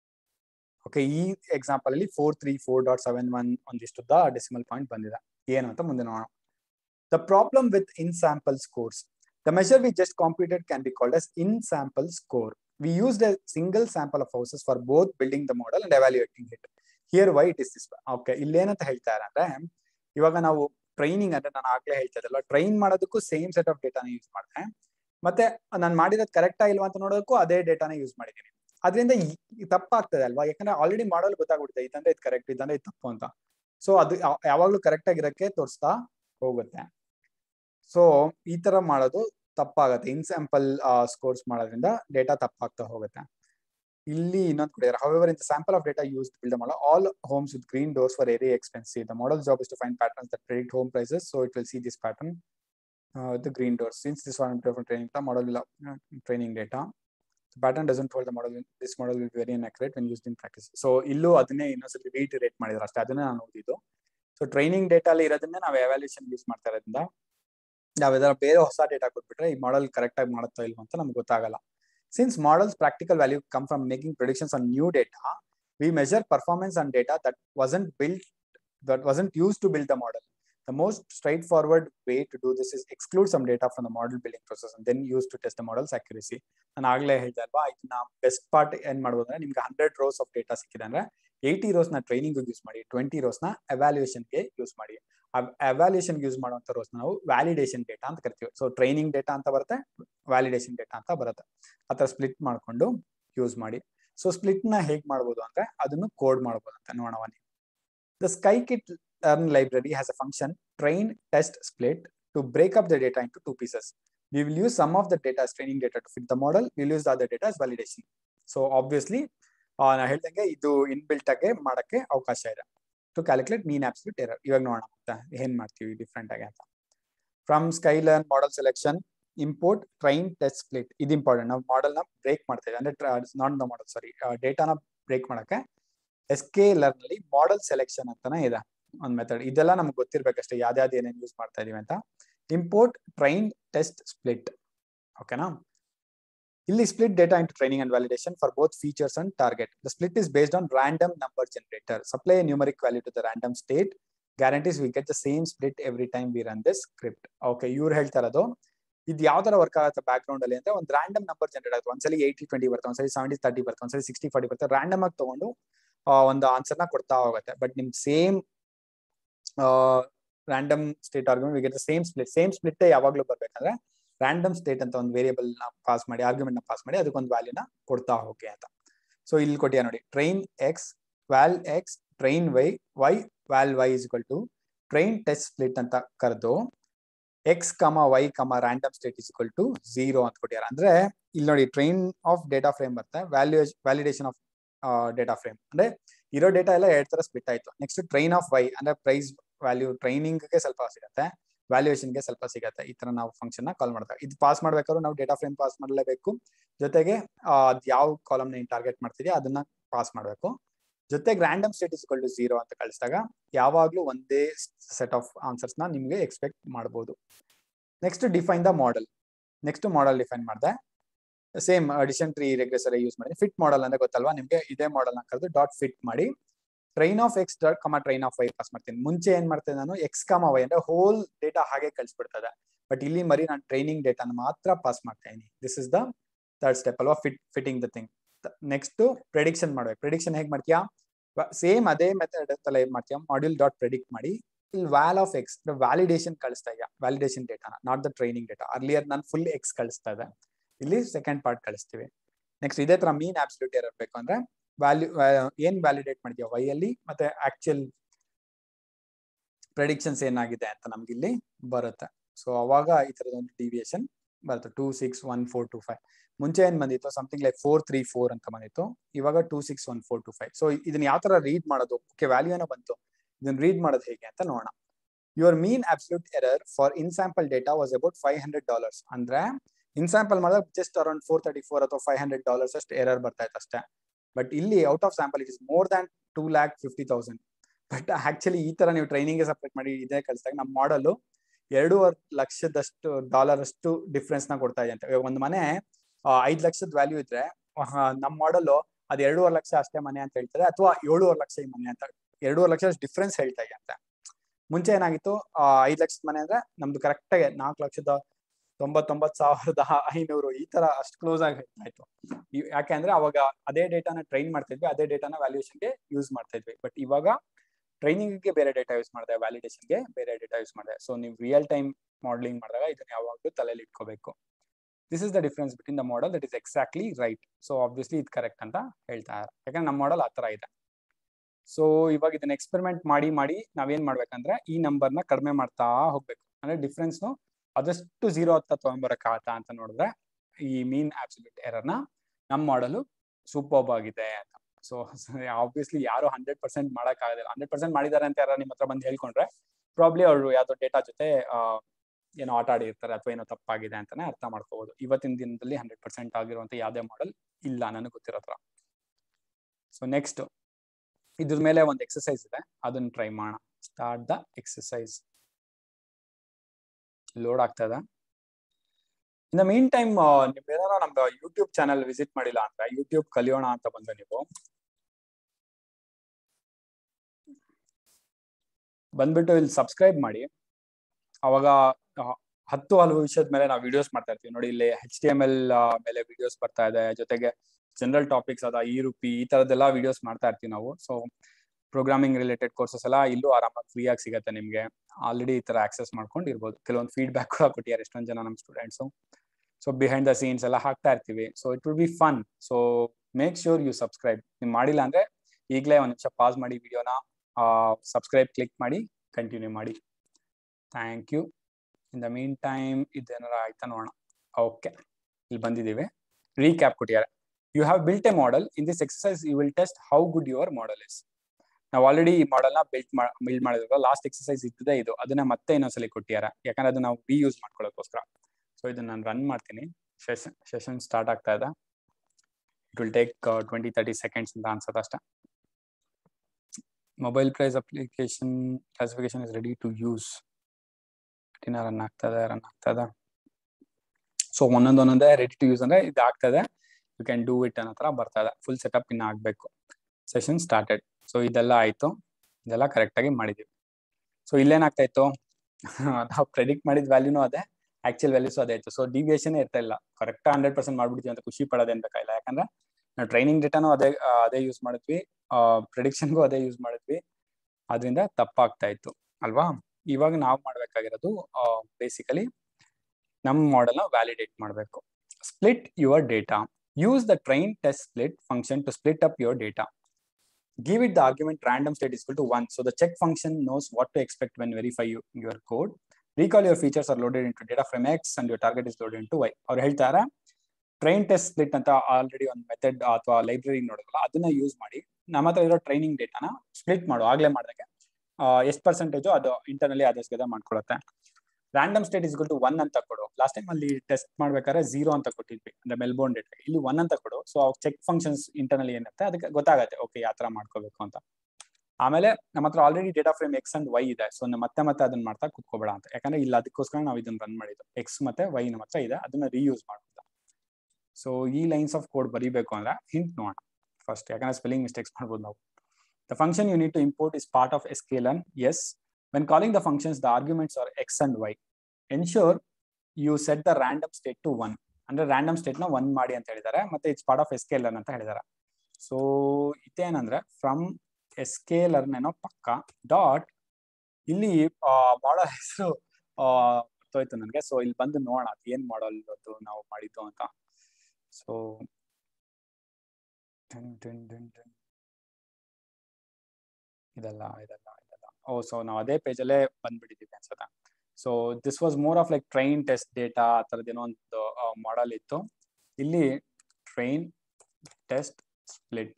ಓಕೆ, ಈ ಎಕ್ಸಾಂಪಲ್ ಅಲ್ಲಿ four three four dot seven one ಒಂದಿಷ್ಟುದ್ದ ಡೆಸಿಮಲ್ ಪಾಯಿಂಟ್ ಬಂದಿದೆ. ಏನು ಅಂತ ಮುಂದೆ ನೋಡೋಣ. The problem with in sample scores. The measure we just computed can be called as in-sample score. We used a single sample of houses for both building the model and evaluating it. Here why it is this. Okay, ಇಲ್ಲಿ ಏನಂತ ಹೇಳ್ತಾ ಇದ್ದಾರೆ, ಇವಾಗ ನಾವು training ಅಂದ್ರೆ ನಾನು ಆಗ್ಲೇ ಹೇಳ್ತಾ ಇದ್ದಲ್ಲ, ಟ್ರೈನ್ ಮಾಡೋದಕ್ಕೂ ಸೇಮ್ ಸೆಟ್ ಆಫ್ ಡೇಟಾನ ಯೂಸ್ ಮಾಡಿದೆ, ಮತ್ತೆ ನಾನು ಮಾಡಿರೋದು ಕರೆಕ್ಟಾ ಇಲ್ವಾ ಅಂತ ನೋಡೋದಕ್ಕೂ ಅದೇ ಡೇಟಾನ ಯೂಸ್ ಮಾಡಿದ್ದೀನಿ. ಅದರಿಂದ ತಪ್ಪಾಗ್ತದೆ ಅಲ್ವಾ, ಯಾಕಂದ್ರೆ ಆಲ್ರೆಡಿ ಮಾಡಲ್ ಗೊತ್ತಾಗ್ಬಿಡುತ್ತೆ, ಇದಂದ್ರೆ ಇದು ಕರೆಕ್ಟ್, ಇದಂದ್ರೆ ಇದು ತಪ್ಪು ಅಂತ. ಸೊ ಅದು ಯಾವಾಗ್ಲೂ ಕರೆಕ್ಟ್ ಆಗಿರಕ್ಕೆ ತೋರಿಸ್ತಾ ಹೋಗುತ್ತೆ. ಸೊ ಈ ತರ ಮಾಡೋದು ತಪ್ಪಾಗತ್ತೆ. ಇನ್ ಸ್ಯಾಂಪಲ್ ಸ್ಕೋರ್ಸ್ ಮಾಡೋದ್ರಿಂದ ಡೇಟಾ ತಪ್ಪಾಗ್ತಾ ಹೋಗುತ್ತೆ. ಇಲ್ಲಿ ಇನ್ನೊಂದು ಕೊಡಿದ್ದಾರೆ, however in the sample of data used to build the model, all homes with green doors were very expensive. The model's job is to find patterns that predict home prices, so it will see this pattern uh, with the green doors. Since this one from training the model will uh, training data, the pattern doesn't hold the model. This model will be very inaccurate when used in practice. So ಇಲ್ಲೂ ಅದನ್ನೇ ಇನ್ನೊಂದ್ಸಲಿ ರೀಟರೇಟ್ ಮಾಡಿದ್ರು ಅಷ್ಟೇ, ಅದನ್ನೇ ನಾನು ಓದಿದ್ದು. So training data ಅಲ್ಲಿ ಇರೋದನ್ನೇ ನಾವು evaluation use ಮಾಡ್ತಾ ಇರೋದ್ರಿಂದ ನಾವೆಲ್ಲ ಬೇರೆ ಹೊಸ ಡೇಟಾ ಕೊಟ್ಬಿಟ್ರೆ ಈ ಮಾಡೆಲ್ ಕರೆಕ್ಟ್ ಆಗಿ ಮಾಡುತ್ತಾ ಇಲ್ವಾ ಅಂತ ನಮ್ಗೆ ಗೊತ್ತಾಗಲ್ಲ. Since models practical value come from making predictions on new data, we measure performance on data that wasn't built, that wasn't used to build the model. The most straightforward way to do this is exclude some data from the model building process and then use to test the model's accuracy. ನಾನು ಆಗ್ಲೇ ಹೇಳ್ತಾ ಇಲ್ವಾ, ಇದನ್ನ best part ಏನ್ ಮಾಡ್ಬೋದು ಅಂದ್ರೆ, ನಿಮ್ಗೆ hundred rose of data ಸಿಕ್ಕಿದೆ ಅಂದ್ರೆ ಏಯ್ಟಿ ರೋಸ್ ನ ಟ್ರೈನಿಂಗ್ ಯೂಸ್ ಮಾಡಿ, ಟ್ವೆಂಟಿ ರೋಸ್ ನ ಎವ್ಯಾಲ್ಯೂಯೇಷನ್ಗೆ ಯೂಸ್ ಮಾಡಿ. ಎವ್ಯಾಲ್ಯೂಯೇಷನ್ ಯೂಸ್ ಮಾಡುವಂತ ರೋಸ್ ನಾವು ವ್ಯಾಲಿಡೇಷನ್ ಡೇಟಾ ಅಂತ ಕರಿತೀವಿ. ಸೊ ಟ್ರೈನಿಂಗ್ ಡೇಟಾ ಅಂತ ಬರುತ್ತೆ, ವ್ಯಾಲಿಡೇಷನ್ ಡೇಟಾ ಅಂತ ಬರುತ್ತೆ. ಆತರ ಸ್ಪ್ಲಿಟ್ ಮಾಡ್ಕೊಂಡು ಯೂಸ್ ಮಾಡಿ. ಸೊ ಸ್ಪ್ಲಿಟ್ ನ ಹೇಗ್ ಮಾಡ್ಬೋದು ಅಂದ್ರೆ ಅದನ್ನು ಕೋಡ್ ಮಾಡ್ಬೋದು ಅಂತ ನೋಡೋಣ. The scikit learn library has a function train test split to break up the data into two pieces. We will use some of the data as training data to fit the model. We will use the other data as validation. So obviously ನಾನು ಹೇಳ್ದಂಗೆ ಇದು inbuilt ಆಗಿ ಮಾಡಕ್ಕೆ ಅವಕಾಶ ಇದೆ. To calculate mean absolute error. ಇವಾಗ ನೋಡೋಣ ಮತ್ತೆ ಏನ್ ಮಾಡ್ತೀವಿ ಡಿಫ್ರೆಂಟ್ ಆಗಿ ಅಂತ. From sci learn model selection import train test split. ಇದು ಇಂಪಾರ್ಟೆಂಟ್. ನಾವು ಮಾಡೆಲ್ ನ ಬ್ರೇಕ್ ಮಾಡ್ತೇವೆ ಅಂದ್ರೆ ನಾಟ್ ದ ಮಾಡೆಲ್ ಸಾರಿ ಡೇಟಾನ ಬ್ರೇಕ್ ಮಾಡಕ್ಕೆ ಎಸ್ ಕೆ ಲರ್ನ್ ಅಲ್ಲಿ ಮಾಡೆಲ್ ಸೆಲೆಕ್ಷನ್ ಅಂತಾನೆ ಇದೆ ಒಂದು ಮೆಥಡ್. ಇದೆಲ್ಲ ನಮ್ಗೆ ಗೊತ್ತಿರ್ಬೇಕಷ್ಟೇ ಯಾವ್ದಾವ್ದು ಏನೇನು ಯೂಸ್ ಮಾಡ್ತಾ ಇದೀವಿ ಅಂತ. Import train test split. ಓಕೆನಾ. ಇಲ್ಲಿ split data into training and validation for both features and target. The split is based on random number generator. Supply a numeric value to the random state. Guarantees we get the same split every time we run this script. Okay, ಇವ್ರು ಹೇಳ್ತಾ ಇರೋದು ಇದು ಯಾವ ತರ work ಆಗುತ್ತೆ back ground ಅಲ್ಲಿ ಅಂದ್ರೆ, ಒಂದು ರ್ಯಾಂಡಮ್ ನಂಬರ್ ಜನರೇಟ್ ಆಗುತ್ತೆ. ಒಂದ್ಸಲಿ ಏಯ್ಟಿ ಟ್ವೆಂಟಿ ಬರುತ್ತೆ, ಒಂದ್ಸಲಿ ಸೆವೆಂಟಿ ತರ್ಟಿ ಬರುತ್ತೆ, ಒಂದ್ಸಲಿ ಸಿಕ್ಸ್ಟಿ ಫಾರ್ಟಿ ಬರುತ್ತೆ. ರ್ಯಾಂಡಮ್ ಆಗಿ ತಗೊಂಡು ಒಂದು ಆನ್ಸರ್ನ ಕೊಡ್ತಾ ಹೋಗುತ್ತೆ. ಬಟ್ ನಿಮ್ಗೆ same random state argument we get the same split. Same split ಯಾವಾಗ್ಲೂ ಬರ್ಬೇಕಂದ್ರೆ ರ್ಯಾಂಡಮ್ ಸ್ಟೇಟ್ ಅಂತ ಒಂದು ವೇರಿಯಬಲ್ ನ ಪಾಸ್ ಮಾಡಿ ಆರ್ಗ್ಯುಮೆಂಟ್ ನ ಪಾಸ್ ಮಾಡಿ ಅದಕ್ಕೊಂದು ವ್ಯಾಲ್ಯೂನ ಕೊಡ್ತಾ ಹೋಗಿ ಅಂತ. ಸೊ ಇಲ್ಲಿ ಕೊಟ್ಟಿಯ ನೋಡಿ train X val X train Y Y val Y is equal to train test split ಅಂತ ಕರೆದು X comma Y comma random state is equal to zero ಅಂತ ಕೊಟ್ಟಿದ್ದಾರೆ. ಅಂದ್ರೆ ಇಲ್ಲಿ ನೋಡಿ ಟ್ರೈನ್ ಆಫ್ ಡೇಟಾ ಫ್ರೇಮ್ ಬರುತ್ತೆ, value validation of data frame ಅಂದ್ರೆ ಇರೋ ಡೇಟಾ ಎಲ್ಲ ಎರಡ್ ತರ ಸ್ಪ್ಲಿಟ್ ಆಯ್ತು. ನೆಕ್ಸ್ಟ್ ಟ್ರೈನ್ ಆಫ್ ವೈ ಅಂದ್ರೆ ಪ್ರೈಸ್ ವ್ಯಾಲ್ಯೂ ಟ್ರೈನಿಂಗ್ ಗೆ ಸ್ವಲ್ಪ ಸಿಗುತ್ತೆ, ವ್ಯಾಲ್ಯೂಯೇಷನ್ ಗೆ ಸ್ವಲ್ಪ ಸಿಗುತ್ತೆ. ಈ ತರ ನಾವು ಫಂಕ್ಷನ್ ನ ಕಾಲ್ ಮಾಡ್ತಾರೆ. ಇದು ಪಾಸ್ ಮಾಡ್ಬೇಕಾದ್ರೂ ನಾವು ಡೇಟಾ ಫ್ರೇಮ್ ಪಾಸ್ ಮಾಡಲೇಬೇಕು, ಜೊತೆಗೆ ಅದ್ ಯಾವ ಕಾಲಮ್ ನ ಟಾರ್ಗೆಟ್ ಮಾಡ್ತಿದೆಯಾ ಅದನ್ನ ಪಾಸ್ ಮಾಡಬೇಕು. ಜೊತೆಗೆ random state is equal to zero ಅಂತ ಕಳಿಸಿದಾಗ ಯಾವಾಗ್ಲೂ ಒಂದೇ ಸೆಟ್ ಆಫ್ ಆನ್ಸರ್ಸ್ ನ ನಿಮ್ಗೆ ಎಕ್ಸ್ಪೆಕ್ಟ್ ಮಾಡಬಹುದು. Next define the model. Next model define ಮಾಡಿದೆ, same decision tree regressor use ಮಾಡಿ. ಫಿಟ್ ಮಾಡೆಲ್ ಅಂದ್ರೆ ಗೊತ್ತಲ್ವಾ ನಿಮ್ಗೆ, ಇದೇ ಮಾಡೆಲ್ ನ ಕರೆದು ಡಾಟ್ ಫಿಟ್ ಮಾಡಿ train of X dot comma train of Y pass ಮಾಡ್ತೀನಿ. ಮುಂಚೆ ಏನ್ ಮಾಡ್ತೇನೆ ನಾನು ಎಕ್ಸ್ ಕಮ ವೈ ಅಂದ್ರೆ ಹೋಲ್ ಡೇಟಾ ಹಾಗೆ ಕಳಿಸ್ಬಿಡ್ತದೆ, ಬಟ್ ಇಲ್ಲಿ ಮರಿ ನಾನು ಟ್ರೈನಿಂಗ್ ಡೇಟಾನ ಮಾತ್ರ ಪಾಸ್ ಮಾಡ್ತಾ ಇದೀನಿ. This is the third step ಅಲ್ವಾ, fit fitting the thing. Next prediction ಮಾಡ್ಬೇಕು. ಪ್ರೆಡಿಕ್ಷನ್ ಹೇಗೆ ಮಾಡ್ತೀಯಾ, ಸೇಮ್ ಅದೇ ಮೆಥಡ್ ತಲೆ ಏನ್ ಮಾಡ್ತೀಯಾ, ಮಾಡ್ಯೂಲ್ ಡಾಟ್ ಪ್ರೆಡಿಕ್ಟ್ ಮಾಡಿ ಇಲ್ಲಿ ವ್ಯಾಲ್ ಆಫ್ ಎಕ್ಸ್ ವ್ಯಾಲಿಡೇಷನ್ ಕಳಿಸ್ತಾ ಇದೆಯಾ, ವ್ಯಾಲಿಡೇಷನ್ ಡೇಟಾನ, not the training data. Earlier ನಾನು ಫುಲ್ ಎಕ್ಸ್ ಕಳಿಸ್ತಾ ಇದೆ, ಇಲ್ಲಿ ಸೆಕೆಂಡ್ ಪಾರ್ಟ್ ಕಳಿಸ್ತೀವಿ. ನೆಕ್ಸ್ಟ್ ಇದೇ ತರ ಮೀನ್ ಆಬ್ಸಲ್ಯೂಟ್ ಎರರ್ ಬೇಕು ಅಂದ್ರೆ ವ್ಯಾಲ್ಯೂ ಏನ್ ವ್ಯಾಲಿಡೇಟ್ ಮಾಡಿದ್ಯಾ ವೈ ಅಲ್ಲಿ, ಮತ್ತೆ ಆಕ್ಚುಯಲ್ ಪ್ರೆಡಿಕ್ಷನ್ಸ್ ಏನಾಗಿದೆ ಅಂತ ನಮ್ಗೆ ಇಲ್ಲಿ ಬರುತ್ತೆ. ಸೊ ಅವಾಗ ಈ ತರದ ಒಂದು ಡಿವಿಯೇಷನ್ ಬರುತ್ತೆ. Two six one four two five ಮುಂಚೆ ಏನ್ ಬಂದಿತ್ತು, something like four three four ಅಂತ ಬಂದಿತ್ತು, ಇವಾಗ two six one four two five. So ಇದನ್ನ ಯಾವ ತರ ರೀಡ್ ಮಾಡೋದು, ಓಕೆ ವ್ಯಾಲ್ಯೂ ಏನೋ ಬಂತು, ಇದನ್ನ ರೀಡ್ ಮಾಡೋದು ಹೇಗೆ ಅಂತ ನೋಡೋಣ. Your mean absolute error for in sample data was about five hundred dollars. ಅಂದ್ರೆ ಇನ್ ಸ್ಯಾಂಪಲ್ ಮಾಡಿದಾಗ just around four thirty four ಅಥವಾ ಫೈವ್ ಹಂಡ್ರೆಡ್ ಡಾಲರ್ಸ್ ಅಷ್ಟು ಎರರ್ ಬರ್ತಾ ಇತ್ತು ಅಷ್ಟೇ. ಬಟ್ ಇಲ್ಲಿ out of sample it is more than two lakh fifty thousand. But actually ಈ ತರ ನೀವು ಟ್ರೈನಿಂಗ್ ಸಪ್ರೇಟ್ ಮಾಡಿ ಇದೇ ಕಳಿಸಿದಾಗ ನಮ್ಮ ಮಾಡಲ್ ಎರಡೂವರೆ ಲಕ್ಷದಷ್ಟು ಡಾಲರ್ ಅಷ್ಟು ಡಿಫ್ರೆನ್ಸ್ ನ ಕೊಡ್ತಾ ಇದೆ ಅಂತ. ಒಂದು ಮನೆ ಐದ್ ಲಕ್ಷದ ವ್ಯಾಲ್ಯೂ ಇದ್ರೆ ನಮ್ಮ ಮಾಡಲ್ ಅದ್ ಎರಡೂವರೆ ಲಕ್ಷ ಅಷ್ಟೇ ಮನೆ ಅಂತ ಹೇಳ್ತಾರೆ, ಅಥವಾ ಏಳುವರೆ ಲಕ್ಷ ಈ ಮನೆ ಅಂತ ಎರಡೂವರೆ ಲಕ್ಷ ಡಿಫ್ರೆನ್ಸ್ ಹೇಳ್ತಾ ಇದೆ ಅಂತ. ಮುಂಚೆ ಏನಾಗಿತ್ತು, ಐದ್ ಲಕ್ಷದ ಮನೆ ಅಂದ್ರೆ ನಮ್ದು ಕರೆಕ್ಟ್ ಆಗಿ ನಾಲ್ಕು ಲಕ್ಷದ ತೊಂಬತ್ತೊಂಬತ್ ಸಾವಿರದ ಐನೂರು ಈ ತರ ಅಷ್ಟು ಕ್ಲೋಸ್ ಆಗಿ ಹೇಳ್ತಾ ಇತ್ತು. ಯಾಕೆ ಅಂದ್ರೆ ಅವಾಗ ಅದೇ ಡೇಟಾನ ಟ್ರೈನ್ ಮಾಡ್ತಾ ಇದ್ವಿ, ಅದೇ ಡೇಟಾನ ವ್ಯಾಲ್ಯೂಯೇಷನ್ಗೆ ಯೂಸ್ ಮಾಡ್ತಾ ಇದ್ವಿ. ಬಟ್ ಇವಾಗ ಟ್ರೈನಿಂಗ್ಗೆ ಬೇರೆ ಡೇಟಾ ಯೂಸ್ ಮಾಡಿದೆ, ವ್ಯಾಲಿಡೇಷನ್ಗೆ ಬೇರೆ ಡೇಟಾ ಯೂಸ್ ಮಾಡಿದೆ. ಸೊ ನೀವು ರಿಯಲ್ ಟೈಮ್ ಮಾಡಲಿಂಗ್ ಮಾಡಿದಾಗ ಇದನ್ನ ಯಾವಾಗಲೂ ತಲೆಯಲ್ಲಿ ಇಟ್ಕೋಬೇಕು. This is the difference between the model that is exactly right. So obviously ಇದು ಕರೆಕ್ಟ್ ಅಂತ ಹೇಳ್ತಾ ಇದ್ದಾರೆ, ಯಾಕಂದ್ರೆ ನಮ್ಮ ಮಾಡೆಲ್ ಆ ತರ ಇದೆ. ಸೊ ಇವಾಗ ಇದನ್ನ ಎಕ್ಸ್ಪೆರಿಮೆಂಟ್ ಮಾಡಿ ಮಾಡಿ ನಾವೇನ್ ಮಾಡ್ಬೇಕಂದ್ರೆ ಈ ನಂಬರ್ನ ಕಡಿಮೆ ಮಾಡ್ತಾ ಹೋಗ್ಬೇಕು. ಅಂದ್ರೆ ಡಿಫ್ರೆನ್ಸ್ ಅದಷ್ಟು ಝೀರೋ ಹತ್ತ ತಗೊಂಡ್ಬರಕ್ಕಾಗತ್ತಾ ಅಂತ ನೋಡಿದ್ರೆ ಈ ಮೀನ್ ಅಬ್ಸಲ್ಯೂಟ್ ಎರರ್ನ ನಮ್ಮ ಮಾಡಲು ಸೂಪರ್ಬ್ ಆಗಿದೆ ಅಂತ. ಸೊ ಆಬ್ವಿಯಸ್ಲಿ ಯಾರು ಹಂಡ್ರೆಡ್ ಪರ್ಸೆಂಟ್ ಮಾಡಕ್ ಆಗೋದಿಲ್ಲ. ಹಂಡ್ರೆಡ್ ಪರ್ಸೆಂಟ್ ಮಾಡಿದ್ದಾರೆ ಅಂತ ಯಾರು ನಿಮ್ಮ ಹತ್ರ ಬಂದು ಹೇಳ್ಕೊಂಡ್ರೆ ಪ್ರಾಬ್ಲಿ ಅವರು ಯಾವ್ದೋ ಡೇಟಾ ಜೊತೆ ಏನೋ ಆಟ ಆಡಿರ್ತಾರೆ ಅಥವಾ ಏನೋ ತಪ್ಪಾಗಿದೆ ಅಂತಾನೆ ಅರ್ಥ ಮಾಡ್ಕೋಬಹುದು. ಇವತ್ತಿನ ದಿನದಲ್ಲಿ ಹಂಡ್ರೆಡ್ ಪರ್ಸೆಂಟ್ ಆಗಿರುವಂತ ಯಾವ್ದೇ ಮಾಡೆಲ್ ಇಲ್ಲ ನನಗೆ ಗೊತ್ತಿರೋ ಹತ್ರ. ಸೊ ನೆಕ್ಸ್ಟ್ ಇದ್ರ ಮೇಲೆ ಒಂದು ಎಕ್ಸರ್ಸೈಸ್ ಇದೆ, ಅದನ್ನ ಟ್ರೈ ಮಾಡೋಣ. Start the exercise. ಲೋಡ್ ಆಗ್ತಾ ಇದೆ. ಇನ್ ದ ಮೀನ್ ಟೈಮ್ ನೀವೇನಾರ ನಮ್ದು ಯೂಟ್ಯೂಬ್ ಚಾನಲ್ ವಿಸಿಟ್ ಮಾಡಿಲ್ಲ ಅಂದ್ರೆ ಯೂಟ್ಯೂಬ್ ಕಲಿಯೋಣ ಅಂತ ಬಂದ್ರೆ ನೀವು ಬಂದ್ಬಿಟ್ಟು ಇಲ್ಲಿ ಸಬ್ಸ್ಕ್ರೈಬ್ ಮಾಡಿ. ಅವಾಗ ಹತ್ತು ಹಲವು ವಿಷಯದ ಮೇಲೆ ನಾವು ವಿಡಿಯೋಸ್ ಮಾಡ್ತಾ ಇರ್ತೀವಿ ನೋಡಿ. ಇಲ್ಲಿ ಎಚ್ ಟಿ ಎಮ್ ಎಲ್ ಮೇಲೆ ವಿಡಿಯೋಸ್ ಬರ್ತಾ ಇದೆ, ಜೊತೆಗೆ ಜನರಲ್ ಟಾಪಿಕ್ಸ್ ಅದ ಈ ರೂಪಿ ಈ ತರದೆಲ್ಲ ವಿಡಿಯೋಸ್ ಮಾಡ್ತಾ ಇರ್ತೀವಿ ನಾವು. ಸೊ ಪ್ರೋಗ್ರಾಮಿಂಗ್ ರಿಲೇಟೆಡ್ ಕೋರ್ಸಸ್ ಎಲ್ಲ ಇಲ್ಲೂ ಆರಾಮಾಗಿ ಫ್ರೀ ಆಗಿ ಸಿಗುತ್ತೆ ನಿಮ್ಗೆ. ಆಲ್ರೆಡಿ ಈ ತರ ಆಕ್ಸೆಸ್ ಮಾಡ್ಕೊಂಡು ಇರ್ಬೋದು. ಕೆಲವೊಂದು ಫೀಡ್ಬ್ಯಾಕ್ ಕೂಡ ಕೊಟ್ಟಿದ್ದಾರೆ ಎಷ್ಟೊಂದು ಜನ ನಮ್ಮ students. So behind the scenes ಎಲ್ಲ ಹಾಕ್ತಾ ಇರ್ತೀವಿ. So it will be fun. So make sure you subscribe. ನೀವು ಮಾಡಿಲ್ಲ ಅಂದ್ರೆ ಈಗಲೇ ಒಂದು ನಿಮಿಷ ಪಾಸ್ ಮಾಡಿ ವಿಡಿಯೋನ, ಸಬ್ಸ್ಕ್ರೈಬ್ ಕ್ಲಿಕ್ ಮಾಡಿ ಕಂಟಿನ್ಯೂ ಮಾಡಿ. Thank you. In the mean time ಇದೇನಾರ ಆಯ್ತಾ ನೋಡೋಣ. ಓಕೆ, ಇಲ್ಲಿ ಬಂದಿದ್ದೀವಿ. ರೀಕ್ಯಾಪ್ ಕೊಟ್ಟಿದ್ದಾರೆ. You have built a model. In this exercise you will test how good your model is. ನಾವು ಆಲ್ರೆಡಿ ಈ ಮಾಡೆಲ್ನ ಬಿಲ್ಟ್ ಬಿಲ್ಡ್ ಮಾಡಿದ್ರಲ್ಲ, ಲಾಸ್ಟ್ ಎಕ್ಸರ್ಸೈಸ್ ಇದ್ದದೇ ಇದು. ಅದನ್ನ ಮತ್ತೆ ಇನ್ನೊಂದ್ಸಲಿ ಕೊಟ್ಟಿದ್ದಾರೆ, ಯಾಕಂದ್ರೆ ಅದನ್ನ ನಾವು ರೀಯೂಸ್ ಮಾಡ್ಕೊಳ್ಳೋಕೋಸ್ಕರ. ಸೊ ಇದನ್ನ ನಾನು ರನ್ ಮಾಡ್ತೀನಿ. ಸೆಷನ್ ಸೆಷನ್ ಸ್ಟಾರ್ಟ್ ಆಗ್ತಾ ಇದೆ. It will take twenty thirty seconds ಅಂತ ಅನ್ಸುತ್ತೆ ಅಷ್ಟೇ. Mobile price application classification is ready to use. Run ಆಗ್ತಾ ಇದೆ ರನ್ ಆಗ್ತಾ ಇದೆ ಸೊ ಒಂದೊಂದು ಒಂದೊಂದೇ ರೆಡಿ ಟು ಯೂಸ್ ಅಂದ್ರೆ ಇದು ಆಗ್ತಾ ಇದೆ. ಯು ಕ್ಯಾನ್ ಡೂ ಇಟ್ ಅನ್ನೋ ತರ ಬರ್ತಾ ಇದೆ. ಫುಲ್ ಸೆಟಪ್ ಇನ್ನ ಆಗ್ಬೇಕು. Session started. ಸೊ ಇದೆಲ್ಲ ಆಯ್ತು, ಇದೆಲ್ಲ ಕರೆಕ್ಟ್ ಆಗಿ ಮಾಡಿದೀವಿ. ಸೊ ಇಲ್ಲೇನಾಗ್ತಾ ಇತ್ತು, ನಾವು ಪ್ರೆಡಿಕ್ಟ್ ಮಾಡಿದ ವ್ಯಾಲ್ಯೂನು ಅದೇ, ಆಕ್ಚುಯಲ್ ವ್ಯಾಲ್ಯೂಸ್ ಅದೇ ಇತ್ತು. ಸೊ ಡಿವಿಯೇಷನ್ ಇರ್ತಾ ಇಲ್ಲ. ಕರೆಕ್ಟ್ ಹಂಡ್ರೆಡ್ ಪರ್ಸೆಂಟ್ ಮಾಡ್ಬಿಡ್ತೀವಿ ಅಂತ ಖುಷಿ ಪಡೋದೇನ್ ಬೇಕಾಗಿಲ್ಲ, ಯಾಕಂದ್ರೆ ನಾವು ಟ್ರೈನಿಂಗ್ ಡೇಟಾನು ಅದೇ ಅದೇ ಯೂಸ್ ಮಾಡಿದ್ವಿ, ಪ್ರೆಡಿಕ್ಷನ್ಗೂ ಅದೇ ಯೂಸ್ ಮಾಡಿದ್ವಿ. ಅದರಿಂದ ತಪ್ಪಾಗ್ತಾ ಇತ್ತು ಅಲ್ವಾ. ಇವಾಗ ನಾವು ಮಾಡ್ಬೇಕಾಗಿರೋದು ಬೇಸಿಕಲಿ ನಮ್ಮ ಮಾಡೆಲ್ನ ವ್ಯಾಲಿಡೇಟ್ ಮಾಡಬೇಕು. Split your data. Use the train test split function to split up your data. Give it the argument random state is equal to one. So the check function knows what to expect when verify you, your code. Recall your features are loaded into data frame X and your target is loaded into Y. ಅವ್ರು ಹೇಳ್ತಾರೆ train test split ಅಂತ already ಒಂದು method ಅಥವಾ library ನೋಡೋದಲ್ಲ, ಅದನ್ನ use ಮಾಡಿ ನಮ್ಮ ಹತ್ರ ಇರೋ ಟ್ರೈನಿಂಗ್ ಡೇಟಾನ ಸ್ಪ್ಲಿಟ್ ಮಾಡು. ಆಗ್ಲೇ ಮಾಡಿದಾಗ ಎಷ್ಟು ಪರ್ಸೆಂಟೇಜು ಅದು ಇಂಟರ್ನಲ್ಲಿ ಆದಷ್ಟು ಮಾಡ್ಕೊಳುತ್ತೆ. Random state is to one ಅಂತ ಕೊಡು. ಲಾಸ್ಟ್ ಟೈಮ್ ಅಲ್ಲಿ ಟೆಸ್ಟ್ ಮಾಡ್ಬೇಕಾದ್ರೆ ಝೀರೋ ಅಂತ ಕೊಟ್ಟಿದ್ವಿ ಅಂದ್ರೆ ಮೆಲ್ಬೋರ್ನ್ ಡೇಟಾ. ಇಲ್ಲಿ ಒನ್ ಅಂತ ಕೊಡು. ಸೊ ಚೆಕ್ ಫಂಕ್ಷನ್ಸ್ ಇಂಟರ್ನಲ್ಲಿ ಏನಿರುತ್ತೆ ಅದಕ್ಕೆ ಗೊತ್ತಾಗತ್ತೆ, ಓಕೆ ಯಾವ ತರ ಮಾಡ್ಕೋಬೇಕು ಅಂತ. ಆಮೇಲೆ ನಮ್ಮ ಹತ್ರ already data frame X and Y ಇದೆ. ಸೊ ಮತ್ತೆ ಮತ್ತೆ ಅದನ್ನ ಮಾಡ್ತಾ ಕುತ್ಕೋಬೇಡ ಅಂತ, ಯಾಕಂದ್ರೆ ಇಲ್ಲ ಅದಕ್ಕೋಸ್ಕರ ನಾವು ಇದನ್ನ ರನ್ ಮಾಡಿದ್ದು. ಎಕ್ಸ್ ಮತ್ತೆ ವೈ ನಮ್ಮ ಹತ್ರ ಇದೆ, ಅದನ್ನ ರೀಯೂಸ್ ಮಾಡ್ಬೋದ. ಸೊ ಈ ಲೈನ್ಸ್ ಆಫ್ ಕೋಡ್ ಬರೀಬೇಕು ಅಂದ್ರೆ ಹಿಂಟ್ ನೋಡೋಣ ಫಸ್ಟ್, ಯಾಕಂದ್ರೆ ಸ್ಪೆಲ್ಲಿಂಗ್ ಮಿಸ್ಟೇಕ್ಸ್ ಮಾಡ್ಬೋದು ನಾವು. The function you need to import is part of sklearn. Yes, when calling the functions the arguments are x and y. Ensure you set the random state to one. ಅಂದ್ರೆ random state ನ one ಮಾಡಿ ಅಂತ ಹೇಳಿದ್ದಾರೆ. ಮತ್ತೆ it's part of sklearn ಅಂತ ಹೇಳಿದ್ದಾರೆ. So ಇದೇನಂದ್ರೆ from sklearn ಏನೋ ಪಕ್ಕ ಡಾಟ್ ಇಲ್ಲಿ ಮಾಡಲ್ ಹೆಸರು ಗೊತ್ತಾಯ್ತು ನನಗೆ. ಸೊ ಇಲ್ಲಿ ಬಂದು ನೋಡೋಣ ಅದು ಏನ್ ಮಾಡಲ್ ನಾವು ಮಾಡಿದ್ದು ಅಂತ. ಸೊ ಇದೆಲ್ಲ ಇದೆಲ್ಲ ಇದೆಲ್ಲ ಓ ಸೊ ನಾವು ಅದೇ ಪೇಜಲ್ಲೇ ಬಂದ್ಬಿಟ್ಟಿದ್ದೀವಿ ಅನ್ಸುತ್ತೆ. So this was more of like train test data ಆ ಥರದ್ದು ಏನೋ ಒಂದು ಮಾಡಲ್ ಇತ್ತು. ಇಲ್ಲಿ ಟ್ರೈನ್ ಟೆಸ್ಟ್ ಸ್ಪ್ಲಿಟ್.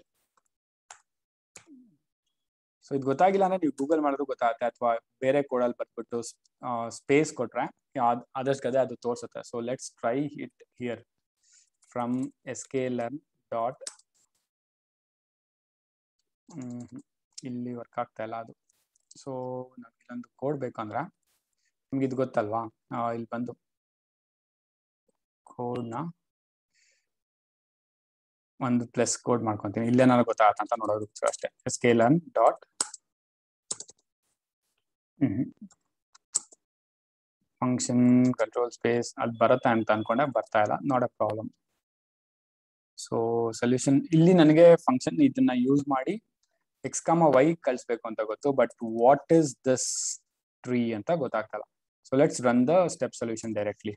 ಸೊ ಇದು ಗೊತ್ತಾಗಿಲ್ಲ ಅಂದ್ರೆ ನೀವು ಗೂಗಲ್ ಮಾಡಿದ್ರು ಗೊತ್ತಾಗುತ್ತೆ, ಅಥವಾ ಬೇರೆ ಕೋಡಲ್ಲಿ ಬರ್ಬಿಟ್ಟು ಸ್ಪೇಸ್ ಕೊಟ್ರೆ ಆದಷ್ಟು ಗದೆ ಅದು ತೋರಿಸುತ್ತೆ. So let's try it here from sklearn dot. ಇಲ್ಲಿ ವರ್ಕ್ ಆಗ್ತಾ ಇಲ್ಲ ಅದು. ಸೊ ನಮ್ಗೆ ಇಲ್ಲೊಂದು ಕೋಡ್ ಬೇಕಂದ್ರೆ ನಿಮ್ಗೆ ಇದು ಗೊತ್ತಲ್ವಾ, ಇಲ್ಲಿ ಬಂದು ಕೋಡ್ನ ಒಂದು ಪ್ಲಸ್ ಕೋಡ್ ಮಾಡ್ಕೊಂತೀನಿ, ಇಲ್ಲೇನಾದ್ರು ಗೊತ್ತಾಗತ್ತ ಅಂತ ನೋಡೋದಕ್ಕೆ ಅಷ್ಟೇ. sklearn dot function control space ಅಲ್ಲಿ ಬರುತ್ತೆ ಅಂತ ಅನ್ಕೊಂಡೆ, ಬರ್ತಾ ಇಲ್ಲ, not a problem. So solution ಇಲ್ಲಿ ನನಗೆ ಫಂಕ್ಷನ್ ಇದನ್ನ ಯೂಸ್ ಮಾಡಿ ಎಕ್ಸ್ ಕಾಮ ವೈ ಕಳಿಸ್ಬೇಕು ಅಂತ ಗೊತ್ತು, but what is this tree ಅಂತ ಗೊತ್ತಾಗ್ತಲ್ಲ. So let's run the step solution directly.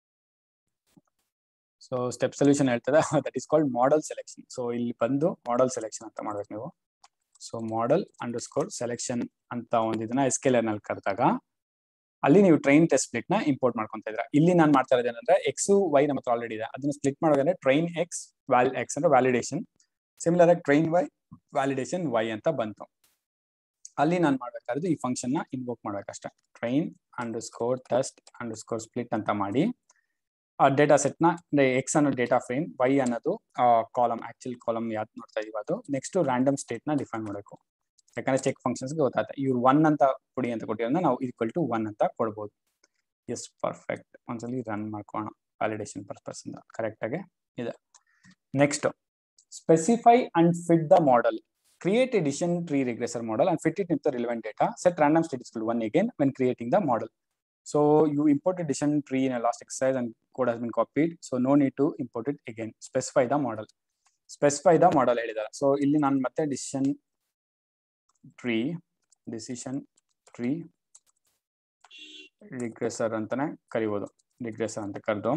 So step solution ಹೇಳ್ತದೆ that is called model selection. So ಇಲ್ಲಿ ಬಂದು ಮಾಡೆಲ್ ಸೆಲೆಕ್ಷನ್ ಅಂತ ಮಾಡ್ಬೇಕು ನೀವು. ಸೊ ಮಾಡೆಲ್ ಅಂಡರ್ ಸ್ಕೋರ್ ಸೆಲೆಕ್ಷನ್ ಅಂತ ಒಂದು ಇದನ್ನ sklearn ನಲ್ಲಿ ಕರೆದಾಗ ಅಲ್ಲಿ ನೀವು ಟ್ರೈನ್ ಟೆಸ್ಟ್ ಸ್ಪ್ಲಿಟ್ ನ ಇಂಪೋರ್ಟ್ ಮಾಡ್ಕೊಂತ ಇದ್ರ. ಇಲ್ಲಿ ನಾನು ಮಾಡ್ತಾ ಇರೋದು ಏನಂದ್ರೆ ಎಕ್ಸ್ ವೈ ನಮ್ಮ ಹತ್ರ ಆಲ್ರೆಡಿ ಇದೆ, ಅದನ್ನ ಸ್ಪ್ಲಿಟ್ ಮಾಡೋದಂದ್ರೆ ಟ್ರೈನ್ ಎಕ್ಸ್ ವ್ಯಾಲ್ ಎಕ್ಸ್ ಅಂದ್ರೆ ವ್ಯಾಲಿಡೇಷನ್, ಸಿಮಿಲರ್ ಆಗಿ ಟ್ರೈನ್ ವೈ ವ್ಯಾಲಿಡೇಷನ್ ವೈ ಅಂತ ಬಂತು. ಅಲ್ಲಿ ನಾನು ಮಾಡ್ಬೇಕಾದ್ರೆ ಈ ಫಂಕ್ಷನ್ ನ ಇನ್ವೋಕ್ ಮಾಡ್ಬೇಕಷ್ಟೇ. Train underscore test underscore split ಅಂತ ಮಾಡಿ ಆ ಡೇಟಾ ಸೆಟ್ ನ ಅಂದ್ರೆ ಎಕ್ಸ್ ಅನ್ನೋ ಡೇಟಾ ಫ್ರೇಮ್, ವೈ ಅನ್ನೋದು ಕಾಲಮ್, ಆಕ್ಚುಲ್ ಕಾಲಮ್ ಯಾವ್ದು ನೋಡ್ತಾ ಇದೀವಿ ಅದು. ನೆಕ್ಸ್ಟ್ ರ್ಯಾಂಡಮ್ ಸ್ಟೇಟ್ ನ ಡಿಫೈನ್ ಮಾಡಬೇಕು, ಯಾಕಂದ್ರೆ ಚೆಕ್ ಫಂಕ್ಷನ್ಸ್ ಗೊತ್ತಾಗುತ್ತೆ. ಇವ್ರು ಒನ್ ಅಂತ ಕೊಡಿ ಅಂತ ಕೊಟ್ಟಿರೋದ್ರಿಂದ ನಾವು ಈಕ್ವಲ್ ಟು ಒನ್ ಅಂತ ಕೊಡ್ಬೋದು. Yes perfect. ಒಂದ್ಸಲಿ ರನ್ ಮಾಡ್ಕೋಣ ವ್ಯಾಲಿಡೇಷನ್ ಪರ್ಪಸ್ ಇಂದ ಕರೆಕ್ಟ್ ಆಗಿ ಇದೆ. Next specify and fit the model. Create a decision tree regressor model and fit it into the relevant data. Set random state is equal to one again when creating the model. So you imported decision tree in a last exercise and code has been copied. So no need to import it again. Specify the model. Specify the model ಹೇಳಿದ್ದಾರೆ. So ಇಲ್ಲಿ ನಾನು ಮತ್ತೆ decision tree decision tree regressor ಅಂತಾನೆ ಕರಿಬೋದು. regressor ಅಂತ ಕರೆದು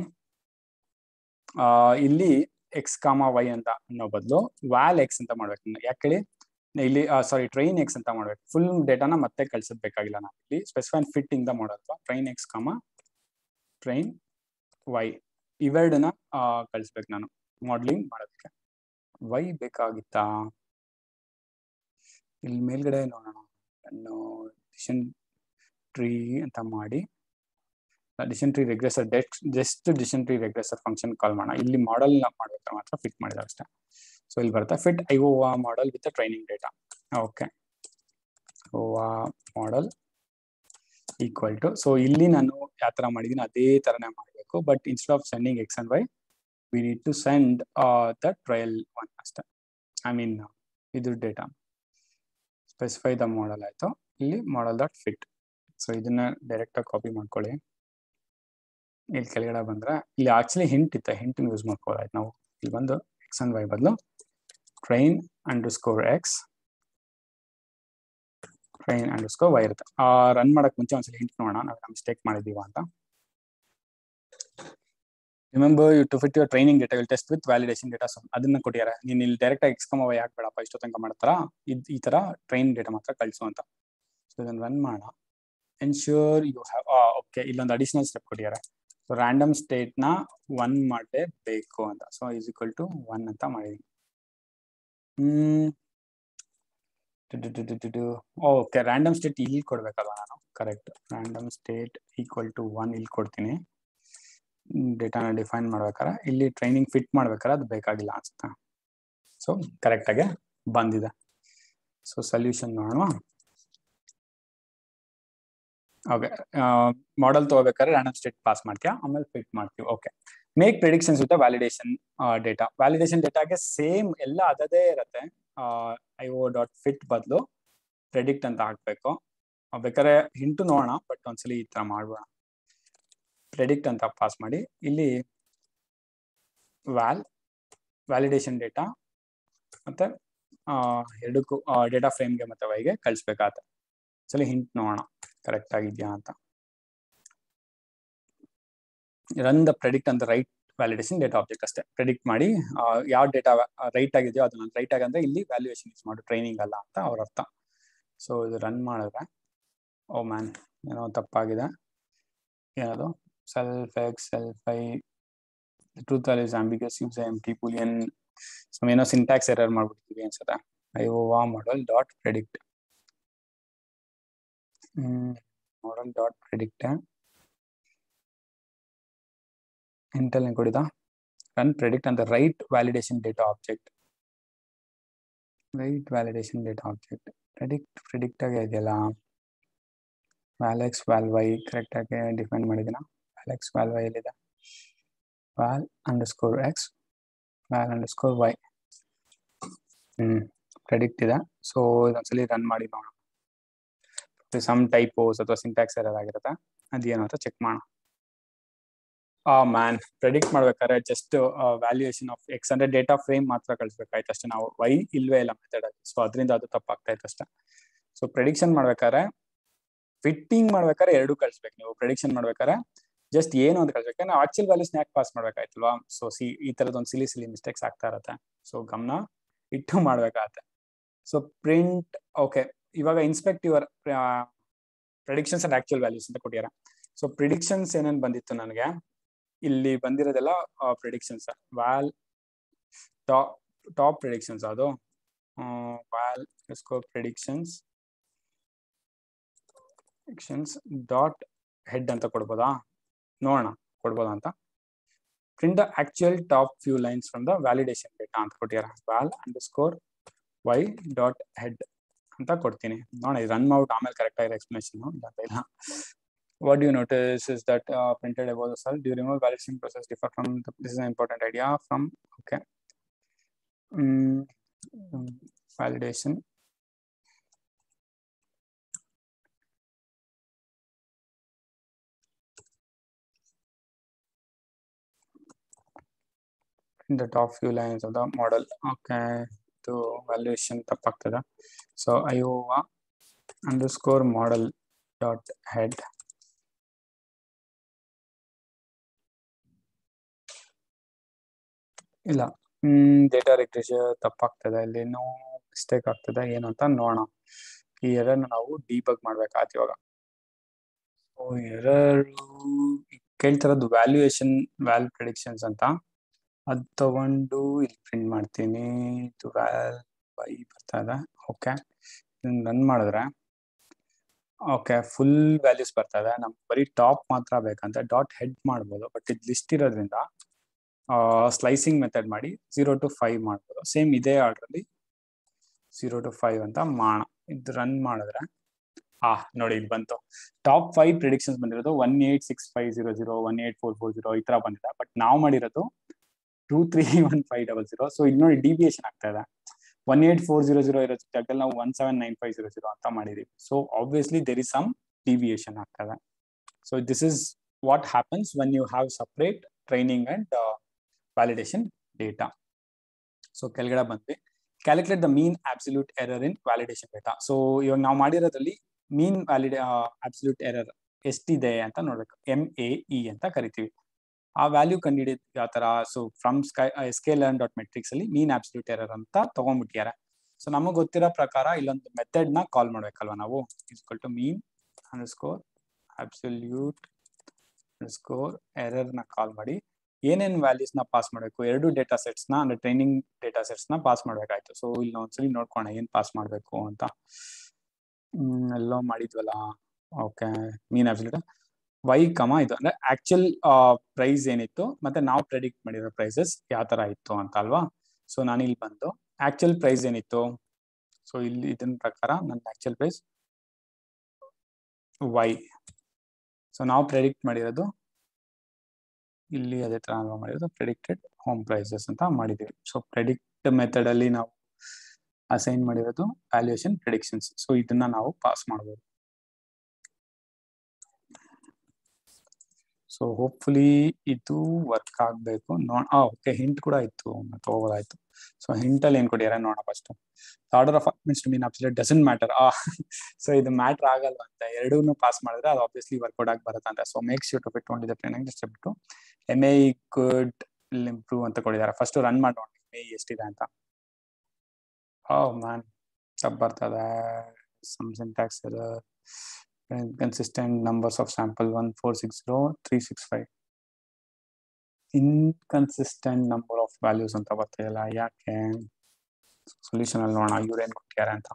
ಇಲ್ಲಿ X ಕಾಮ ವೈ ಅಂತ ಅನ್ನೋ ಬದಲು ವ್ಯಾಲ್ ಎಕ್ಸ್ ಅಂತ ಮಾಡ್ಬೇಕು. ಯಾಕೆ ಹೇಳಿ, ಇಲ್ಲಿ ಸಾರಿ ಟ್ರೈನ್ ಎಕ್ಸ್ ಅಂತ ಮಾಡ್ಬೇಕು. ಫುಲ್ ಡೇಟಾನ ಮತ್ತೆ ಕಳ್ಸೋದ್ ಬೇಕಾಗಿಲ್ಲ. ನಾವು ಇಲ್ಲಿ specify and fit in the model train X comma train Y ಇವೆರಡನ್ನ ಕಳಿಸ್ಬೇಕು ನಾನು ಮಾಡಲಿಂಗ್ ಮಾಡೋದಕ್ಕೆ. ವೈ ಬೇಕಾಗಿತ್ತಾ, ಇಲ್ಲಿ ಮೇಲ್ಗಡೆ ನೋಡೋಣ. ನಾನು ಡಿಸಿಷನ್ ಟ್ರೀ ಅಂತ ಮಾಡಿ decision tree regressor just decision tree regressor function call ಮಾಡೋಣ. ಇಲ್ಲಿ ಮಾಡೆಲ್ ಮಾಡ್ಬೇಕಾದ್ರೆ ಮಾತ್ರ ಫಿಟ್ ಮಾಡಿದಾಗ ಅಷ್ಟೇ. ಸೊ ಇಲ್ಲಿ ಬರುತ್ತೆ fit Iowa model with training data. Okay, ಓವಾ ಮಾಡೆಲ್ ಈಕ್ವಲ್ ಟು. ಸೊ ಇಲ್ಲಿ ನಾನು ಯಾವ ತರ ಮಾಡಿದೀನಿ ಅದೇ ತರನೇ ಮಾಡಬೇಕು, but instead of sending X and Y we need to send the trial one ಅಷ್ಟೇ. ಐ ಮೀನ್ ಇದು ಡೇಟಾ. ಸ್ಪೆಸಿಫೈ ದ ಮಾಡೆಲ್ ಆಯ್ತು. ಇಲ್ಲಿ ಮಾಡೆಲ್ ಡಾಟ್ ಫಿಟ್. ಸೊ ಇದನ್ನ ಡೈರೆಕ್ಟ್ ಆಗಿ ಕಾಪಿ ಮಾಡ್ಕೊಳ್ಳಿ. ಇಲ್ಲಿ ಕೆಳಗಡೆ ಬಂದ್ರೆ ಇಲ್ಲಿ ಆಕ್ಚುಲಿ ಹಿಂಟ್ ಇತ್ತೆ, ಹಿಂಟ್ ಯೂಸ್ ಮಾಡ್ಕೊಳ್ಳೋದಾಯ್ತು ನಾವು. ಇಲ್ಲಿ ಬಂದು ಎಕ್ಸ್ ಅಂಡ್ ವೈ ಬದಲು train underscore X train under score Y ಇರುತ್ತೆ. ಆ ರನ್ ಮಾಡಕ್ ಮುಂಚೆ ಒಂದ್ಸಲ ಹಿಂಟ್ ನೋಡೋಣ ನಾವು ಮಿಸ್ಟೇಕ್ ಮಾಡಿದೀವ ಅಂತ. Remember you to fit your training data will test with validation data. So ಅದನ್ನ ಕೊಟ್ಟಿದ್ದಾರೆ. ನೀನು ಇಲ್ಲಿ ಡೈರೆಕ್ಟ್ ಆಗಿ ಎಕ್ಸ್ಕಮ್ ಅವ ಯಾಕೆ ಬೇಡಪ್ಪ ಇಷ್ಟೋ ತನಕ ಮಾಡ್ತಾರ, ಇದು ಈ ತರ ಟ್ರೈನಿಂಗ್ ಡೇಟಾ ಮಾತ್ರ ಕಳಿಸು ಅಂತ. ಸೊ ಇದನ್ನ ರನ್ ಮಾಡೋಣ. ಎನ್ಶ್ಯೂರ್ ಯು ಹ್ಯಾವ್ ಓಕೆ, ಇಲ್ಲೊಂದು ಅಡಿಷನಲ್ ಸ್ಟೆಪ್ ಕೊಟ್ಟಿದ್ದಾರೆ. ಸೊ ರ್ಯಾಂಡಮ್ ಸ್ಟೇಟ್ ನ ಒನ್ ಮಾಡಲೇಬೇಕು ಅಂತ. So is equal to one ಅಂತ ಮಾಡಿದೀನಿ. ಹ್ಮ್ ಓಕೆ, ರ್ಯಾಂಡಮ್ ಸ್ಟೇಟ್ ಇಲ್ಲಿ ಕೊಡ್ಬೇಕಲ್ವ ನಾನು. Correct, random state equal to one ಇಲ್ಲಿ ಕೊಡ್ತೀನಿ. ಡೇಟಾನ ಡಿಫೈನ್ ಮಾಡ್ಬೇಕಾರೆ ಇಲ್ಲಿ ಟ್ರೈನಿಂಗ್ ಫಿಟ್ ಮಾಡ್ಬೇಕಾರೆ ಅದು ಬೇಕಾಗಿಲ್ಲ ಅನ್ಸುತ್ತೆ. ಸೊ ಕರೆಕ್ಟ್ ಆಗಿ ಬಂದಿದೆ. ಸೊ ಸೊಲ್ಯೂಷನ್ ನೋಡೋಣ. ಓಕೆ, ಮಾಡೆಲ್ ತಗೋಬೇಕಾದ್ರೆ ರ್ಯಾಂಡಮ್ ಸ್ಟೇಟ್ ಪಾಸ್ ಮಾಡ್ತೀಯಾ, ಆಮೇಲೆ ಫಿಟ್ ಮಾಡ್ತೀವಿ. Okay, make predictions with validation data. Validation ಡೇಟಾಗೆ ಸೇಮ್ ಎಲ್ಲ ಅದೇ ಇರುತ್ತೆ. ಐ ಓ ಡಾಟ್ ಫಿಟ್ ಬದಲು ಪ್ರೆಡಿಕ್ಟ್ ಅಂತ ಹಾಕ್ಬೇಕು. ಬೇಕಾದ್ರೆ ಹಿಂಟು ನೋಡೋಣ, ಬಟ್ ಒಂದ್ಸಲಿ ಈ ತರ ಮಾಡ್ಬೋಣ. ಪ್ರೆಡಿಕ್ಟ್ ಅಂತ ಪಾಸ್ ಮಾಡಿ ಇಲ್ಲಿ ವ್ಯಾಲ್ ವ್ಯಾಲಿಡೇಷನ್ ಡೇಟಾ ಮತ್ತೆ ಎರಡಕ್ಕೂ ಡೇಟಾ ಫ್ರೇಮ್ಗೆ ಮತ್ತೆ ವೈಗೆ ಕಳಿಸ್ಬೇಕಾಗತ್ತೆ. ಸರಿ, ಹಿಂಟ್ ನೋಡೋಣ ಕರೆಕ್ಟ್ ಆಗಿದ್ಯಾ ಅಂತ. ರನ್ ದ ಪ್ರೆಡಿಕ್ಟ್ ಅಂತ ರೈಟ್ ವ್ಯಾಲಿಡೇಷನ್ ಡೇಟಾ ಆಬ್ಜೆಕ್ಟ್ ಅಷ್ಟೇ. ಪ್ರೆಡಿಕ್ಟ್ ಮಾಡಿ ಯಾವ ಡೇಟಾ ರೈಟ್ ಆಗಿದೆಯೋ ಅದನ್ನ ರೈಟ್ ಆಗಂದ್ರೆ ಇಲ್ಲಿ ವ್ಯಾಲ್ಯೂಯೇಷನ್ ಯೂಸ್ ಮಾಡು, ಟ್ರೈನಿಂಗ್ ಅಲ್ಲ ಅಂತ ಅವ್ರ ಅರ್ಥ. ಸೊ ಇದು ರನ್ ಮಾಡಿದ್ರೆ ಓ ಮ್ಯಾನ್ ಏನೋ ತಪ್ಪಾಗಿದೆ. ಏನದು self X self I truth value is ambiguous use empty boolean. So ಏನೋ ಸಿಂಟ್ಯಾಕ್ಸ್ ಎರರ್ ಮಾಡ್ಬಿಡ್ತೀವಿ ಅನ್ಸುತ್ತೆ. ಐ ಓ ವಾ model dot predict hmm model dot predict ಇಂಟೆಲ್ ಕೊಡಿದ ರನ್ ಪ್ರೆಡಿಕ್ಟ್ ಅಂತ right validation data object. Right validation data object predict predict ಆಗಿ ಇದೆಯಲ್ಲ. Val X val Y correct ಆಗಿ ಡಿಫೈನ್ ಮಾಡಿದಿನ. ವ್ಯಾಲ್ ಎಕ್ಸ್ ವ್ಯಾಲ್ ವೈ ಎಲ್ಲಿದೆ? Val under score X val under score Y. ಹ್ಮ್ predict ಇದೆ. So ಇದೊಂದ್ಸಲಿ run ಮಾಡಿ ನೋಡೋಣ. Some ಟೈಪೋಸ್ ಅಥವಾ ಸಿಂಟ್ಯಾಕ್ಸ್ ಎರರ್ ಆಗಿರುತ್ತೆ, ಅದೇನು ಅಂತ ಚೆಕ್ ಮಾಡೋಣ. ಆ ಮ್ಯಾನ್ ಪ್ರೆಡಿಕ್ಟ್ ಮಾಡ್ಬೇಕಾದ್ರೆ ಜಸ್ಟ್ ವ್ಯಾಲ್ಯೂಯೇಷನ್ ಆಫ್ ಎಕ್ಸ್ ಅಂದ್ರೆ ಡೇಟಾ ಫ್ರೇಮ್ ಮಾತ್ರ ಕಳಿಸ್ಬೇಕಾಯ್ತು ಅಷ್ಟೇ. ನಾವು ವೈ ಇಲ್ವೇ ಇಲ್ಲ ಮೆಥಡ್ ಅಲ್ಲಿ. ಸೊ ಅದರಿಂದ ಅದು ತಪ್ಪಾಗ್ತಾ ಇತ್ತು ಅಷ್ಟೇ. ಸೊ ಪ್ರೆಡಿಕ್ಷನ್ ಮಾಡ್ಬೇಕಾದ್ರೆ ಫಿಟ್ಟಿಂಗ್ ಮಾಡ್ಬೇಕಾದ್ರೆ ಎರಡು ಕಳಿಸ್ಬೇಕು. ನೀವು ಪ್ರೆಡಿಕ್ಷನ್ ಮಾಡ್ಬೇಕಾದ್ರೆ ಜಸ್ಟ್ ಏನು ಅಂತ ಕಳಿಸ್ಬೇಕು. ನಾವು ಆಕ್ಚುಲ್ ವ್ಯಾಲ್ಯೂಸ್ ಯಾಕೆ ಪಾಸ್ ಮಾಡ್ಬೇಕಾಯ್ತಲ್ವಾ. ಸೊ ಸಿ ಈ ತರದೊಂದು ಸಿಲಿ ಸಿಲಿ ಮಿಸ್ಟೇಕ್ಸ್ ಆಗ್ತಾ ಇರತ್ತೆ. ಸೊ ಗಮನ ಇಟ್ಟು ಮಾಡ್ಬೇಕಾಗತ್ತೆ. ಸೊ ಪ್ರಿಂಟ್ ಓಕೆ, ಇವಾಗ inspect your predictions and actual values ಅಂತ ಕೊಟ್ಟಿದ್ದಾರೆ. ಸೊ ಪ್ರಿಡಿಕ್ಷನ್ಸ್ ಏನೇನು ಬಂದಿತ್ತು ನನಗೆ ಇಲ್ಲಿ ಬಂದಿರೋದೆಲ್ಲ predictions. Val top top predictions ಅದು val score predictions predictions dot head ಅಂತ ಕೊಡ್ಬೋದಾ, ನೋಡೋಣ ಕೊಡ್ಬೋದಾ ಅಂತ. Print the actual top few lines from the validation data ಅಂತ ಕೊಟ್ಟಿದ್ದಾರೆ. Val under score dot head head ಅಂತ ಕೊಡ್ತೀನಿ. ನೋಡೋಣ ಇದು ರನ್ ಮಾಡ್ಬಿಟ್ಟು ಆಮೇಲೆ ಕರೆಕ್ಟ್ ಆಗಿರೋ ಎಕ್ಸ್ಪ್ಲನೇಷನ್ ಇಲ್ಲ. What do you notice is that uh, printed above the cell. Do you remember validation process differ from the, this is an important idea from okay um, um, validation in the top few lines of the model. Okay, to valuation tappagtada. So Iowa underscore model dot head ಇಲ್ಲ ಹ್ಮ್ data regression ತಪ್ಪಾಗ್ತದೆ. ಇಲ್ಲಿ ಏನೋ mistake ಆಗ್ತದೆ, ಏನು ಅಂತ ನೋಡೋಣ. ಈ error ನಾವು debug ಮಾಡ್ಬೇಕಾಯ್ತು ಇವಾಗ. ಸೊ ಎರರ್ ಕೇಳ್ತಿರೋದು ವ್ಯಾಲ್ಯೂಯೇಷನ್ ವ್ಯಾಲ್ ಪ್ರಿಡಿಕ್ಷನ್ಸ್ ಅಂತ. ಅದು ತಗೊಂಡು ಇಲ್ಲಿ ಪ್ರಿಂಟ್ ಮಾಡ್ತೀನಿ. ಇದು ವ್ಯಾಲ್ ಬೈ ಬರ್ತಾ ಇದೆ. ಓಕೆ, ರನ್ ಮಾಡಿದ್ರೆ ಓಕೆ ಫುಲ್ ವ್ಯಾಲ್ಯೂಸ್ ಬರ್ತಾ ಇದೆ. ನಮ್ಗೆ ಬರೀ ಟಾಪ್ ಮಾತ್ರ ಬೇಕಂತ ಡಾಟ್ ಹೆಡ್ ಮಾಡ್ಬೋದು. ಬಟ್ ಇದು ಲಿಸ್ಟ್ ಇರೋದ್ರಿಂದ ಸ್ಲೈಸಿಂಗ್ ಮೆಥಡ್ ಮಾಡಿ ಝೀರೋ ಟು ಫೈವ್ ಮಾಡ್ಬೋದು. ಸೇಮ್ ಇದೇ ಆರ್ಡ್ರಲ್ಲಿ ಝೀರೋ ಟು ಫೈವ್ ಅಂತ ಮಾಡೋಣ. ಇದು ರನ್ ಮಾಡಿದ್ರೆ ಆ ನೋಡಿ ಇಲ್ಲಿ ಬಂತು. ಟಾಪ್ ಫೈವ್ ಪ್ರಿಡಿಕ್ಷನ್ಸ್ ಬಂದಿರೋದು one eight six five zero zero one eight four four zero ಈ ತರ ಬಂದಿದೆ. ಬಟ್ ನಾವು ಮಾಡಿರೋದು two three one five double zero. So ಇಲ್ಲಿ ನೋಡಿ ಡಿವಿಯೇಷನ್ ಆಗ್ತಾ ಇದೆ. One eight four zero zero ಇರೋ ಜಾಗದಲ್ಲಿ ನಾವು one seven nine five zero zero ಅಂತ ಮಾಡಿದೀವಿ. So obviously there is some deviation ಆಗ್ತದೆ. So this is what happens when you have separate training and validation data. So ಕೆಳಗಡೆ ಬಂದ್ವಿ. Calculate the mean absolute error in validation data. So ಇವಾಗ ನಾವು ಮಾಡಿರೋದ್ರಲ್ಲಿ mean valid absolute error ಎಷ್ಟಿದೆ ಅಂತ ನೋಡ್ಬೇಕು. M A E ಅಂತ ಕರಿತೀವಿ. ಆ ವ್ಯಾಲ್ಯೂ ಕಂಡುಹಿಡಿದ ಯಾವ ತರ, ಸೊ ಫ್ರಮ್ ಸ್ಕೈ ಸ್ಕೇಲ್ ಡಾಟ್ ಮೆಟ್ರಿಕ್ಸ್ ಅಲ್ಲಿ ಮೀನ್ ಅಬ್ಸಲ್ಯೂಟ್ ಎರರ್ ಅಂತ ತಗೊಂಡ್ಬಿಟ್ಟಿದ್ದಾರೆ. ಸೊ ನಮಗೆ ಗೊತ್ತಿರೋ ಪ್ರಕಾರ ಇಲ್ಲೊಂದು ಮೆಥಡ್ ನ ಕಾಲ್ ಮಾಡ್ಬೇಕಲ್ವಾ ನಾವು, equal to mean underscore absolute underscore error ನ ಕಾಲ್ ಮಾಡಿ ಏನೇನ್ ವ್ಯಾಲ್ಯೂಸ್ ನ ಪಾಸ್ ಮಾಡಬೇಕು, ಎರಡು ಡೇಟಾ ಸೆಟ್ಸ್ ನ ಅಂದ್ರೆ ಟ್ರೈನಿಂಗ್ ಡೇಟಾ ಸೆಟ್ಸ್ ನ ಪಾಸ್ ಮಾಡ್ಬೇಕಾಯ್ತು. ಸೊ ಇಲ್ಲಿ ಒಂದ್ಸಲಿ ನೋಡ್ಕೋಣ ಏನ್ ಪಾಸ್ ಮಾಡ್ಬೇಕು ಅಂತ. ಹ್ಮ್ ಎಲ್ಲೋ ಮಾಡಿದ್ವಲ್ಲ, okay mean absolute Y comma ಇದು ಅಂದ್ರೆ ಆಕ್ಚುಯಲ್ ಪ್ರೈಸ್ ಏನಿತ್ತು ಮತ್ತೆ ನಾವು ಪ್ರೆಡಿಕ್ಟ್ ಮಾಡಿರೋ ಪ್ರೈಸಸ್ ಯಾವ ತರ ಇತ್ತು ಅಂತ ಅಲ್ವಾ. ಸೊ ನಾನು ಇಲ್ಲಿ ಬಂದು ಆಕ್ಚುಯಲ್ ಪ್ರೈಸ್ ಏನಿತ್ತು, ಸೊ ಇಲ್ಲಿ ಇದನ್ನ ಪ್ರಕಾರ ನನ್ನ ಆಕ್ಚುಯಲ್ ಪ್ರೈಸ್ ವೈ. ಸೊ ನಾವು ಪ್ರೆಡಿಕ್ಟ್ ಮಾಡಿರೋದು ಇಲ್ಲಿ ಅದೇ ತರ ನಾವು ಮಾಡಿರೋದು ಪ್ರೆಡಿಕ್ಟೆಡ್ ಹೋಮ್ ಪ್ರೈಸಸ್ ಅಂತ ಮಾಡಿದೀವಿ. ಸೊ ಪ್ರೆಡಿಕ್ಟ್ ಮೆಥಡ್ ಅಲ್ಲಿ ನಾವು ಅಸೈನ್ ಮಾಡಿರೋದು ವ್ಯಾಲ್ಯೂಯೇಷನ್ ಪ್ರೆಡಿಕ್ಷನ್ಸ್. ಸೊ ಇದನ್ನ ನಾವು ಪಾಸ್ ಮಾಡಬಹುದು. ಸೊ ಹೋಪ್ಫುಲಿ ಇದು ವರ್ಕ್ ಆಗ್ಬೇಕು. ನೋ ಓಕೆ ಹಿಂಟ್ ಕೂಡ ಇತ್ತು ತಗೋಬೋದಾಯ್ತು. ಸೊ ಹಿಂಟ್ ಅಲ್ಲಿ ಏನ್ ಕೊಟ್ಟಿದ್ದಾರೆ ನೋಡೋಣ first. Order of means to mean absolute doesn't matter. ಆ ಸೊ ಇದು ಮ್ಯಾಟರ್ ಆಗಲ್ಲ ಅಂತ, ಎರಡೂ ಪಾಸ್ ಮಾಡಿದ್ರೆ ಅದು ಆಬ್ವಿಯಸ್ಲಿ ವರ್ಕೌಟ್ ಆಗಿ ಬರುತ್ತೆ ಅಂತ. So make sure to fit only the training just ಬಿಟ್ಟು ಎಮ್ ಐ ಕುಡ್ ಇಂಪ್ರೂವ್ ಅಂತ ಕೊಟ್ಟಿದ್ದಾರೆ. ಫಸ್ಟ್ ರನ್ ಮಾಡೋಣ ಎಮ್ ಐ ಎಷ್ಟಿದೆ ಅಂತ. ಓ ಮ್ಯಾನ್ ತಪ್ಪು ಬರ್ತದೆ. Some syntax error, inconsistent numbers of sample one four six zero three six five. inconsistent number of values ಅಂತ ಬರ್ತಿಲ್ಲ ಯಾಕೆ? ಸೊಲ್ಯೂಷನ್ ಅಲ್ಲಿ ನೋಡೋಣ ಇವ್ರು ಏನ್ ಕೊಟ್ಟಿದ್ದಾರೆ ಅಂತ.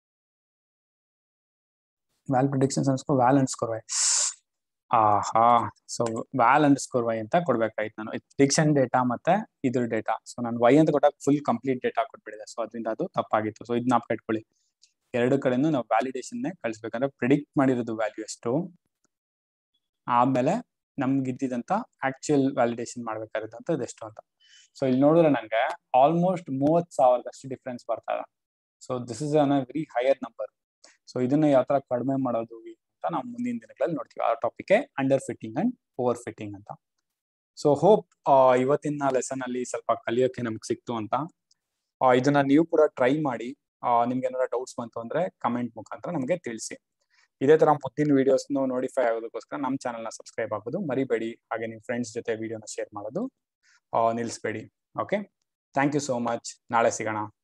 Val predictions underscore val underscore Y. ಆಹಾ ಸೊ ವ್ಯಾಲ್ ಅಂಡರ್ಸ್ಕೋರ್ ವೈ ಅಂತ ಕೊಡ್ಬೇಕಾಯ್ತು ನಾನು. ಪ್ರಿಡಿಕ್ಷನ್ ಡೇಟಾ ಮತ್ತೆ ಇದ್ರ ಡೇಟಾ. ಸೊ ನಾನು ವೈ ಅಂತ ಕೊಟ್ಟಾಗ ಫುಲ್ ಕಂಪ್ಲೀಟ್ ಡೇಟಾ ಕೊಟ್ಬಿಡಿದೆ. ಸೊ ಅದರಿಂದ ಅದು ತಪ್ಪಾಗಿತ್ತು. ಸೊ ಇದನ್ನ ಇಟ್ಕೊಳ್ಳಿ, ಎರಡು ಕಡೆನೂ ನಾವು ವ್ಯಾಲಿಡೇಷನ್ ಕಳಿಸ್ಬೇಕಂದ್ರೆ ಪ್ರಿಡಿಕ್ಟ್ ಮಾಡಿರೋದು ವ್ಯಾಲ್ಯೂ ಎಷ್ಟು, ಆಮೇಲೆ ನಮ್ಗೆ ಇದ್ದಿದಂತ ಆಕ್ಚುಯಲ್ ವ್ಯಾಲಿಡೇಷನ್ ಮಾಡ್ಬೇಕಾಗಿರೋದಂತ ಎಷ್ಟು ಅಂತ. ಸೊ ಇಲ್ಲಿ ನೋಡಿದ್ರೆ ನಂಗೆ ಆಲ್ಮೋಸ್ಟ್ ಮೂವತ್ ಸಾವಿರದಷ್ಟು ಡಿಫ್ರೆನ್ಸ್ ಬರ್ತಾ ಇದೆ. So this is an very higher number. So ಇದನ್ನ ಯಾವ ತರ ಕಡಿಮೆ ಮಾಡೋದು ಅಂತ ನಾವು ಮುಂದಿನ ದಿನಗಳಲ್ಲಿ ನೋಡ್ತೀವಿ. ಆ topic underfitting and overfitting ಅಂತ. ಸೊ ಹೋಪ್ ಇವತ್ತಿನ ಲೆಸನ್ ಅಲ್ಲಿ ಸ್ವಲ್ಪ ಕಲಿಯೋಕೆ ನಮ್ಗೆ ಸಿಕ್ತು ಅಂತ. ಇದನ್ನ ನೀವು ಕೂಡ ಟ್ರೈ ಮಾಡಿ. ನಿಮ್ಗೆ ಏನಾದ್ರು ಡೌಟ್ಸ್ ಬಂತು ಅಂದ್ರೆ ಕಮೆಂಟ್ ಮುಖಾಂತರ ನಮಗೆ ತಿಳಿಸಿ. ಇದೇ ತರ ಮುಂದಿನ ವಿಡಿಯೋಸ್ ನೋಟಿಫೈ ಆಗೋದಕ್ಕೋಸ್ಕರ ನಮ್ಮ ಚಾನಲ್ ನ ಸಬ್ಸ್ಕ್ರೈಬ್ ಆಗೋದು ಮರಿಬೇಡಿ. ಹಾಗೆ ನಿಮ್ಮ ಫ್ರೆಂಡ್ಸ್ ಜೊತೆ ವಿಡಿಯೋನ ಶೇರ್ ಮಾಡೋದು ನಿಲ್ಲಿಸಬೇಡಿ. Okay, thank you so much. ನಾಳೆ ಸಿಗೋಣ.